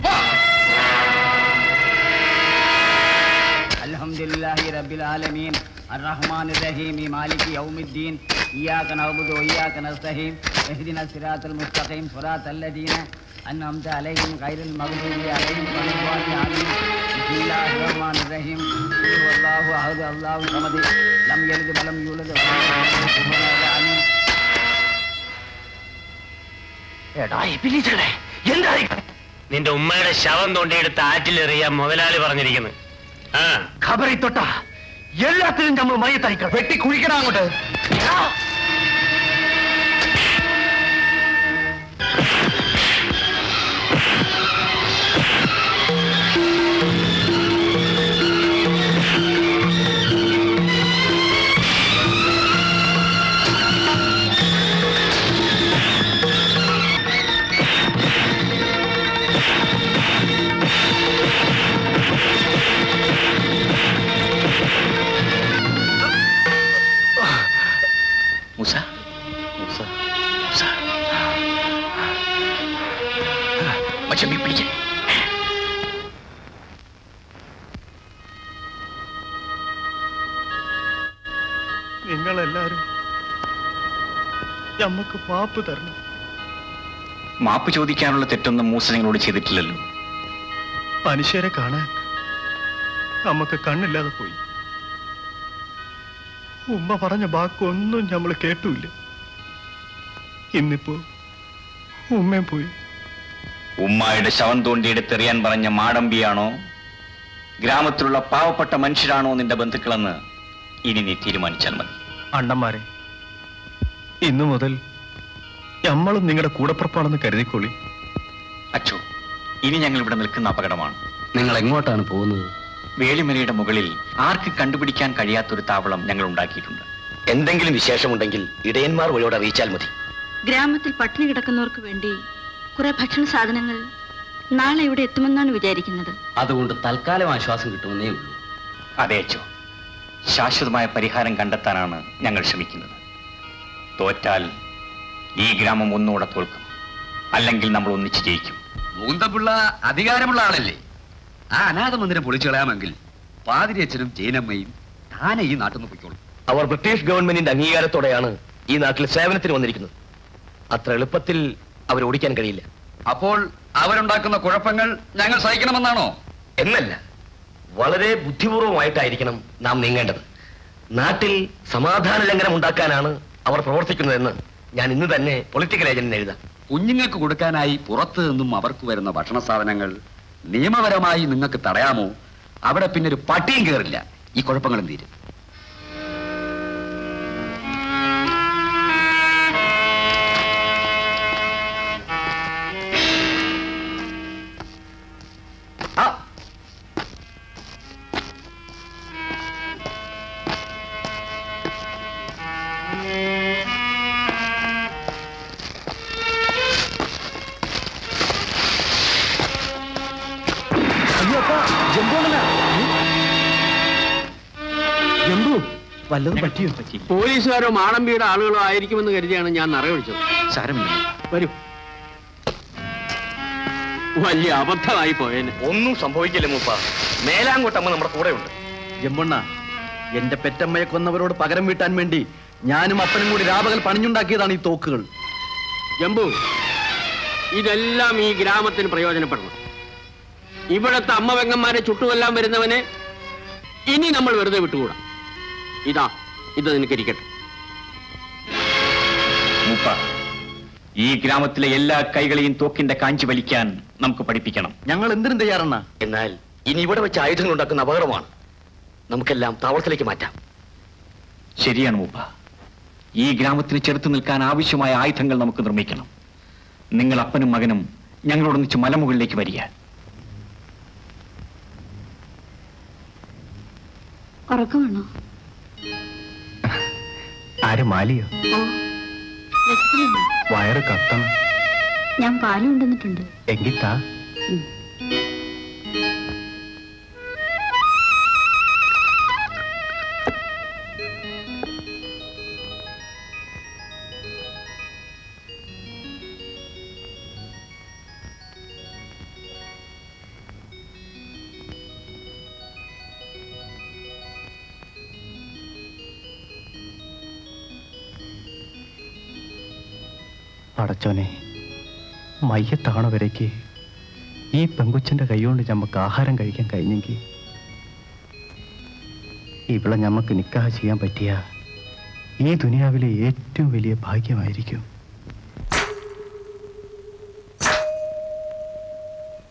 അൽഹംദുലില്ലാഹി റബ്ബിൽ ആലമീൻ അർറഹ്മാനിർ റഹീം മാലികി യൗമിദ്ദീൻ ഇയ്യാക നഅ്ബുദു വഇയ്യാക നസ്തഈൻ ഇഹ്ദിനസ് സിറാത്തൽ മുസ്തഖീം സിറാത്തൽ ലദീന അൻഅംത അലൈഹിം ഗൈറിൽ മഗ്ദൂബി അലൈഹിം വലദ്ദാലിൻ ആമീൻ ബിസ്മില്ലാഹിർ റഹ്മാനിർ റഹീം ഖുൽ ഹുവല്ലാഹു അഹദ് അല്ലാഹു സമദ് ലം യലിദ് വലം യൂലദ് വലം യകുൽ ലഹു കുഫുവൻ അഹദ് ആമീൻ. എടാ ഇബ്ലീസുകളെ, എന്തായി? നിന്റെ ഉമ്മയുടെ ശവം തോണ്ടിയെടുത്ത് ആറ്റിലെറിയാൻ മുതലാളി പറഞ്ഞിരിക്കുന്നു. ഖബറി തൊട്ട എല്ലാത്തിനും നമ്മൾ മയ്യത്തയക്കണം. വെട്ടി കുഴിക്കണം അങ്ങോട്ട്. നിങ്ങളെല്ലാരും നമുക്ക് മാപ്പ് തരണം. മാപ്പ് ചോദിക്കാനുള്ള തെറ്റൊന്നും മൂസ നിങ്ങളോട് ചെയ്തിട്ടില്ലല്ലോ. മനുഷ്യരെ കാണാൻ നമുക്ക് കണ്ണില്ലാതെ പോയി. ഉമ്മ പറഞ്ഞ വാക്കൊന്നും നമ്മൾ കേട്ടില്ല. ഇന്നിപ്പോ ഉമ്മയും പോയി. ഉമ്മായുടെ ശവം തോണ്ടിയെടുത്തെറിയാൻ പറഞ്ഞ മാടമ്പിയാണോ ഗ്രാമത്തിലുള്ള പാവപ്പെട്ട മനുഷ്യരാണോ നിന്റെ ബന്ധുക്കളെന്ന് ഇനി നീ തീരുമാനിച്ചാൽ മതി. അണ്ണന്മാരെ, ഇന്നു മുതൽ നമ്മളും നിങ്ങളുടെ കൂടപ്പുറപ്പാണെന്ന് കരുതിക്കൊള്ളി. അച്ചോ, ഇനി ഞങ്ങൾ ഇവിടെ നിൽക്കുന്ന അപകടമാണ്. നിങ്ങൾ എങ്ങോട്ടാണ് പോകുന്നത്? വേളിമലയുടെ മുകളിൽ ആർക്ക് കണ്ടുപിടിക്കാൻ കഴിയാത്തൊരു താവളം ഞങ്ങൾ ഉണ്ടാക്കിയിട്ടുണ്ട്. എന്തെങ്കിലും വിശേഷമുണ്ടെങ്കിൽ ഇടയന്മാർ വഴിയോട് അറിയിച്ചാൽ മതി. ഗ്രാമത്തിൽ പട്ടിണി കിടക്കുന്നവർക്ക് വേണ്ടി കുറെ ഭക്ഷണ സാധനങ്ങൾ നാളെ ഇവിടെ എത്തുമെന്നാണ് വിചാരിക്കുന്നത്. അതുകൊണ്ട് തൽക്കാലം ആശ്വാസം കിട്ടുമെന്നേ ഉള്ളൂ. അതെ അച്ചോ, ശാശ്വതമായ പരിഹാരം കണ്ടെത്താനാണ് ഞങ്ങൾ ശ്രമിക്കുന്നത്. തോറ്റാൽ ഈ ഗ്രാമം ഒന്നുകൂടെ തോൽക്കും, അല്ലെങ്കിൽ നമ്മൾ ഒന്നിച്ച് ജയിക്കും. മൂന്തപിള്ള അധികാരമുള്ള ആളല്ലേ? ആ അനാഥ മന്ദിരം പൊളിച്ചു കളയാമെങ്കിൽ പാതിരിയച്ഛനും ജൈനമ്മയും താനെ ഈ നാട്ടിൽ നിന്ന് പൊയ്ക്കോളും. അവർ ബ്രിട്ടീഷ് ഗവൺമെന്റിന്റെ അംഗീകാരത്തോടെയാണ് ഈ നാട്ടിൽ സേവനത്തിന് വന്നിരിക്കുന്നത്. അത്ര എളുപ്പത്തിൽ അവർ ഓടിക്കാൻ കഴിയില്ല. അപ്പോൾ അവരുണ്ടാക്കുന്ന കുഴപ്പങ്ങൾ ഞങ്ങൾ സഹിക്കണമെന്നാണോ? എന്നല്ല, വളരെ ബുദ്ധിപൂർവമായിട്ടായിരിക്കണം നാം നീങ്ങേണ്ടത്. നാട്ടിൽ സമാധാന ലംഘനം ഉണ്ടാക്കാനാണ് അവർ പ്രവർത്തിക്കുന്നതെന്ന് ഞാൻ ഇന്ന് തന്നെ പൊളിറ്റിക്കൽ ഏജന്റിന് എഴുതാം. കുഞ്ഞുങ്ങൾക്ക് കൊടുക്കാനായി പുറത്തു നിന്നും അവർക്ക് വരുന്ന ഭക്ഷണ സാധനങ്ങൾ നിയമപരമായി നിങ്ങൾക്ക് തടയാമോ? അവിടെ പിന്നെ ഒരു പട്ടിയും കയറില്ല, ഈ കുഴപ്പങ്ങളും തീരും. വല്ലതും പറ്റിയോ? പോലീസുകാരോ മാടമ്പിയുടെ ആളുകളോ ആയിരിക്കുമെന്ന് കരുതിയാണ് ഞാൻ നിറയൊഴിച്ചത്. സാരമില്ല, വരൂ. വലിയ അബദ്ധമായി പോയേനെ. ഒന്നും സംഭവിക്കില്ല മൂപ്പ. മേലാങ്കോട്ടമ്മ നമ്മുടെ കൂടെ ഉണ്ട്. ജമ്പണ്ണ, എന്റെ പെറ്റമ്മയെ കൊന്നവരോട് പകരം വീട്ടാൻ വേണ്ടി ഞാനും അപ്പനും കൂടി രാപകൽ പണിഞ്ഞുണ്ടാക്കിയതാണ് ഈ തോക്കുകൾ. ജമ്പു, ഇതെല്ലാം ഈ ഗ്രാമത്തിന് പ്രയോജനപ്പെടണം. ഇവിടത്തെ അമ്മവെങ്ങന്മാരെ ചുട്ടുകൊല്ലാൻ വരുന്നവനെ ഇനി നമ്മൾ വെറുതെ വിട്ടുകൂടാ. ഇത് നിനക്കിരിക്കട്ടെ. മൂപ്പ, ഈ ഗ്രാമത്തിലെ എല്ലാ കൈകളെയും തോക്കിന്റെ കാഞ്ചി വലിക്കാൻ നമുക്ക് പഠിപ്പിക്കണം. ഞങ്ങൾ എന്തിനും തയ്യാറെണ്ണ. എന്നാൽ ഇനി ഇവിടെ വെച്ച് ആയുധങ്ങൾ ഉണ്ടാക്കുന്ന അപകടമാണ്. നമുക്കെല്ലാം താവളത്തിലേക്ക് മാറ്റാം. ശരിയാണ് മൂപ്പ. ഈ ഗ്രാമത്തിന് ചെറുത്തു നിൽക്കാൻ ആവശ്യമായ ആയുധങ്ങൾ നമുക്ക് നിർമ്മിക്കണം. നിങ്ങൾ അപ്പനും മകനും ഞങ്ങളോടൊന്നിച്ച് മലമുകളിലേക്ക് വരിക. ഉറക്കമാണോ? ആര് മാലിയോ? വയറ് കത്തണം. ഞാൻ പാലും ഉണ്ടെന്നിട്ടുണ്ട്. എങ്കിത്താ. പടച്ചോനെ, മയ്യത്താണ വരയ്ക്ക് ഈ പെങ്കൊച്ചിന്റെ കൈകൊണ്ട് ഞമ്മക്ക് ആഹാരം കഴിക്കാൻ കഴിഞ്ഞെങ്കിൽ ഇവിടെ ഞമ്മക്ക് നിക്കാഹ് ചെയ്യാൻ പറ്റിയ ഈ ദുനിയാവിലെ ഏറ്റവും വലിയ ഭാഗ്യമായിരിക്കും.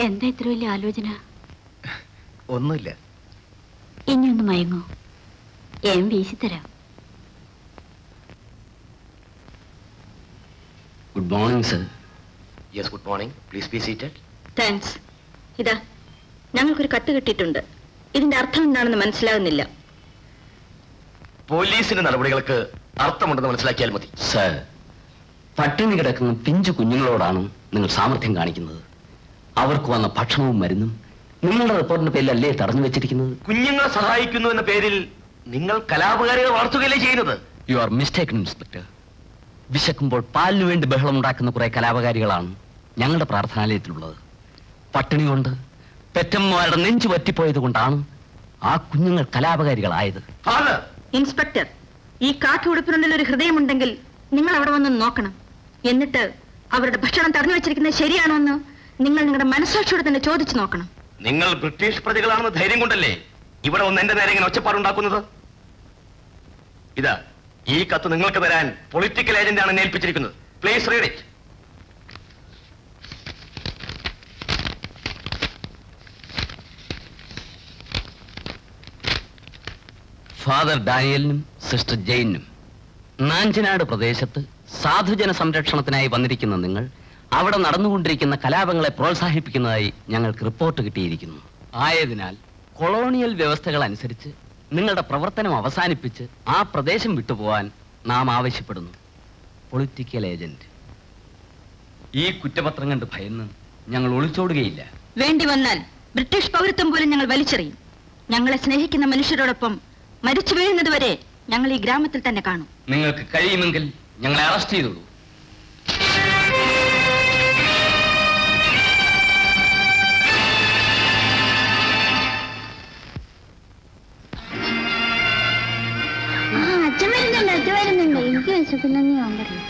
എന്താ ഇത്ര വലിയ ആലോചന? ഒന്നുമില്ല. ഇനി ഒന്ന് മയങ്ങോ, ഏം വീശിത്തരാം. Good morning sir. Yes, good morning. Please be seated. Thanks. ഇതാ, ഞങ്ങൾക്കൊരു കത്ത് കിട്ടിയിട്ടുണ്ട്. ഇതിന്റെ അർത്ഥം എന്താണെന്ന് മനസ്സിലാകുന്നില്ല. പോലീസിന്റെ നടപടികൾക്ക് അർത്ഥമുണ്ടെന്ന് മനസ്സിലാക്കിയാൽ മതി. സർ, പട്ടിണി കിടക്കുന്ന പിഞ്ചു കുഞ്ഞുങ്ങളോടാണ് നിങ്ങൾ സാമർഥ്യം കാണിക്കുന്നത്. അവർക്ക് വന്ന ഭക്ഷണവും മരുന്നും നിങ്ങളുടെ റിപ്പോർട്ടിന്റെ പേരിലല്ലേ തടഞ്ഞു വെച്ചിരിക്കുന്നത്? കുഞ്ഞുങ്ങളെ സഹായിക്കുന്നു എന്ന പേരിൽ നിങ്ങൾ കലാപകാരികളെ വളർത്തുകയല്ലേ ചെയ്യുന്നത്? You are mistaken inspector. വിശക്കുമ്പോൾ പാലിനു വേണ്ടി ബഹളം ഉണ്ടാക്കുന്ന കുറെ കലാപകാരികളാണ് ഞങ്ങളുടെ പ്രാർത്ഥനാലയത്തിലുള്ളത്. പട്ടിണി കൊണ്ട് പെറ്റമ്മമാരുടെ നെഞ്ചു പറ്റിപ്പോയത് കൊണ്ടാണ് ആ കുഞ്ഞുങ്ങൾ കലാപകാരികളായത്. ഇൻസ്പെക്ടർ, ഈ കാക്കി ഉടുപ്പിനുള്ളിൽ ഒരു ഹൃദയമുണ്ടെങ്കിൽ നിങ്ങൾ അവിടെ വന്ന് നോക്കണം. എന്നിട്ട് അവരുടെ ഭക്ഷണം തടഞ്ഞു വെച്ചിരിക്കുന്നത് ശരിയാണോ എന്ന് നിങ്ങൾ നിങ്ങളുടെ മനസ്സാക്ഷിയോടെ തന്നെ ചോദിച്ചു നോക്കണം. നിങ്ങൾ ബ്രിട്ടീഷ് പ്രതികളാണെന്ന് ധൈര്യം കൊണ്ടല്ലേ ഇവിടെ ഒന്ന് എന്റെ നേരെ ഇങ്ങനെ ഒച്ചപ്പാടുണ്ടാക്കുന്നത്? ഇതാ, ഈ കത്ത് നിങ്ങൾക്ക് തരാൻ പൊളിറ്റിക്കൽ ഏജന്റ് ആണ് ഏൽപ്പിച്ചിരിക്കുന്നത്. Please read it. ഫാദർ ഡാനിയലിനും സിസ്റ്റർ ജെയിനും നാഞ്ചനാട് പ്രദേശത്ത് സാധുജന സംരക്ഷണത്തിനായി വന്നിരിക്കുന്ന നിങ്ങൾ അവിടെ നടന്നുകൊണ്ടിരിക്കുന്ന കലാപങ്ങളെ പ്രോത്സാഹിപ്പിക്കുന്നതായി ഞങ്ങൾക്ക് റിപ്പോർട്ട് കിട്ടിയിരിക്കുന്നു. ആയതിനാൽ കൊളോണിയൽ വ്യവസ്ഥകൾ അനുസരിച്ച് നിങ്ങളുടെ പ്രവർത്തനം അവസാനിപ്പിച്ച് ആ പ്രദേശം വിട്ടുപോകാൻ നാം ആവശ്യപ്പെടുന്നു. Political agent. ഈ കുറ്റപത്രം കണ്ട് ഭയന്ന് ഞങ്ങൾ ഒളിച്ചോടുകയില്ല. വേണ്ടി വന്നാൽ ബ്രിട്ടീഷ് പൗരത്വം പോലും ഞങ്ങൾ വലിച്ചെറിയും. ഞങ്ങളെ സ്നേഹിക്കുന്ന മനുഷ്യരോടൊപ്പം മരിച്ചു വീഴുന്നത് വരെ ഞങ്ങൾ ഈ ഗ്രാമത്തിൽ തന്നെ കാണും. നിങ്ങൾക്ക് കഴിയുമെങ്കിൽ ഞങ്ങളെ അറസ്റ്റ് ചെയ്തോളൂ. അച്ഛൻ വരുന്നുണ്ട്. എനിക്ക് വിശക്കുന്നെന്ന് ഞാൻ പറയും.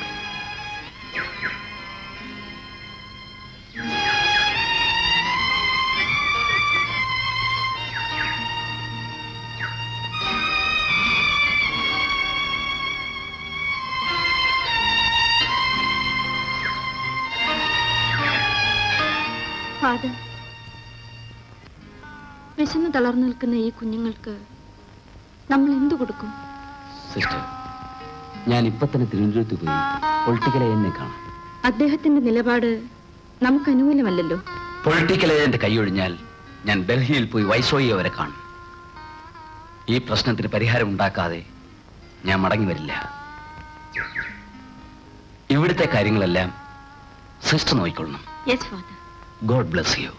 ഫാദർ, വിശന്ന് തളർന്നു നിൽക്കുന്ന ഈ കുഞ്ഞുങ്ങൾക്ക് നമ്മൾ എന്തു കൊടുക്കും? സിസ്റ്റർ, ഞാൻ ഇപ്പൊ തന്നെ തിരുവനന്തപുരത്ത് പോയി പൊളിറ്റിക്കൽ ഏജന്റിനെ കാണാം. അദ്ദേഹത്തിന്റെ നിലപാട് നമുക്ക് അനുകൂലമല്ലല്ലോ. പൊളിറ്റിക്കൽ ഏജന്റ് കൈയൊഴിഞ്ഞാൽ ഞാൻ ഡൽഹിയിൽ പോയി വൈസ്രോയിയെ വരെ കാണും. ഈ പ്രശ്നത്തിന് പരിഹാരം ഉണ്ടാക്കാതെ ഞാൻ മടങ്ങി വരില്ല. ഇവിടുത്തെ കാര്യങ്ങളെല്ലാം സിസ്റ്റർ നോക്കിക്കൊള്ളണം. Yes father. God bless you.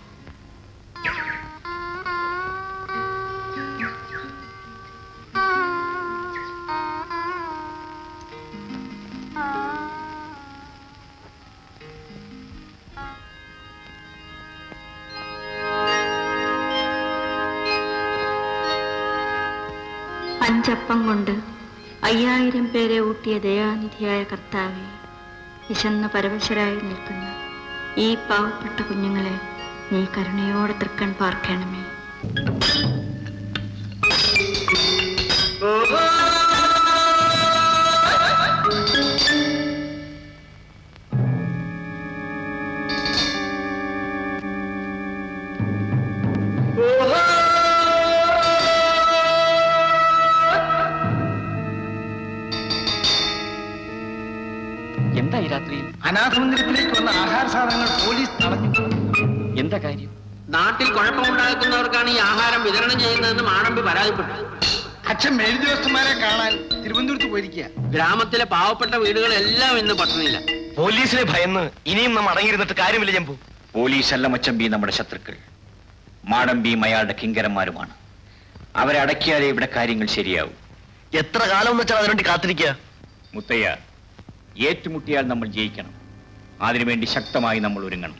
അഞ്ചപ്പം കൊണ്ട് 5000 പേരെ ഊട്ടിയ ദയാനിധിയായ കർത്താവേ, വിശന്ന പരവശരായി നിൽക്കുന്ന ഈ പാവപ്പെട്ട കുഞ്ഞുങ്ങളെ നീ കരുണയോടെ തൃക്കൺ പാർക്കണമേ. എന്താ ഈ രാത്രിയിൽ? അനാഥമന്ദിരത്തിലേക്ക് വന്ന ആഹാര സാധനങ്ങൾ പോലീസ് തടഞ്ഞു. എന്താ കാര്യം? നാട്ടിൽ കുഴപ്പമുണ്ടാക്കുന്നവർക്കാണ് ഈ ആഹാരം വിതരണം ചെയ്യുന്നതെന്ന് മാടമ്പി പരാതിപ്പെട്ടു. അച്ഛൻ മേലുദ്യോഗസ്ഥന്മാരെ കാണാൻ തിരുവനന്തപുരത്ത് പോയിരിക്കുക. ഗ്രാമത്തിലെ പാവപ്പെട്ട വീടുകളെല്ലാം ഇന്ന് പട്ടണിയില്ല. പോലീസിനെ ഭയന്ന് ഇനിയും നാം അടങ്ങിയിരുന്നിട്ട് കാര്യമില്ല ജമ്പു. പോലീസല്ല മച്ചമ്പി നമ്മുടെ ശത്രുക്കൾ. മാടമ്പിയും അയാളുടെ കിങ്കരന്മാരുമാണ്. അവരെ അടക്കിയാലേ ഇവിടെ കാര്യങ്ങൾ ശരിയാവും. എത്ര കാലം എന്ന് വെച്ചാൽ അതിനുവേണ്ടി കാത്തിരിക്കുക? മുത്തയ്യ, ഏറ്റുമുട്ടിയാൽ നമ്മൾ ജയിക്കണം. അതിനുവേണ്ടി ശക്തമായി നമ്മൾ ഒരുങ്ങണം.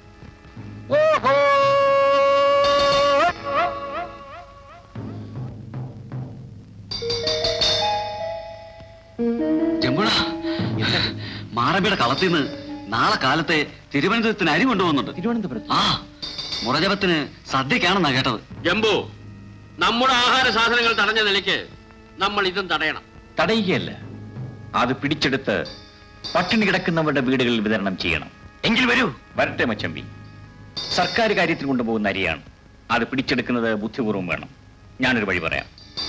ജമ്പുടാ, മാറമ്പിയുടെ കളത്തിൽ നിന്ന് നാളെ കാലത്തെ തിരുവനന്തപുരത്തിന് അരി കൊണ്ടുപോകുന്നുണ്ട്. തിരുവനന്തപുരത്ത്? ആ, മുറജപത്തിന് സദ്യക്കാണെന്നാ കേട്ടത്. ജമ്പു, നമ്മുടെ ആഹാര സാധനങ്ങൾ തടഞ്ഞ നിലയ്ക്ക് നമ്മൾ ഇതും തടയണം. തടയുകയല്ല, അത് പിടിച്ചെടുത്ത് പട്ടിണി കിടക്കുന്നവരുടെ വീടുകളിൽ വിതരണം ചെയ്യണം. എങ്കിൽ വരൂ. വരട്ടെ മച്ചമ്പി. സർക്കാർ കാര്യത്തിൽ കൊണ്ടുപോകുന്ന അരിയാണ്. അത് പിടിച്ചെടുക്കുന്നത് ബുദ്ധിപൂർവ്വം വേണം. ഞാനൊരു വഴി പറയാം.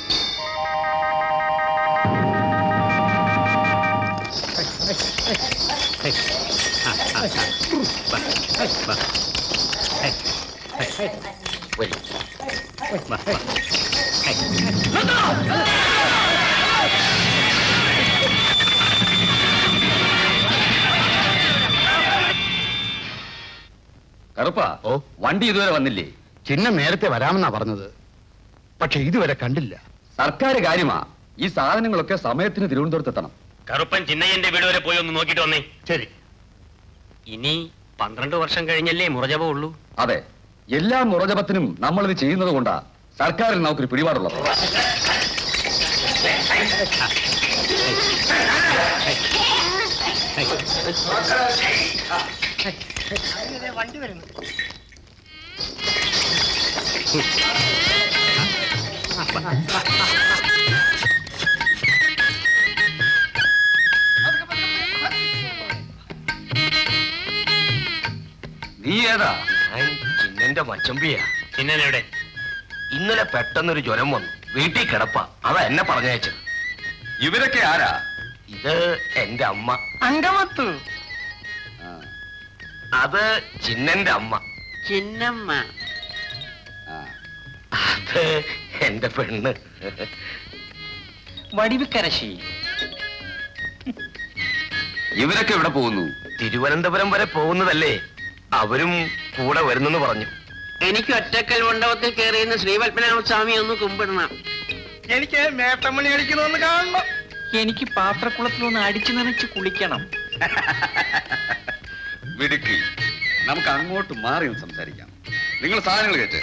കറുപ്പാ, വണ്ടി ഇതുവരെ വന്നില്ലേ? ചിഹ്നം നേരത്തെ വരാമെന്നാ പറഞ്ഞത്, പക്ഷെ ഇതുവരെ കണ്ടില്ല. സർക്കാർ കാര്യമാ. ഈ സാധനങ്ങളൊക്കെ സമയത്തിന് തിരുവനന്തപുരത്ത് എത്തണം. കറുപ്പൻ ചിന്നയ്യന്റെ വീട് വരെ പോയി ഒന്ന് നോക്കിട്ട് വന്നേ. ശരി. ഇനി 12 വർഷം കഴിഞ്ഞല്ലേ മുറജപം ഉള്ളൂ? അതെ, എല്ലാ മുറജപത്തിനും നമ്മളിത് ചെയ്യുന്നത് കൊണ്ടാ സർക്കാരിൽ നമുക്കൊരു പിടിപാടുള്ളത്. വണ്ടി വരുന്നു. നീ ഏതാ? ചിന്നന്റെ മച്ചമ്പിയാ. ചിന്നനെവിടെ? ഇന്നലെ പെട്ടെന്നൊരു ജ്വരം വന്നു, വീട്ടിൽ കിടപ്പ. അതാ എന്നെ പറഞ്ഞയച്ചത്. ഇവരൊക്കെ ആരാ? ഇത് എന്റെ അമ്മ. അങ്കമത്ത്. അത് ചിന്നന്റെ അമ്മ. ചിന്നമ്മ. അത് എന്റെ പെണ്ണ് വടിവിക്കരശി. ഇവരൊക്കെ എവിടെ പോകുന്നു? തിരുവനന്തപുരം വരെ പോകുന്നതല്ലേ. അവരും കൂടെ വരുന്നെന്ന് പറഞ്ഞു. എനിക്ക് ഒറ്റക്കൽ മണ്ഡപത്തിൽ കയറിയുന്ന ശ്രീപത്മനാഭ സ്വാമി ഒന്ന് കുമ്പിടണം. എനിക്ക് മേട്ടമണി അടിക്കണമെന്ന് കാണണം. എനിക്ക് പാത്രക്കുളത്തിലൊന്ന് അടിച്ചു നനച്ച് കുളിക്കണം. വിടുക്കി, നമുക്ക് അങ്ങോട്ട് മാറി ഒന്ന് സംസാരിക്കാം. നിങ്ങൾ സാധനങ്ങൾ കേട്ട്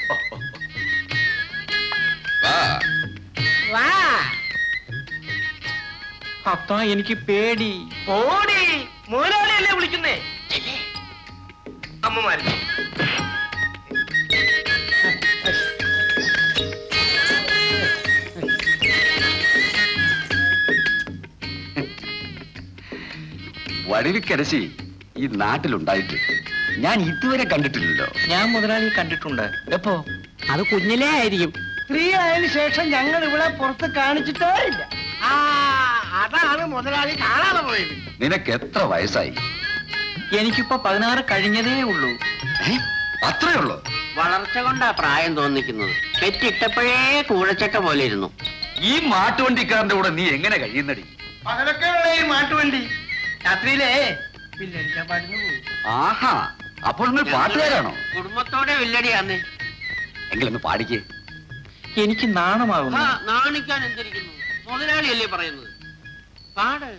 അത്താ, എനിക്ക് പേടി. ഓടി മുതലാളിയല്ലേ വിളിക്കുന്നേ? അമ്മമാര് വടിവിക്കരശി ഈ നാട്ടിലുണ്ടായിട്ട് ഞാൻ ഇതുവരെ കണ്ടിട്ടില്ലല്ലോ. ഞാൻ മുതലാളി കണ്ടിട്ടുണ്ട്. എപ്പോ? അത് കുഞ്ഞിലേ ആയിരിക്കും. സ്ത്രീ ആയതിനു ശേഷം ഞങ്ങൾ ഇവിടെ പുറത്ത് കാണിച്ചിട്ടേ ഇല്ല. അതാണ് മുതലാളി കാണാതെ പോയത്. നിനക്ക് എത്ര വയസ്സായി? എനിക്കിപ്പോ 16 കഴിഞ്ഞതേ ഉള്ളൂ. അത്രേ ഉള്ളൂ? വളർച്ച കൊണ്ടാ പ്രായം തോന്നിക്കുന്നത്. പെറ്റിട്ടപ്പോഴേ കൂഴച്ചക്ക പോലെ ഇരുന്നു. ഈ മാട്ടുവണ്ടിക്കാരന്റെ കൂടെ നീ എങ്ങനെ കഴിയുന്നടി? പകലൊക്കെ ഉള്ള ഈ മാട്ടുവണ്ടി രാത്രിയിലേ വില്ലടിക്കാൻ പാടുന്നു പോകും. ആഹാ, അപ്പോൾ നിങ്ങൾ പാട്ടുകാരാണോ? കുടുംബത്തോടെ വില്ലടിയാന്ന്. എങ്കിലൊന്ന് പാടിക്കേ. എനിക്ക് നാണമാകുന്നു. നാണിക്കാൻ എന്തിരിക്കുന്നു? മുതലാളിയല്ലേ പറയുന്നത്. പാട്.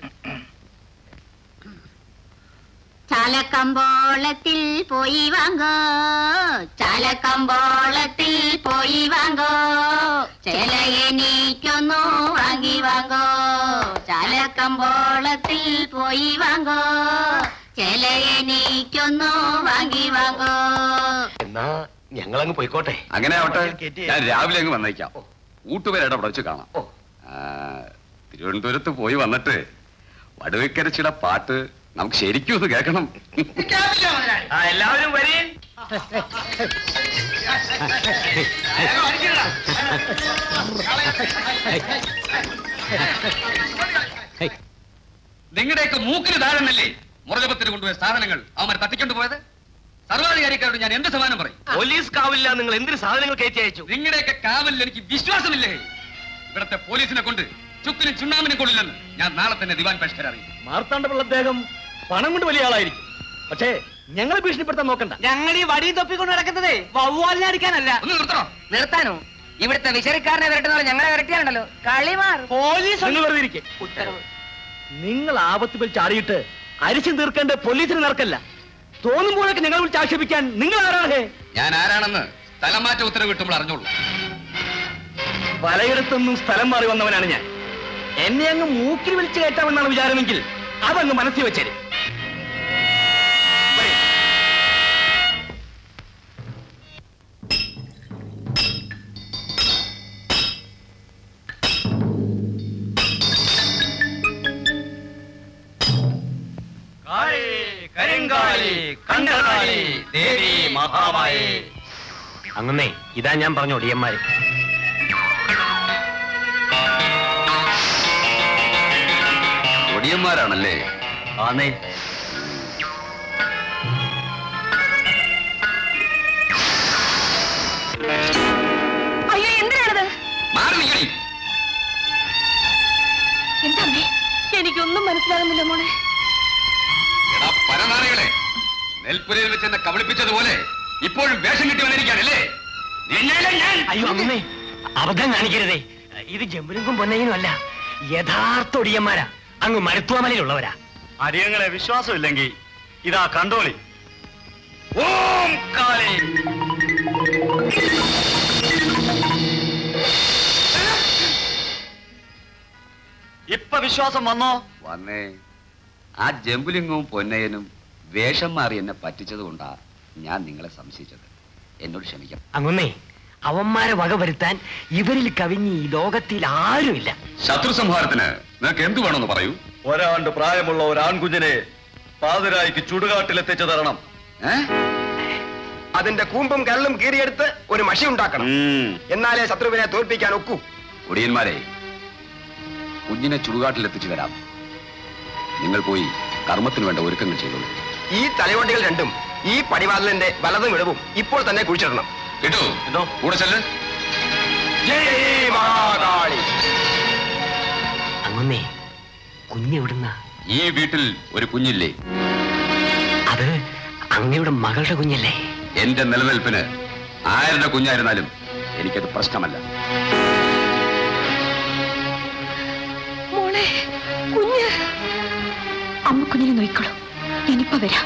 ചാലക്കമ്പോളത്തിൽ പോയി വാങ്ങോ, ചാലക്കമ്പോളത്തിൽ പോയി വാങ്ങോ, ചേല എനിക്കൊന്നു വാങ്ങി വാങ്ങോ, ചാലക്കമ്പോളത്തിൽ പോയി വാങ്ങോ, ചേല എനിക്കൊന്നു വാങ്ങി വാങ്ങോ. എന്നാ ഞങ്ങളങ്ങ് പോയിക്കോട്ടെ. അങ്ങനെ ആവട്ടെ, ഞാൻ രാവിലെ അങ്ങ് വന്നേക്കാം. ഊട്ടുപേരുടെ അവിടെ വെച്ച് കാണാം. തിരുവനന്തപുരത്ത് പോയി വന്നിട്ട് വടുവക്കരച്ചിയുടെ പാട്ട് നമുക്ക് ശരിക്കും ഒന്ന് കേൾക്കണം. എല്ലാവരും വരീ. നിങ്ങളുടെയൊക്കെ മൂക്കിന് താഴെന്നല്ലേ മുറജപത്തിന് കൊണ്ടുപോയ സാധനങ്ങൾ അവന്മാർ തട്ടിക്കൊണ്ട് പോയത്? സർവാധികാരിക്കാരോട് ഞാൻ എന്ത് സമാനം പറയും? പോലീസ് കാവില്ല, നിങ്ങൾ എന്തിന് സാധനങ്ങൾ കയറ്റി അയച്ചു? നിങ്ങളുടെയൊക്കെ കാവലിൽ എനിക്ക് വിശ്വാസമില്ലേ? ഇവിടത്തെ പോലീസിനെ കൊണ്ട് ചുക്കിനും ചുണ്ണാമിനും കൊള്ളില്ലെന്ന് ഞാൻ നാളെ തന്നെ ദിവാൻ പരിഷ്കർ അറിയും. മാർത്താണ്ഡപിള്ള അദ്ദേഹം പണം കൊണ്ട് വലിയ ആളായിരിക്കും, പക്ഷേ ഞങ്ങളെ ഭീഷണിപ്പെടുത്താൻ നോക്കണ്ട. ഞങ്ങൾ ഈ വടിയും തൊപ്പിക്കൊണ്ട് നടക്കുന്നതേ വവ്വാലിനെ അടിക്കാനല്ല. ഒന്ന് നിർത്തണോ? നിർത്താനോ? ഇവിടുത്തെ വിശറിക്കാരനെ വരട്ടുന്ന ഞങ്ങളെ വരട്ടിയാണല്ലോ കളിമാർ. പോലീസ് നിങ്ങൾ വെറുതെ ഇരിക്കെ. ഉത്തരവ്. നിങ്ങൾ ആപത്ത് വിളിച്ച് ചാടിയിട്ട് അരിശം തീർക്കേണ്ട പോലീസിന് നടക്കല്ല. തോന്നുമ്പോഴൊക്കെ ഞങ്ങളെ വിളിച്ച് ആക്ഷേപിക്കാൻ നിങ്ങൾ ആരാണ്? ഞാൻ ആരാണെന്ന് സ്ഥലമാറ്റ ഉത്തരവ് കിട്ടുമ്പോൾ അറിഞ്ഞോളൂ. പലയിടത്തൊന്നും സ്ഥലം മാറി വന്നവനാണ് ഞാൻ. എന്നെ അങ്ങ് മൂക്കിൽ വിളിച്ച് കയറ്റാമെന്നാണ് വിചാരമെങ്കിൽ അതങ്ങ് മനസ്സിൽ വെച്ചേരും. കരിങ്കാലി കണ്ടകാളി ദേവി മഹാമായേ. അങ്ങനെ ഇതാ ഞാൻ പറഞ്ഞു ഒടിയന്മാര്. ഒടിയന്മാരാണല്ലേ? ആന്നേ. അയ്യോ എന്തിനാണത്? എന്താ എനിക്കൊന്നും മനസ്സിലാകുന്നില്ല മോളെ. പരനാറികളെ, നെൽപ്പുരയിൽ വെച്ച് എന്നെ കബളിപ്പിച്ചതുപോലെ ഇപ്പോഴും വേഷം കിട്ടി വന്നിരിക്കാനല്ലേ? അയ്യോ അമ്മേ, അബദ്ധം കാണിക്കരുതേ. ഇത് ജമ്പുലിങ്കും പൊന്നയ്യനും അല്ല, യഥാർത്ഥ ഒടിയന്മാരാ. അങ്ങ് മരുത്തുവാമലയിലുള്ളവരാ. അടിയങ്ങളെ വിശ്വാസമില്ലെങ്കിൽ ഇതാ കണ്ടോളി. ഓം കാളി. ഇപ്പൊ വിശ്വാസം വന്നോ? വന്നേ. ആ ജമ്പുലിംഗവും പൊന്നയ്യനും വേഷം മാറി എന്നെ പറ്റിച്ചത് കൊണ്ടാ ഞാൻ നിങ്ങളെ സംശയിച്ചത്. എന്നോട് ക്ഷമിക്കാം. അങ്ങുന്നേ, അവന്മാരെ വകവരുത്താൻ ഇവരിൽ കവിഞ്ഞ് ഈ ലോകത്തിൽ ആരുമില്ല. ശത്രു സംഹാരത്തിന് നിനക്ക് എന്ത് വേണമെന്ന് പറയൂ. ഒരാണ്ട് പ്രായമുള്ള ഒരു ആൺകുഞ്ഞിനെ പാതിരായിക്ക് ചുടുകാട്ടിലെത്തിച്ചു തരണം. അതിന്റെ കൂമ്പും കരളും കീറിയെടുത്ത് ഒരു മഷി ഉണ്ടാക്കണം. എന്നാലേ ശത്രുവിനെ തോൽപ്പിക്കാൻ ഒക്കൂ. ഒടിയന്മാരെ, കുഞ്ഞിനെ ചുടുകാട്ടിലെത്തിച്ചു തരാം. നിങ്ങൾ പോയി കർമ്മത്തിന് വേണ്ട ഒരുക്കങ്ങൾ ചെയ്തോളൂ. ഈ തലയോട്ടികൾ രണ്ടും ഈ പടിവാതിലിന്റെ വലതും ഇടവും ഇപ്പോൾ തന്നെ കുഴിച്ചിടണം. കേട്ടോ? കൂടെ ചെല്ല്. ജയ് മഹാകാളി. അങ്ങുന്നേ, കുഞ്ഞെവിടുന്ന? ഈ വീട്ടിൽ ഒരു കുഞ്ഞില്ലേ? അത് അങ്ങയുടെ മകളുടെ കുഞ്ഞല്ലേ? എന്റെ നിലനിൽപ്പിന് ആരുടെ കുഞ്ഞായിരുന്നാലും എനിക്കത് പ്രശ്നമല്ല. മോളെ, കുഞ്ഞ്. അമ്മ കുഞ്ഞിനെ നോയിക്കോളൂ, ഞാനിപ്പോ വരാം.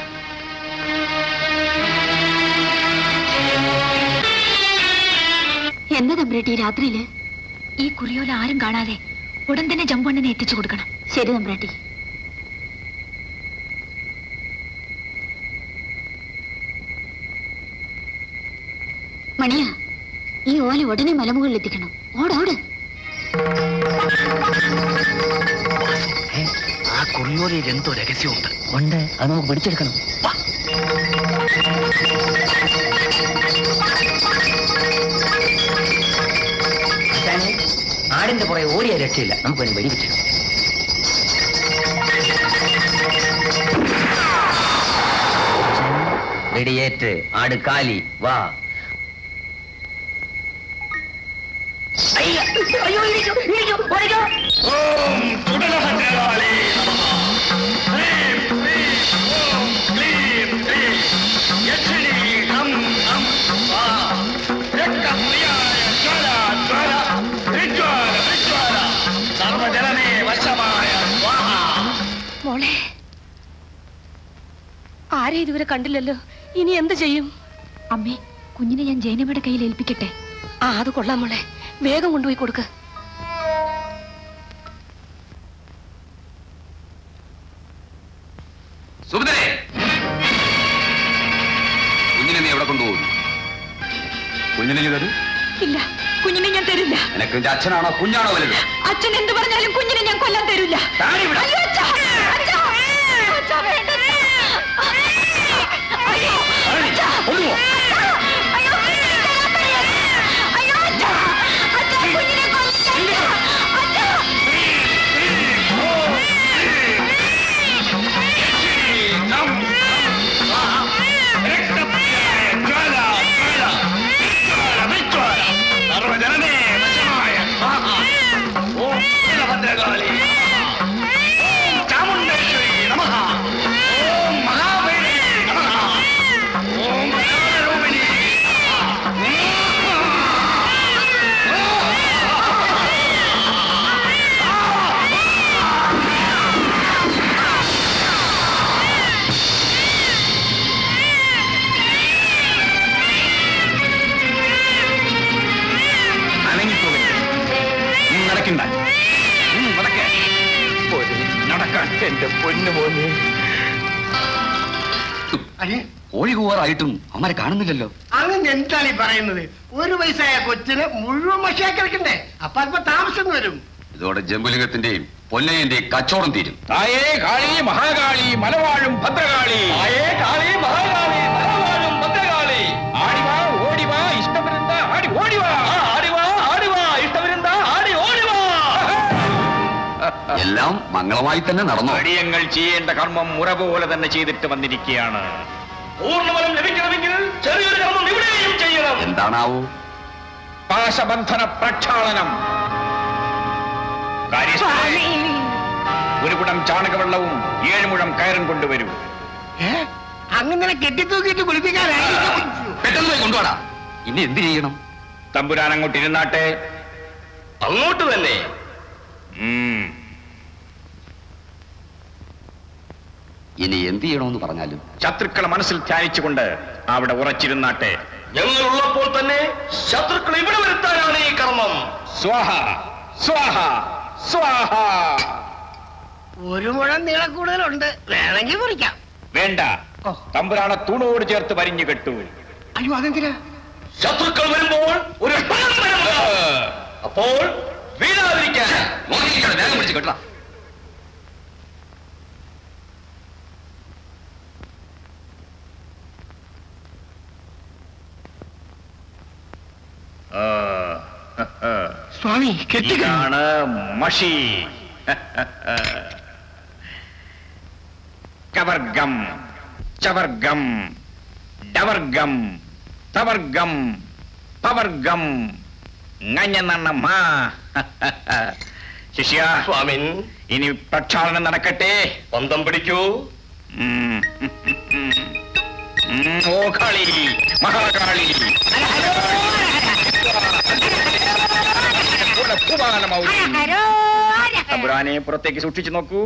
എന്താ തമ്പ്രേട്ടി ഈ രാത്രിയില്? ഈ കുറിയോല ആരും കാണാതെ ഉടൻ തന്നെ ജമ്പണ്ണനെ എത്തിച്ചു കൊടുക്കണം. ശരി തമ്പ്രേട്ടി. മണിയാ, ഈ ഓല ഉടനെ മലമുകളിൽ എത്തിക്കണം. ഓടോട്. ആ കുറിയോലയിൽ എന്തോ രഹസ്യമുണ്ട്. ഉണ്ട്, അത് നമുക്ക് പിടിച്ചെടുക്കണം. ആടിന്റെ പുറകെ ഓടിയ രക്ഷയില്ല, നമുക്കൊരു വെടിവെച്ചിടാം. വെടിയേറ്റ് ആട് കാലി വാ. മോളെ, ആരെ ഇതുവരെ കണ്ടില്ലല്ലോ. ഇനി എന്ത് ചെയ്യും? അമ്മേ, കുഞ്ഞിനെ ഞാൻ ജൈനമ്മയുടെ കയ്യിൽ ഏൽപ്പിക്കട്ടെ? ആ, അത് കൊള്ളാം മോളെ. വേഗം കൊണ്ടുപോയി കൊടുക്ക്. സുഭദ്രേ, കുഞ്ഞിനെ നീ എവിടെ കൊണ്ടുപോകുന്നു? കുഞ്ഞിനെ നീ തരൂ. ഇല്ല, കുഞ്ഞിനെ ഞാൻ തരില്ല. നിനക്ക് നിന്റെ അച്ഛനാണോ കുഞ്ഞാണോ വലുത്? അച്ഛൻ എന്ത് പറഞ്ഞാലും കുഞ്ഞിനെ ഞാൻ കൊല്ലാൻ തരില്ല. അയ്യോ, അച്ഛാ, അച്ഛാ, അച്ഛാ, വേണ്ട. അയ്യോ, അച്ഛാ, അയ്യോ, അയ്യോ, അച്ഛാ, അച്ഛാ, കുഞ്ഞിനെ കൊല്ലില്ല. അച്ഛാ. ഭദ്രകാളി, ചാമുണ്ടേശ്വരി നമഃ. ഓം മഹാഭൈരവി നമഃ. ഓം മഹാരൂപിണി നടക്കണ്ട. നടക്കാൻ എന്റെ പൊന്നു മോനെ. കോഴി കൂവാറായിട്ടും അവന്മാരെ കാണുന്നില്ലല്ലോ. അങ്ങനെ എന്താണ് ഈ പറയുന്നത്? ഒരു വയസ്സായ കൊച്ചിന് മുഴുവൻ മഷിയാക്കി വെക്കണ്ടേ? അപ്പൊ അല്പം താമസം വരും. ഇതോടെ ജംബുലിംഗത്തിന്റെയും പൊന്നയ്യന്റെയും കച്ചവടം തീരും. തായേ കാളി മഹാകാളി മലവാഴും ഭദ്രകാളി. തായേ കാളി മഹാകാളി മലവാഴും ഭദ്രകാളി. ആടിവാ ഓടിവാ ഇഷ്ടമിരുന്ന ആടി ഓടിവാ. ആടിവാ ആടിവാ ഇഷ്ടമിരുന്ന ആടി ഓടിവാ. എല്ലാം മംഗളമായി തന്നെ നടന്നു. അടിയങ്ങൾ ചെയ്യേണ്ട കർമ്മം മുറ പോലെ തന്നെ ചെയ്തിട്ട് വന്നിരിക്കുകയാണ്. പൂർണ്ണഫലം ലഭിക്കണമെങ്കിൽ ചെറിയൊരു കർമ്മം ഇവിടെയും ചെയ്യണം. എന്താണാവൂ? പാശബന്ധന പ്രക്ഷാളനം. ഒരു കുടം ചാണകവെള്ളവും 7 മുഴം കയറും കൊണ്ടുവരൂ. അങ്ങനെ കെട്ടിത്തൂക്കിയിട്ട് കുളിപ്പിക്കാനായി. പെട്ടെന്ന് പോയി കൊണ്ടുപോടാ. ഇനി എന്ത് ചെയ്യണം? തമ്പുരാൻ അങ്ങോട്ട് ഇരുന്നാട്ടെ. അങ്ങോട്ട് തന്നെ. ഇനി എന്ത് ചെയ്യണമെന്ന് പറഞ്ഞാലും ശത്രുക്കളെ മനസ്സിൽ ധ്യാനിച്ചുകൊണ്ട് അവിടെ ഉറച്ചിരുന്നാട്ടെ. ഞങ്ങളുള്ളപ്പോൾ തന്നെ ശത്രുക്കളെ ഇവിടെ വരുത്താനാണ് ഈ കർമ്മം. സ്വാഹ സ്വാഹ സ്വാഹ. 1 മുഴം നീളം കൂടുതലുണ്ട്, വേണമെങ്കിൽ മുറിക്കാം. വേണ്ട, തമ്പുരാനെ തൂണോട് ചേർത്ത് വരിഞ്ഞു കെട്ടു. അയ്യോ, അതെന്തിനാ? ശത്രുക്കൾ വരുമ്പോൾ ഒരു അപ്പോൾ വീഴാതിരിക്കാൻ വേഗം പിടിച്ച് കെട്ടണം. സ്വാമി, കെട്ടിയാണ് മഷി. കവർഗം ചവർഗം ഡവർഗം തവർഗം പവർഗം ങഞ്ഞനണ്ണമ്മ. ശിഷ്യ സ്വാമിൻ, ഇനി പ്രക്ഷാളനം നടക്കട്ടെ. പന്തം പിടിക്കൂ. ഓ കാളി മഹാകാളി തമ്പുരാനെ പുറത്തേക്ക് സൂക്ഷിച്ചു നോക്കൂ.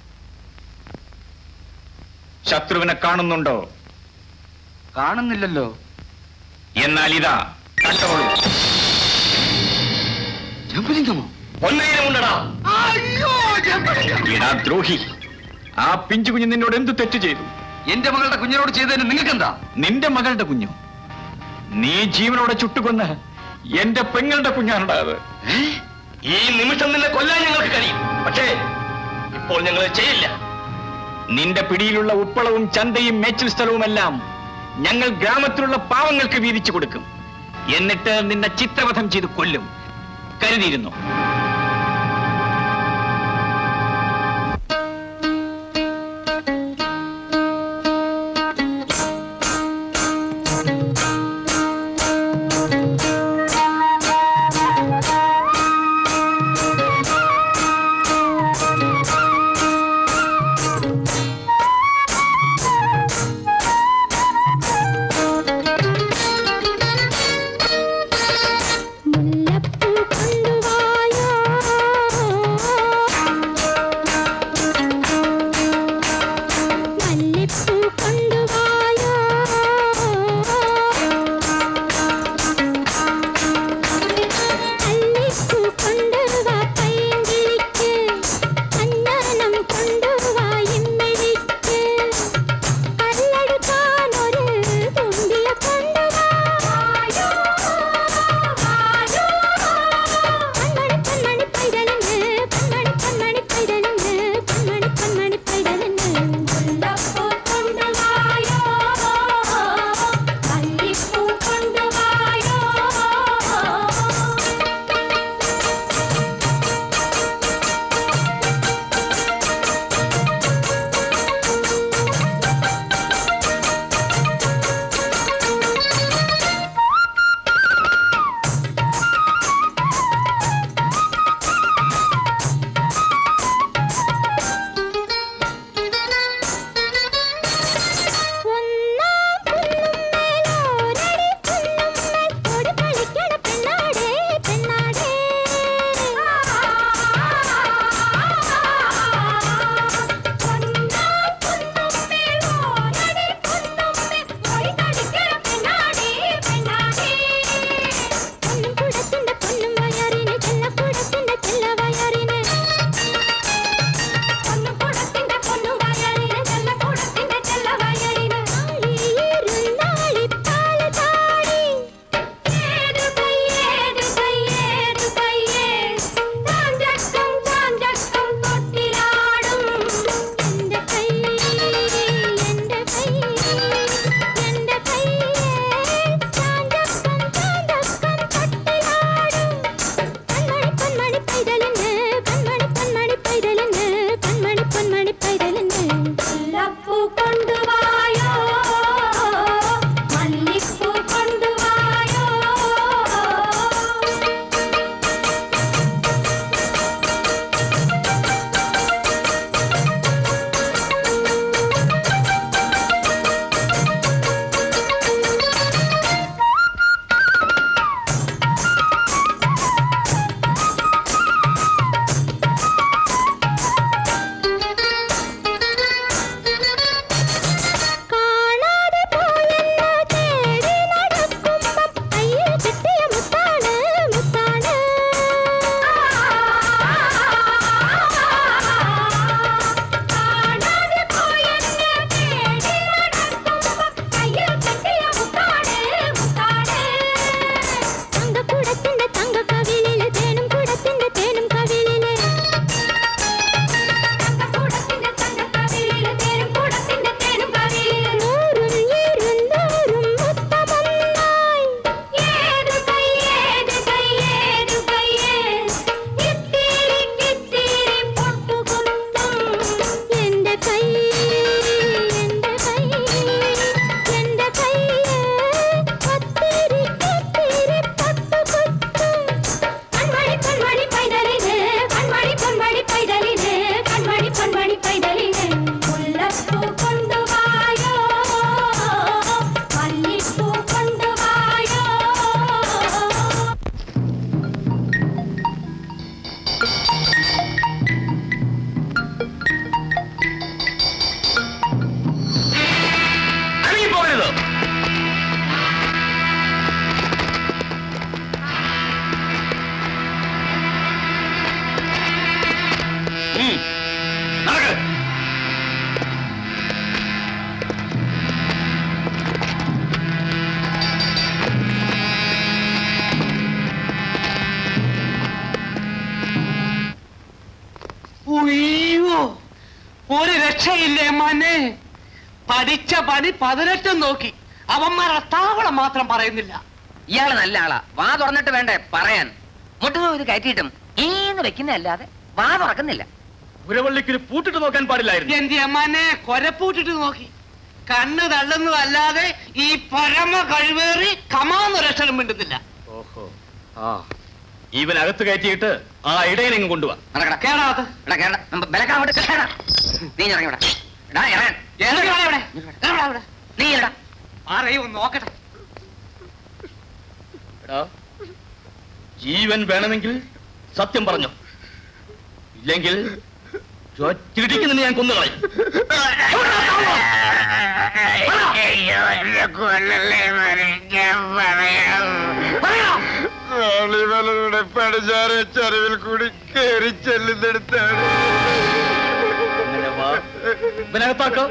ശത്രുവിനെ കാണുന്നുണ്ടോ? കാണുന്നില്ലല്ലോ. എന്നാൽ ഇതാ കണ്ടോളൂ. ജംബുലിംഗമോ? പൊന്നയിലുമുണ്ടടാ. ഇടാ ദ്രോഹി, ആ പിഞ്ചു കുഞ്ഞ് നിന്നോട് എന്ത് തെറ്റ് ചെയ്തു? എന്റെ മകളുടെ കുഞ്ഞിനോട് ചെയ്തതിന് നിങ്ങൾക്ക് എന്താ? നിന്റെ മകളുടെ കുഞ്ഞോ? നീ ജീവനോടെ ചുട്ടുകൊന്ന് എന്റെ പെങ്ങളുടെ കുഞ്ഞാണുണ്ടായത്. ഈ നിമിഷം നിന്നെ കൊല്ലാൻ ഞങ്ങൾക്ക് കഴിയും, പക്ഷേ ഇപ്പോൾ ഞങ്ങൾ ചെയ്യില്ല. നിന്റെ പിടിയിലുള്ള ഉപ്പളവും ചന്തയും മേച്ചിൽ സ്ഥലവുമെല്ലാം ഞങ്ങൾ ഗ്രാമത്തിലുള്ള പാവങ്ങൾക്ക് വീതിച്ചു കൊടുക്കും. എന്നിട്ട് നിന്നെ ചിത്രവധം ചെയ്ത് കൊല്ലും. കരുതിയിരുന്നു. മുല്ലപ്പൂ കൊണ്ടുവായോ ഉയ്യോ, ഒരു രക്ഷയില്ലേ മനെ. പഠിച്ച പണി 18 നോക്കി. അവന്മാർ അത്താവളം മാത്രം പറയുന്നില്ല. ഇയാള് നല്ല ആളാ. വാ തുറന്നിട്ട് വേണ്ടേ പറയാൻ. മുട്ടുക ഇത് കയറ്റിയിട്ടും ഈന്ന് വെക്കുന്നതല്ലാതെ വാ തുറക്കുന്നില്ല. പുരവള്ളിക്ക് പൂട്ടിട്ട് നോക്കാൻ പാടില്ലായിരുന്നു. എന്റെ അമ്മാനെ കൊരപ്പൂട്ടിട്ട് നോക്കി. കണ്ണ് തള്ളുന്നതല്ലാതെ ഈ പരമ കഴിവേറി കമാന്നൊരക്ഷരം മിണ്ടുന്നില്ല. ഓഹോ, ആ ഇവനകത്ത് കയറ്റിയിട്ട് ആ ഇടയിലെങ്ങും കൊണ്ടുപോവാ. നോക്കട്ടെ. ജീവൻ വേണമെങ്കിൽ സത്യം പറഞ്ഞു, ഇല്ലെങ്കിൽ ചൊറ്റിടിക്കുന്ന ഞാൻ കൊന്നുകളയും. പടിഞ്ഞാറെ ചരിവിൽ കൂടി കയറി ചെല്ലുന്നെടുത്താണ്. ഇവനകത്താക്കോ.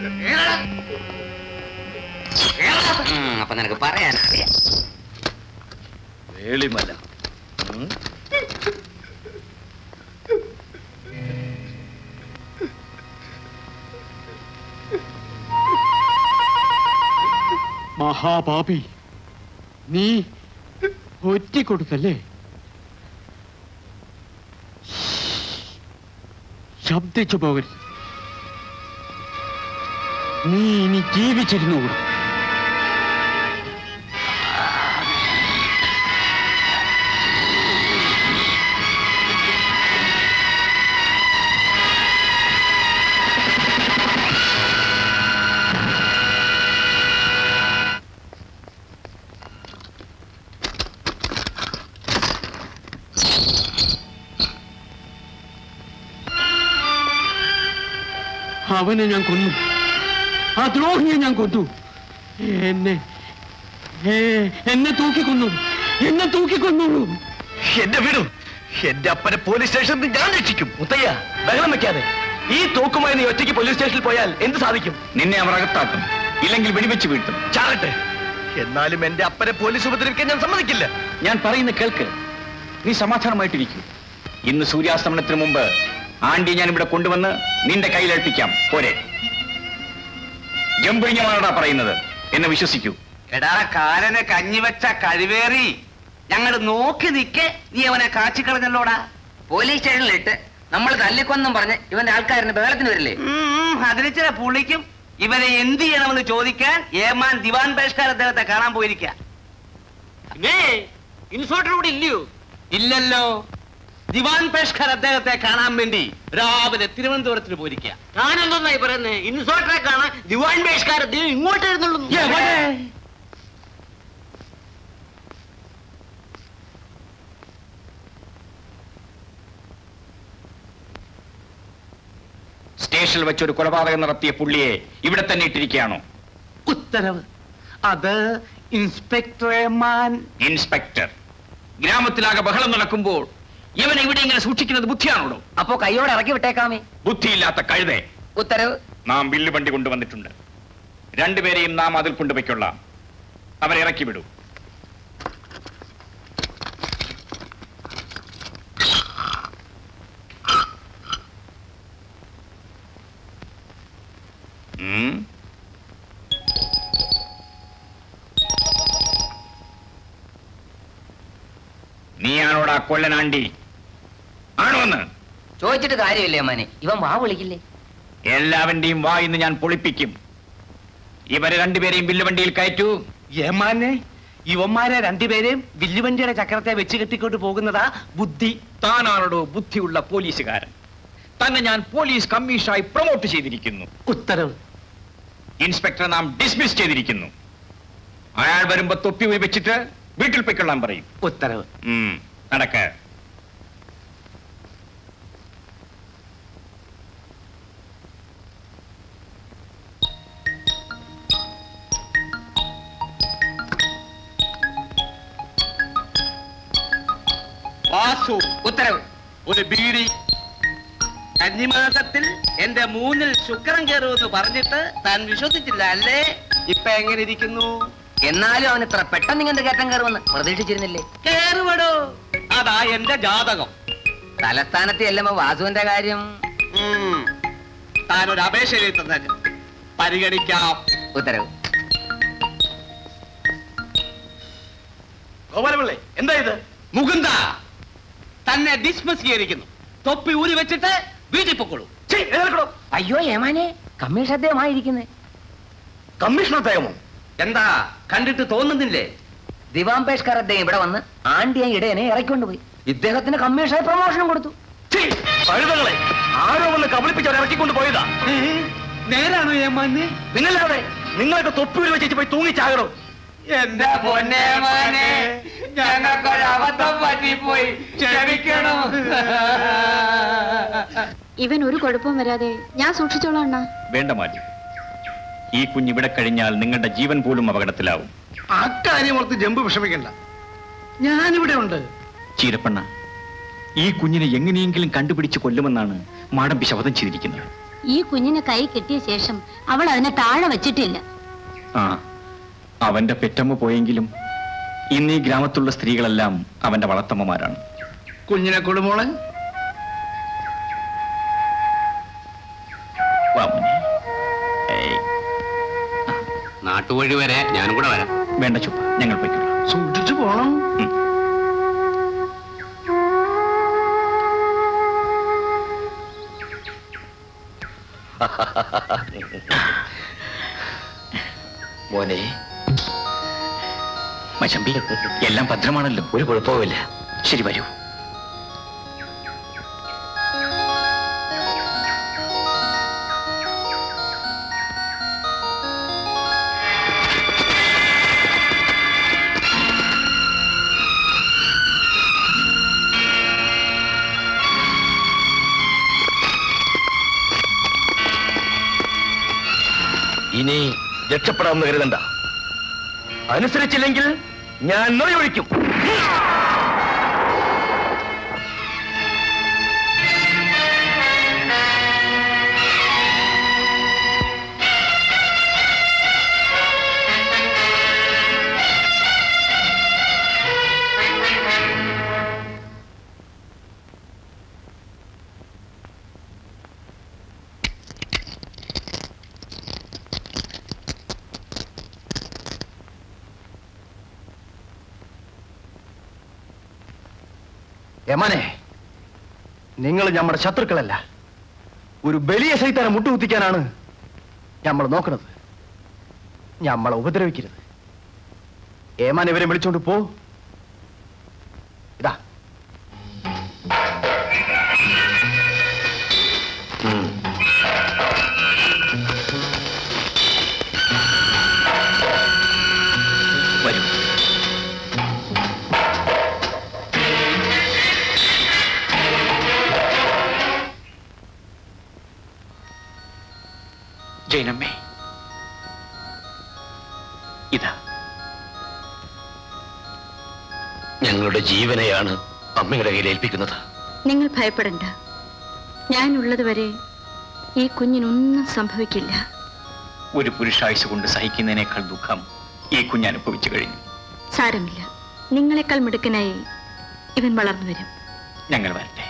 അപ്പൊ നിനക്ക് പറയാനറിയാം. വേളിമല മഹാപാപി, നീ ഒറ്റിക്കൊടുത്തല്ലേ? ശബ്ദിച്ചു പോകരുത്. നീ ഇനി ജീവിച്ചിരുന്നുകൂടും. അവനെ ഞാൻ കൊന്നു. ആ ദ്രോഹിയെ ഞാൻ കൊന്നു. എന്നെ തൂക്കിക്കൊന്നു. എന്നെ തൂക്കിക്കൊന്നുള്ളൂ. എന്റെ വീടും എന്റെ അപ്പനെ പോലീസ് സ്റ്റേഷനിൽ ഞാൻ രക്ഷിക്കും. മുത്തയ്യ, ബഹളം വെക്കാതെ. ഈ തോക്കുമായി നീ ഒറ്റയ്ക്ക് പോലീസ് സ്റ്റേഷനിൽ പോയാൽ എന്ത് സാധിക്കും? നിന്നെ അവർ അകത്താക്കും, ഇല്ലെങ്കിൽ വെടിവെച്ച് വീഴ്ത്തും. ചാകട്ടെ, എന്നാലും എന്റെ അപ്പനെ പോലീസ് ഉപദ്രവിക്കാൻ ഞാൻ സമ്മതിക്കില്ല. ഞാൻ പറയുന്ന കേൾക്ക്. നീ സമാധാനമായിട്ടിരിക്കൂ. ഇന്ന് സൂര്യാസ്തമനത്തിന് മുമ്പ് ആണ്ടി ഞാൻ ഇവിടെ കൊണ്ടുവന്ന് നിന്റെ കയ്യിലേൽപ്പിക്കാം. പോരെ? ജമ്പുഴിഞ്ഞമാണടാ പറയുന്നത്, എന്നെ വിശ്വസിക്കൂ. എടാ കാലനെ കഞ്ഞിവെച്ച കഴിവേറി, ഞങ്ങൾ നോക്കി നിൽക്കെ നീ അവനെ കാച്ചിക്കളഞ്ഞല്ലോടാ. പോലീസ് സ്റ്റേഷനിലിട്ട് നമ്മൾ തല്ലിക്കൊന്നും പറഞ്ഞ് ഇവന്റെ ആൾക്കാരന് ബഹളത്തിന് വരില്ലേ? അതിന് ചില പുള്ളിക്കും ഇവനെ എന്ത് ചെയ്യണമെന്ന് ചോദിക്കാൻ ഏമാൻ ദിവാൻ ബഹിഷ്കാർ അദ്ദേഹത്തെ കാണാൻ പോയിരിക്കുക. ഇൻസ്പെക്ടർ കൂടെ ഇല്ലയോ? ഇല്ലല്ലോ. ദിവാൻ പേഷ്കർ അദ്ദേഹത്തെ കാണാൻ വേണ്ടി രാവിലെ തിരുവനന്തപുരത്തിന് പോയിരിക്കുക. ഞാനെന്തായി പറയുന്നത്? ഇൻസ്പെക്ടറെ കാണാൻ ദിവാൻ പേഷ്കാർ ഇങ്ങോട്ട് എഴുന്നള്ളുന്നു. സ്റ്റേഷനിൽ വെച്ചൊരു കൊലപാതകം നടത്തിയ പുള്ളിയെ ഇവിടെ തന്നെ ഇട്ടിരിക്കുകയാണോ? ഉത്തരവ്. അത് ഇൻസ്പെക്ടർ ഏമാൻ. ഇൻസ്പെക്ടർ, ഗ്രാമത്തിലാകെ ബഹളം നടക്കുമ്പോൾ ഇവനെ ഇവിടെ ഇങ്ങനെ സൂക്ഷിക്കുന്നത് ബുദ്ധിയാണല്ലോ. അപ്പോ കൈയോടെ ഇറക്കി വിട്ടേക്കാമേ. ബുദ്ധിയില്ലാത്ത കഴുതേ. ഉത്തരവ്. നാം വില്ലുവണ്ടി കൊണ്ടുവന്നിട്ടുണ്ട്. രണ്ടുപേരെയും നാം അതിൽ കൊണ്ടുപോയിക്കൊള്ളാം. അവരെ ഇറക്കി വിടൂ. നീയാണോടാ കൊല്ലനാണ്ടി? ആണോ എന്ന് ചോദിച്ചിട്ട് കാര്യമില്ലേ അമ്മാനെ? ഇവൻ വാ വിളിക്കില്ലേ? എല്ലാവന്റെയും വാ ഇന്ന് ഞാൻ പൊളിപ്പിക്കും. ഇവരെ രണ്ടുപേരെയും വില്ലുവണ്ടിയിൽ കയറ്റൂ. ഏമാനെ, ഇവന്മാരെ രണ്ടുപേരെയും വില്ലുവണ്ടിയുടെ ചക്രത്തെ വെച്ച് കെട്ടിക്കൊണ്ട് പോകുന്നതാ ബുദ്ധി. താനാണോ ബുദ്ധിയുള്ള പോലീസുകാരൻ? തന്നെ ഞാൻ പോലീസ് കമ്മീഷണറായി പ്രൊമോട്ട് ചെയ്തിരിക്കുന്നു. ഉത്തരവ്. ഇൻസ്പെക്ടറെ നാം ഡിസ്മിസ് ചെയ്തിരിക്കുന്നു. അയാൾ വരുമ്പോ തൊപ്പി വെച്ചിട്ട് വീട്ടിൽ പൊയ്ക്കൊള്ളാൻ പറയും. ഉത്തരവ്. നടക്ക. വാസു. ഉത്തരവ്. ഒരു ബീഡി. കന്നിമാസത്തിൽ എന്റെ 3-ൽ ശുക്രൻ കയറുമെന്ന് പറഞ്ഞിട്ട് താൻ വിശ്വസിച്ചില്ല അല്ലേ? ഇപ്പൊ എങ്ങനെ ഇരിക്കുന്നു? എന്നാലും അവൻ ഇത്ര പെട്ടെന്ന് ഇങ്ങനത്തെ കയറ്റം കയറുമെന്ന് പ്രതീക്ഷിച്ചിരുന്നില്ലേ? കേറുവടോ, അതാ എന്റെ ജാതകം. തലസ്ഥാനത്ത് ചെല്ലുമ്പോ വാസുവിന്റെ കാര്യം താനൊരു അപേക്ഷ എഴുതി തന്നേക്ക്, പരിഗണിക്കാം. ഉത്തരവ്. ഗോപാലപിള്ളേ, എന്താ ഇത്? മുകുന്ദ തന്നെ ഡിസ്മിസ് ചെയ്തിരിക്കുന്നു. തൊപ്പി ഊരി വെച്ചിട്ട് വീട്ടിൽ പൊക്കോളൂ. അയ്യോ ഏമാനെ, കമ്മീഷൻ അദ്ദേഹമായിരിക്കുന്നേ. കമ്മീഷൻ അദ്ദേഹമോ? എന്താ കണ്ടിട്ട് തോന്നുന്നില്ലേ? ദിവാംബേഷ്കർ അദ്ദേഹം ഇവിടെ വന്ന് ആണ്ടിയ ഇടയനെ ഇറക്കിക്കൊണ്ടുപോയി. ഇദ്ദേഹത്തിന് കമ്മീഷണർ പ്രമോഷനും കൊടുത്തു. കഴുതകളെ ആരോ വന്ന് കബളിപ്പിച്ചവർ ഇറക്കിക്കൊണ്ട് പോയതാ. നേരാണോ ഏമാനെ? പിന്നല്ലാതെ നിങ്ങളൊക്കെ തൊപ്പി വെച്ചിട്ട് പോയി തൂങ്ങിച്ചാകണോ? എന്താ പൊന്നേമാനെ, ഞങ്ങൾക്കൊരബദ്ധം പറ്റിപ്പോയി, ക്ഷമിക്കണോ. ഇവൻ ഒരു കുഴപ്പവും വരാതെ ഞാൻ സൂക്ഷിച്ചോളാം അണ്ണാ. വേണ്ട മാറ്റി, ഈ കുഞ്ഞിവിടെ കഴിഞ്ഞാൽ നിങ്ങളുടെ ജീവൻ പോലും അപകടത്തിലാവും. അക്കാര്യം ഓർത്ത് ജമ്പ് വിഷമിക്കണ്ട, ഞാനിവിടെ ഉണ്ട്. ചീരപ്പണ്ണ, ഈ കുഞ്ഞിനെ എങ്ങനെയെങ്കിലും കണ്ടുപിടിച്ച് കൊല്ലുമെന്നാണ് മാടമ്പി ശപഥം ചെയ്തിരിക്കുന്നത്. ഈ കുഞ്ഞിനെ കൈ കിട്ടിയ ശേഷം അവൾ അതിനെ താഴെ വെച്ചിട്ടില്ല. ആ, അവന്റെ പെറ്റമ്മ പോയെങ്കിലും ഇന്ന് ഈ ഗ്രാമത്തിലുള്ള സ്ത്രീകളെല്ലാം അവന്റെ വളർത്തമ്മമാരാണ്. കുഞ്ഞിനെ കൊടുമോളെ. നാട്ടുവഴി വരെ ഞാനും കൂടെ വരാം. വേണ്ട ചുപ്പ, ഞങ്ങൾ പോയിക്കോളാം. സൂക്ഷിച്ചു പോണം. മോനെ മച്ചമ്പി, എല്ലാം ഭദ്രമാണല്ലോ? ഒരു കുഴപ്പവുമില്ല. ശരി, വരൂ. ഇനി രക്ഷപ്പെടാമെന്ന് കരുതണ്ട. അനുസരിച്ചില്ലെങ്കിൽ ഞാൻ നൊഴിയൊഴിക്കും. യമാനെ, നിങ്ങൾ നമ്മുടെ ശത്രുക്കളല്ല. ഒരു ബലിയ സൈത്താനെ മുട്ടുകുത്തിക്കാനാണ് നമ്മൾ നോക്കുന്നത്. നമ്മളെ ഉപദ്രവിക്കരുത്. ഏമാൻ ഇവരെ വിളിച്ചോണ്ട് പോ. ഇതാ വരൂ. ജൈനമ്മേ, ഇതാ ഞങ്ങളുടെ ജീവനെയാണ് അമ്മയുടെ കയ്യിൽ ഏൽപ്പിക്കുന്നത്. നിങ്ങൾ ഭയപ്പെടണ്ട. ഞാനുള്ളത് വരെ ഈ കുഞ്ഞിനൊന്നും സംഭവിക്കില്ല. ഒരു പുരുഷായുസ് കൊണ്ട് സഹിക്കുന്നതിനേക്കാൾ ദുഃഖം ഈ കുഞ്ഞ് അനുഭവിച്ചു കഴിഞ്ഞു. സാരമില്ല, നിങ്ങളെക്കാൾ മിടുക്കനായി ഇവൻ വളർന്നു വരും. ഞങ്ങൾ വരട്ടെ.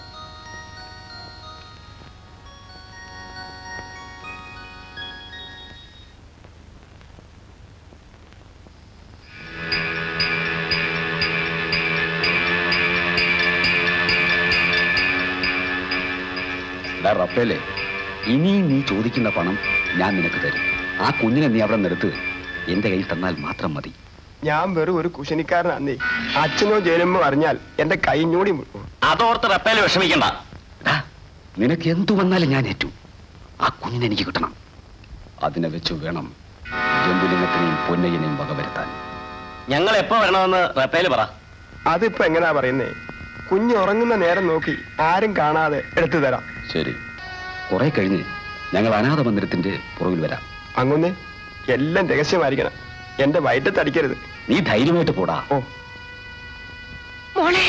റപ്പേലെ, ഇനിയും നീ ചോദിക്കുന്ന പണം ഞാൻ നിനക്ക് തരും. ആ കുഞ്ഞിനെ നീ അവിടെ നിർത്ത്. എന്റെ കയ്യിൽ തന്നാൽ മാത്രം മതി. ഞാൻ വെറും ഒരു കുശനിക്കാരനാന്നേ. അച്ഛനോ ജനമോ അറിഞ്ഞാൽ എന്റെ കൈഞ്ഞൂടി അതോർത്ത് റപ്പേലെ വിഷമിക്കണ്ട. നിനക്ക് എന്തു വന്നാലും ഞാൻ ഏറ്റു. ആ കുഞ്ഞിനെ എനിക്ക് കിട്ടണം. അതിനെ വെച്ചു വേണം ജമ്പുലിംഗത്തിനെയും പൊന്നയ്യനെയും വകവരുത്താൻ. ഞങ്ങൾ എപ്പോ വരണമെന്ന് റപ്പേല് പറ. അതിപ്പോ എങ്ങനാ പറയുന്നേ? കുഞ്ഞ് ഉറങ്ങുന്ന നേരം നോക്കി ആരും കാണാതെ എടുത്തു തരാം. ശരി, കുറെ കഴിഞ്ഞ് ഞങ്ങൾ അനാഥ മന്ദിരത്തിന്റെ പുറകിൽ വരാം. അങ്ങനെ എല്ലാം രഹസ്യമായിരിക്കണം. എന്റെ വയറ്റത്തടിക്കരുത്. നീ ധൈര്യമായിട്ട് പോടാ. ഓ മോളെ.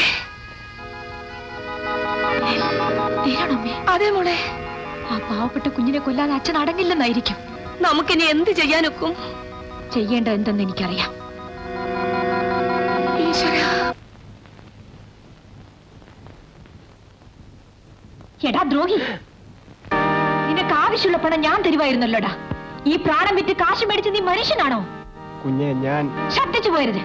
അതെ മോളെ, ആ പാവപ്പെട്ട കുഞ്ഞിനെ കൊല്ലാൻ അച്ഛൻ അടങ്ങില്ലെന്നായിരിക്കും. നമുക്കിനി എന്ത് ചെയ്യാനൊക്കും? ചെയ്യേണ്ട എന്തെന്ന് എനിക്കറിയാം. ഈശ്വരാ. എടാ ദ്രോഹി, നിനക്ക് ആവശ്യമുള്ള പണം ഞാൻ തരുവായിരുന്നല്ലോടാ. ഈ പ്രാണം വിറ്റ് കാശ് മേടിച്ച് നീ മനുഷ്യനാണോ? കുഞ്ഞെ, ഞാൻ ശബ്ദിച്ചു പോയരുത്.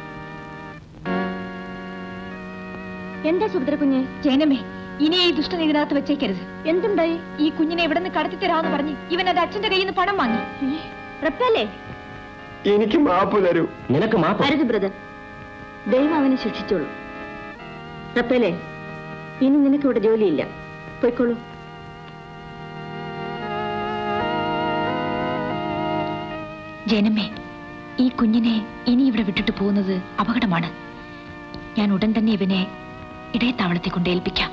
എന്താ സുഭദ്ര കുഞ്ഞ്? ജയനമ്മേ, ഇനി ഈ ദുഷ്ടൻ ഇതിനകത്ത് വെച്ചേക്കരുത്. എന്തുണ്ടായി? ഈ കുഞ്ഞിനെ ഇവിടെ നിന്ന് കടത്തി തരാമെന്ന് പറഞ്ഞ് ഇവൻ അത് അച്ഛന്റെ കയ്യിൽ നിന്ന് പണം വാങ്ങി. റപ്പല്ലേ, എനിക്ക് മാപ്പ് തരൂ. നിനക്ക് മാപ്പ് അരുത് ബ്രദർ, ദൈവം അവനെ ശിക്ഷിച്ചോളൂ. റപ്പല്ലേ, ഇനി നിനക്ക് ഇവിടെ ജോലിയില്ല, പോയിക്കോളൂ. ജയനമ്മേ, ഈ കുഞ്ഞിനെ ഇനി ഇവിടെ വിട്ടിട്ട് പോകുന്നത് അപകടമാണ്. ഞാൻ ഉടൻ തന്നെ ഇവനെ ഇടയത്താവളത്തിൽ കൊണ്ട് ഏൽപ്പിക്കാം.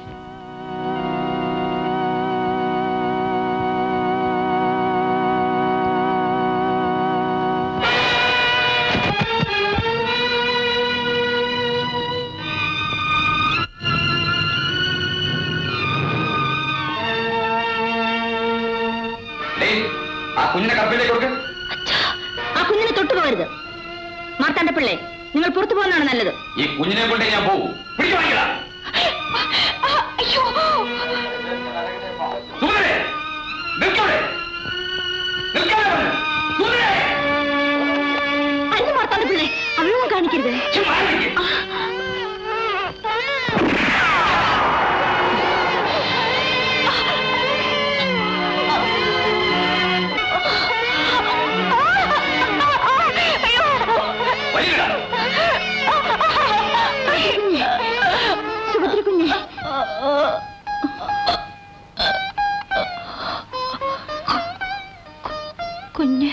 ആ കുഞ്ഞിനെ കപ്പിലേക്ക് കൊടുക്ക. ആ കുഞ്ഞിനെ തൊട്ടുപോകരുത്. മാർത്താണ്ഡ പിള്ളേ, നിങ്ങൾ പുറത്തു പോകുന്നതാണ് നല്ലത്. ഈ കുഞ്ഞിനെ കൊണ്ടേ ഞാൻ പോകും. പിടിച്ചു വാങ്ങിക്കടാ. സുഭദ്രേ, നിൽക്കവിടെ. നിൽക്കാതെ പറഞ്ഞു. സുഭദ്രേ. അല്ല മാർത്താണ്ഡ പിള്ളേ, അവളൊന്നും കാണിക്കരുത്. സുഭദ്ര കുഞ്ഞെ, കുഞ്ഞ്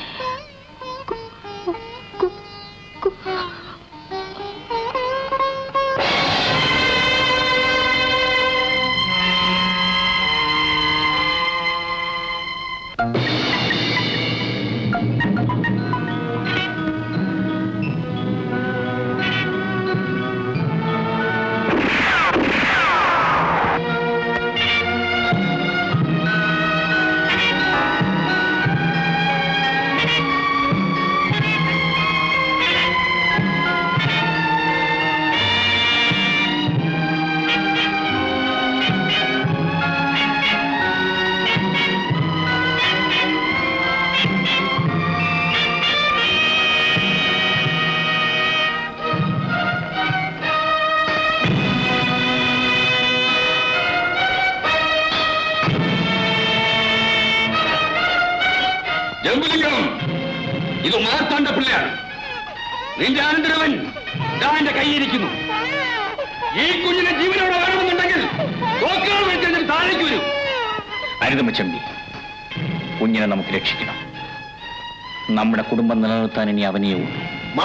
ഇത് മാർത്താണ്ഡ പിള്ളയാണ്. നിന്റെ അനന്തരവൻ എന്റെ കൈയിരിക്കുന്നു. ഈ കുഞ്ഞിനെ ജീവനോടെ വേണമെന്നുണ്ടെങ്കിൽ താഴേക്ക് വരൂ. അരുതമ്മച്ചമ്പി, കുഞ്ഞിനെ നമുക്ക് രക്ഷിക്കണം. നമ്മുടെ കുടുംബം നിലനിർത്താൻ ഇനി അവനെയേ ഉള്ളൂ.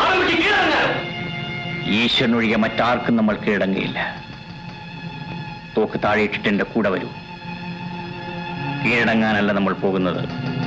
ഈശ്വരനൊഴികെ മറ്റാർക്കും നമ്മൾ കീഴടങ്ങയില്ല. തോക്ക് താഴെയിട്ടിട്ട് എന്റെ കൂടെ വരൂ. കീഴടങ്ങാനല്ല നമ്മൾ പോകുന്നത്.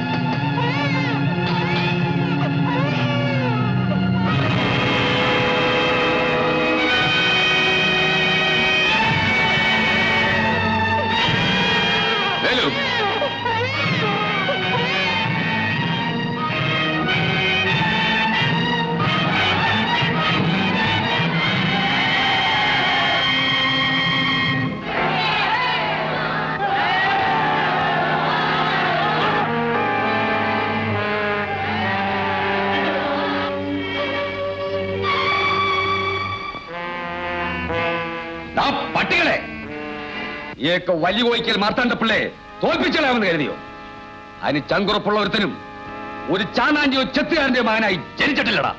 പട്ടികളെ, ഈയൊക്കെ വലിയ കോയിക്കൽ മാർത്താണ്ഡ പിള്ളേ തോൽപ്പിച്ചളയാമെന്ന് കരുതിയോ? അതിന് ചങ്കുറപ്പുള്ള ഒരുത്തനും ഒരു ചാനാഞ്ചിയോ ചെത്തുകാരന്റെ മകനായി ജനിച്ചിട്ടില്ലടാ.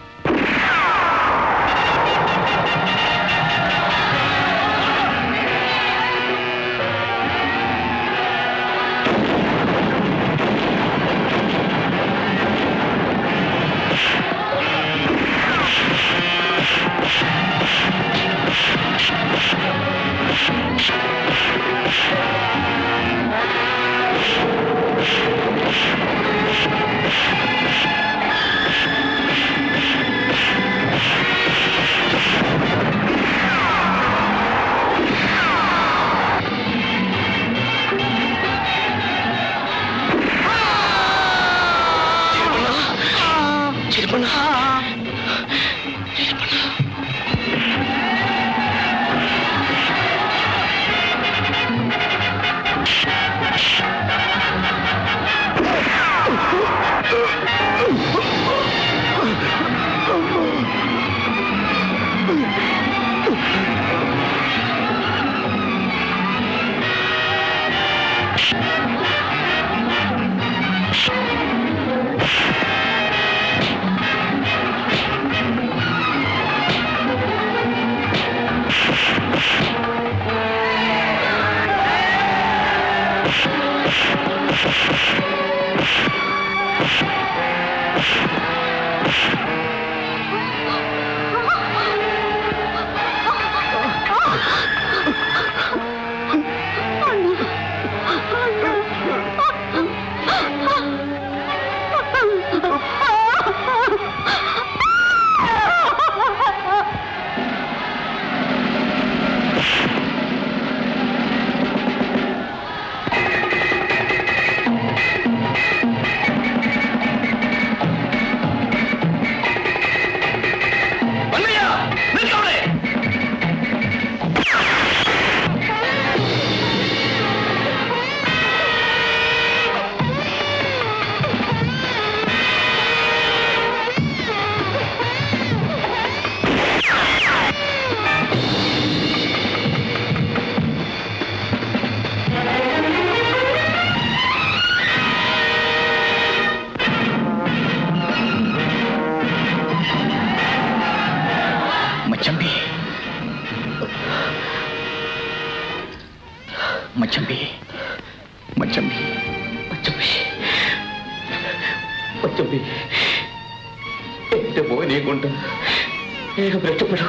എന്റെ മോനെ കൊണ്ട് വേഗം രക്ഷപ്പെടൂ.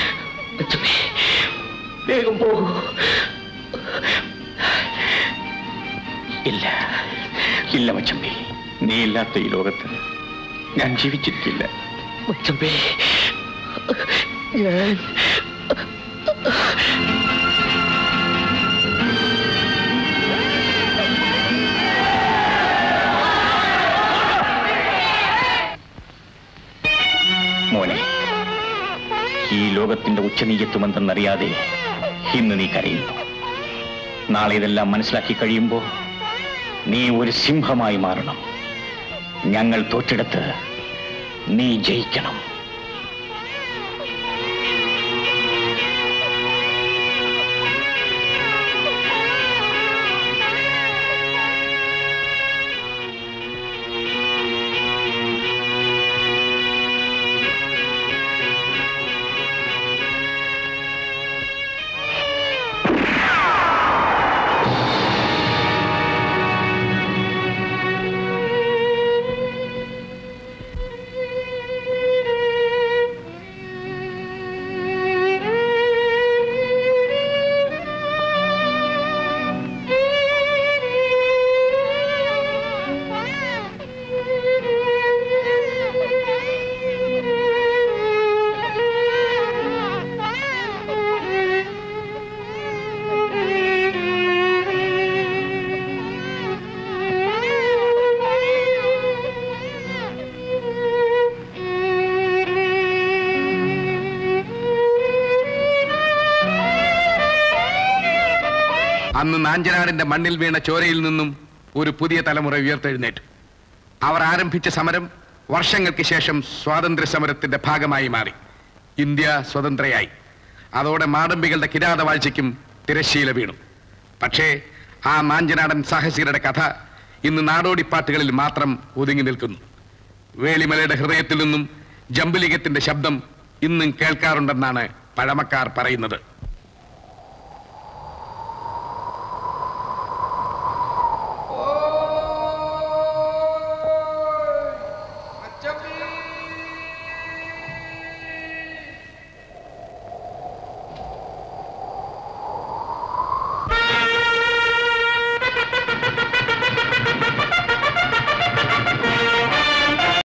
വേഗം പോകൂ. ഇല്ല ഇല്ല മച്ചമ്പി, നീ ഇല്ലാത്ത ഈ ലോകത്ത് ഞാൻ ജീവിച്ചിരിക്കില്ല. മച്ചമ്പി, ഞാൻ മോനെ, ഈ ലോകത്തിന്റെ ഉച്ചനീചത്വമെന്തെന്നറിയാതെ ഇന്ന് നീ കരയുന്നു. നാളെ ഇതെല്ലാം മനസ്സിലാക്കി കഴിയുമ്പോൾ നീ ഒരു സിംഹമായി മാറണം. ഞങ്ങൾ തോറ്റെടുത്ത് നീ ജയിക്കണം. അന്ന് നാഞ്ചനാടിന്റെ മണ്ണിൽ വീണ ചോരയിൽ നിന്നും ഒരു പുതിയ തലമുറ ഉയർത്തെഴുന്നേറ്റു. അവർ ആരംഭിച്ച സമരം വർഷങ്ങൾക്ക് ശേഷം സ്വാതന്ത്ര്യ സമരത്തിന്റെ ഭാഗമായി മാറി. ഇന്ത്യ സ്വതന്ത്രയായി. അതോടെ മാടമ്പികളുടെ കിരാതവാഴ്ചയ്ക്കും തിരശ്ശീല വീണു. പക്ഷേ ആ നാഞ്ചനാടൻ സാഹസികരുടെ കഥ ഇന്ന് നാടോടിപ്പാട്ടുകളിൽ മാത്രം ഒതുങ്ങി നിൽക്കുന്നു. വേളിമലയുടെ ഹൃദയത്തിൽ നിന്നും ജംബുലിംഗത്തിന്റെ ശബ്ദം ഇന്നും കേൾക്കാറുണ്ടെന്നാണ് പഴമക്കാർ പറയുന്നത്.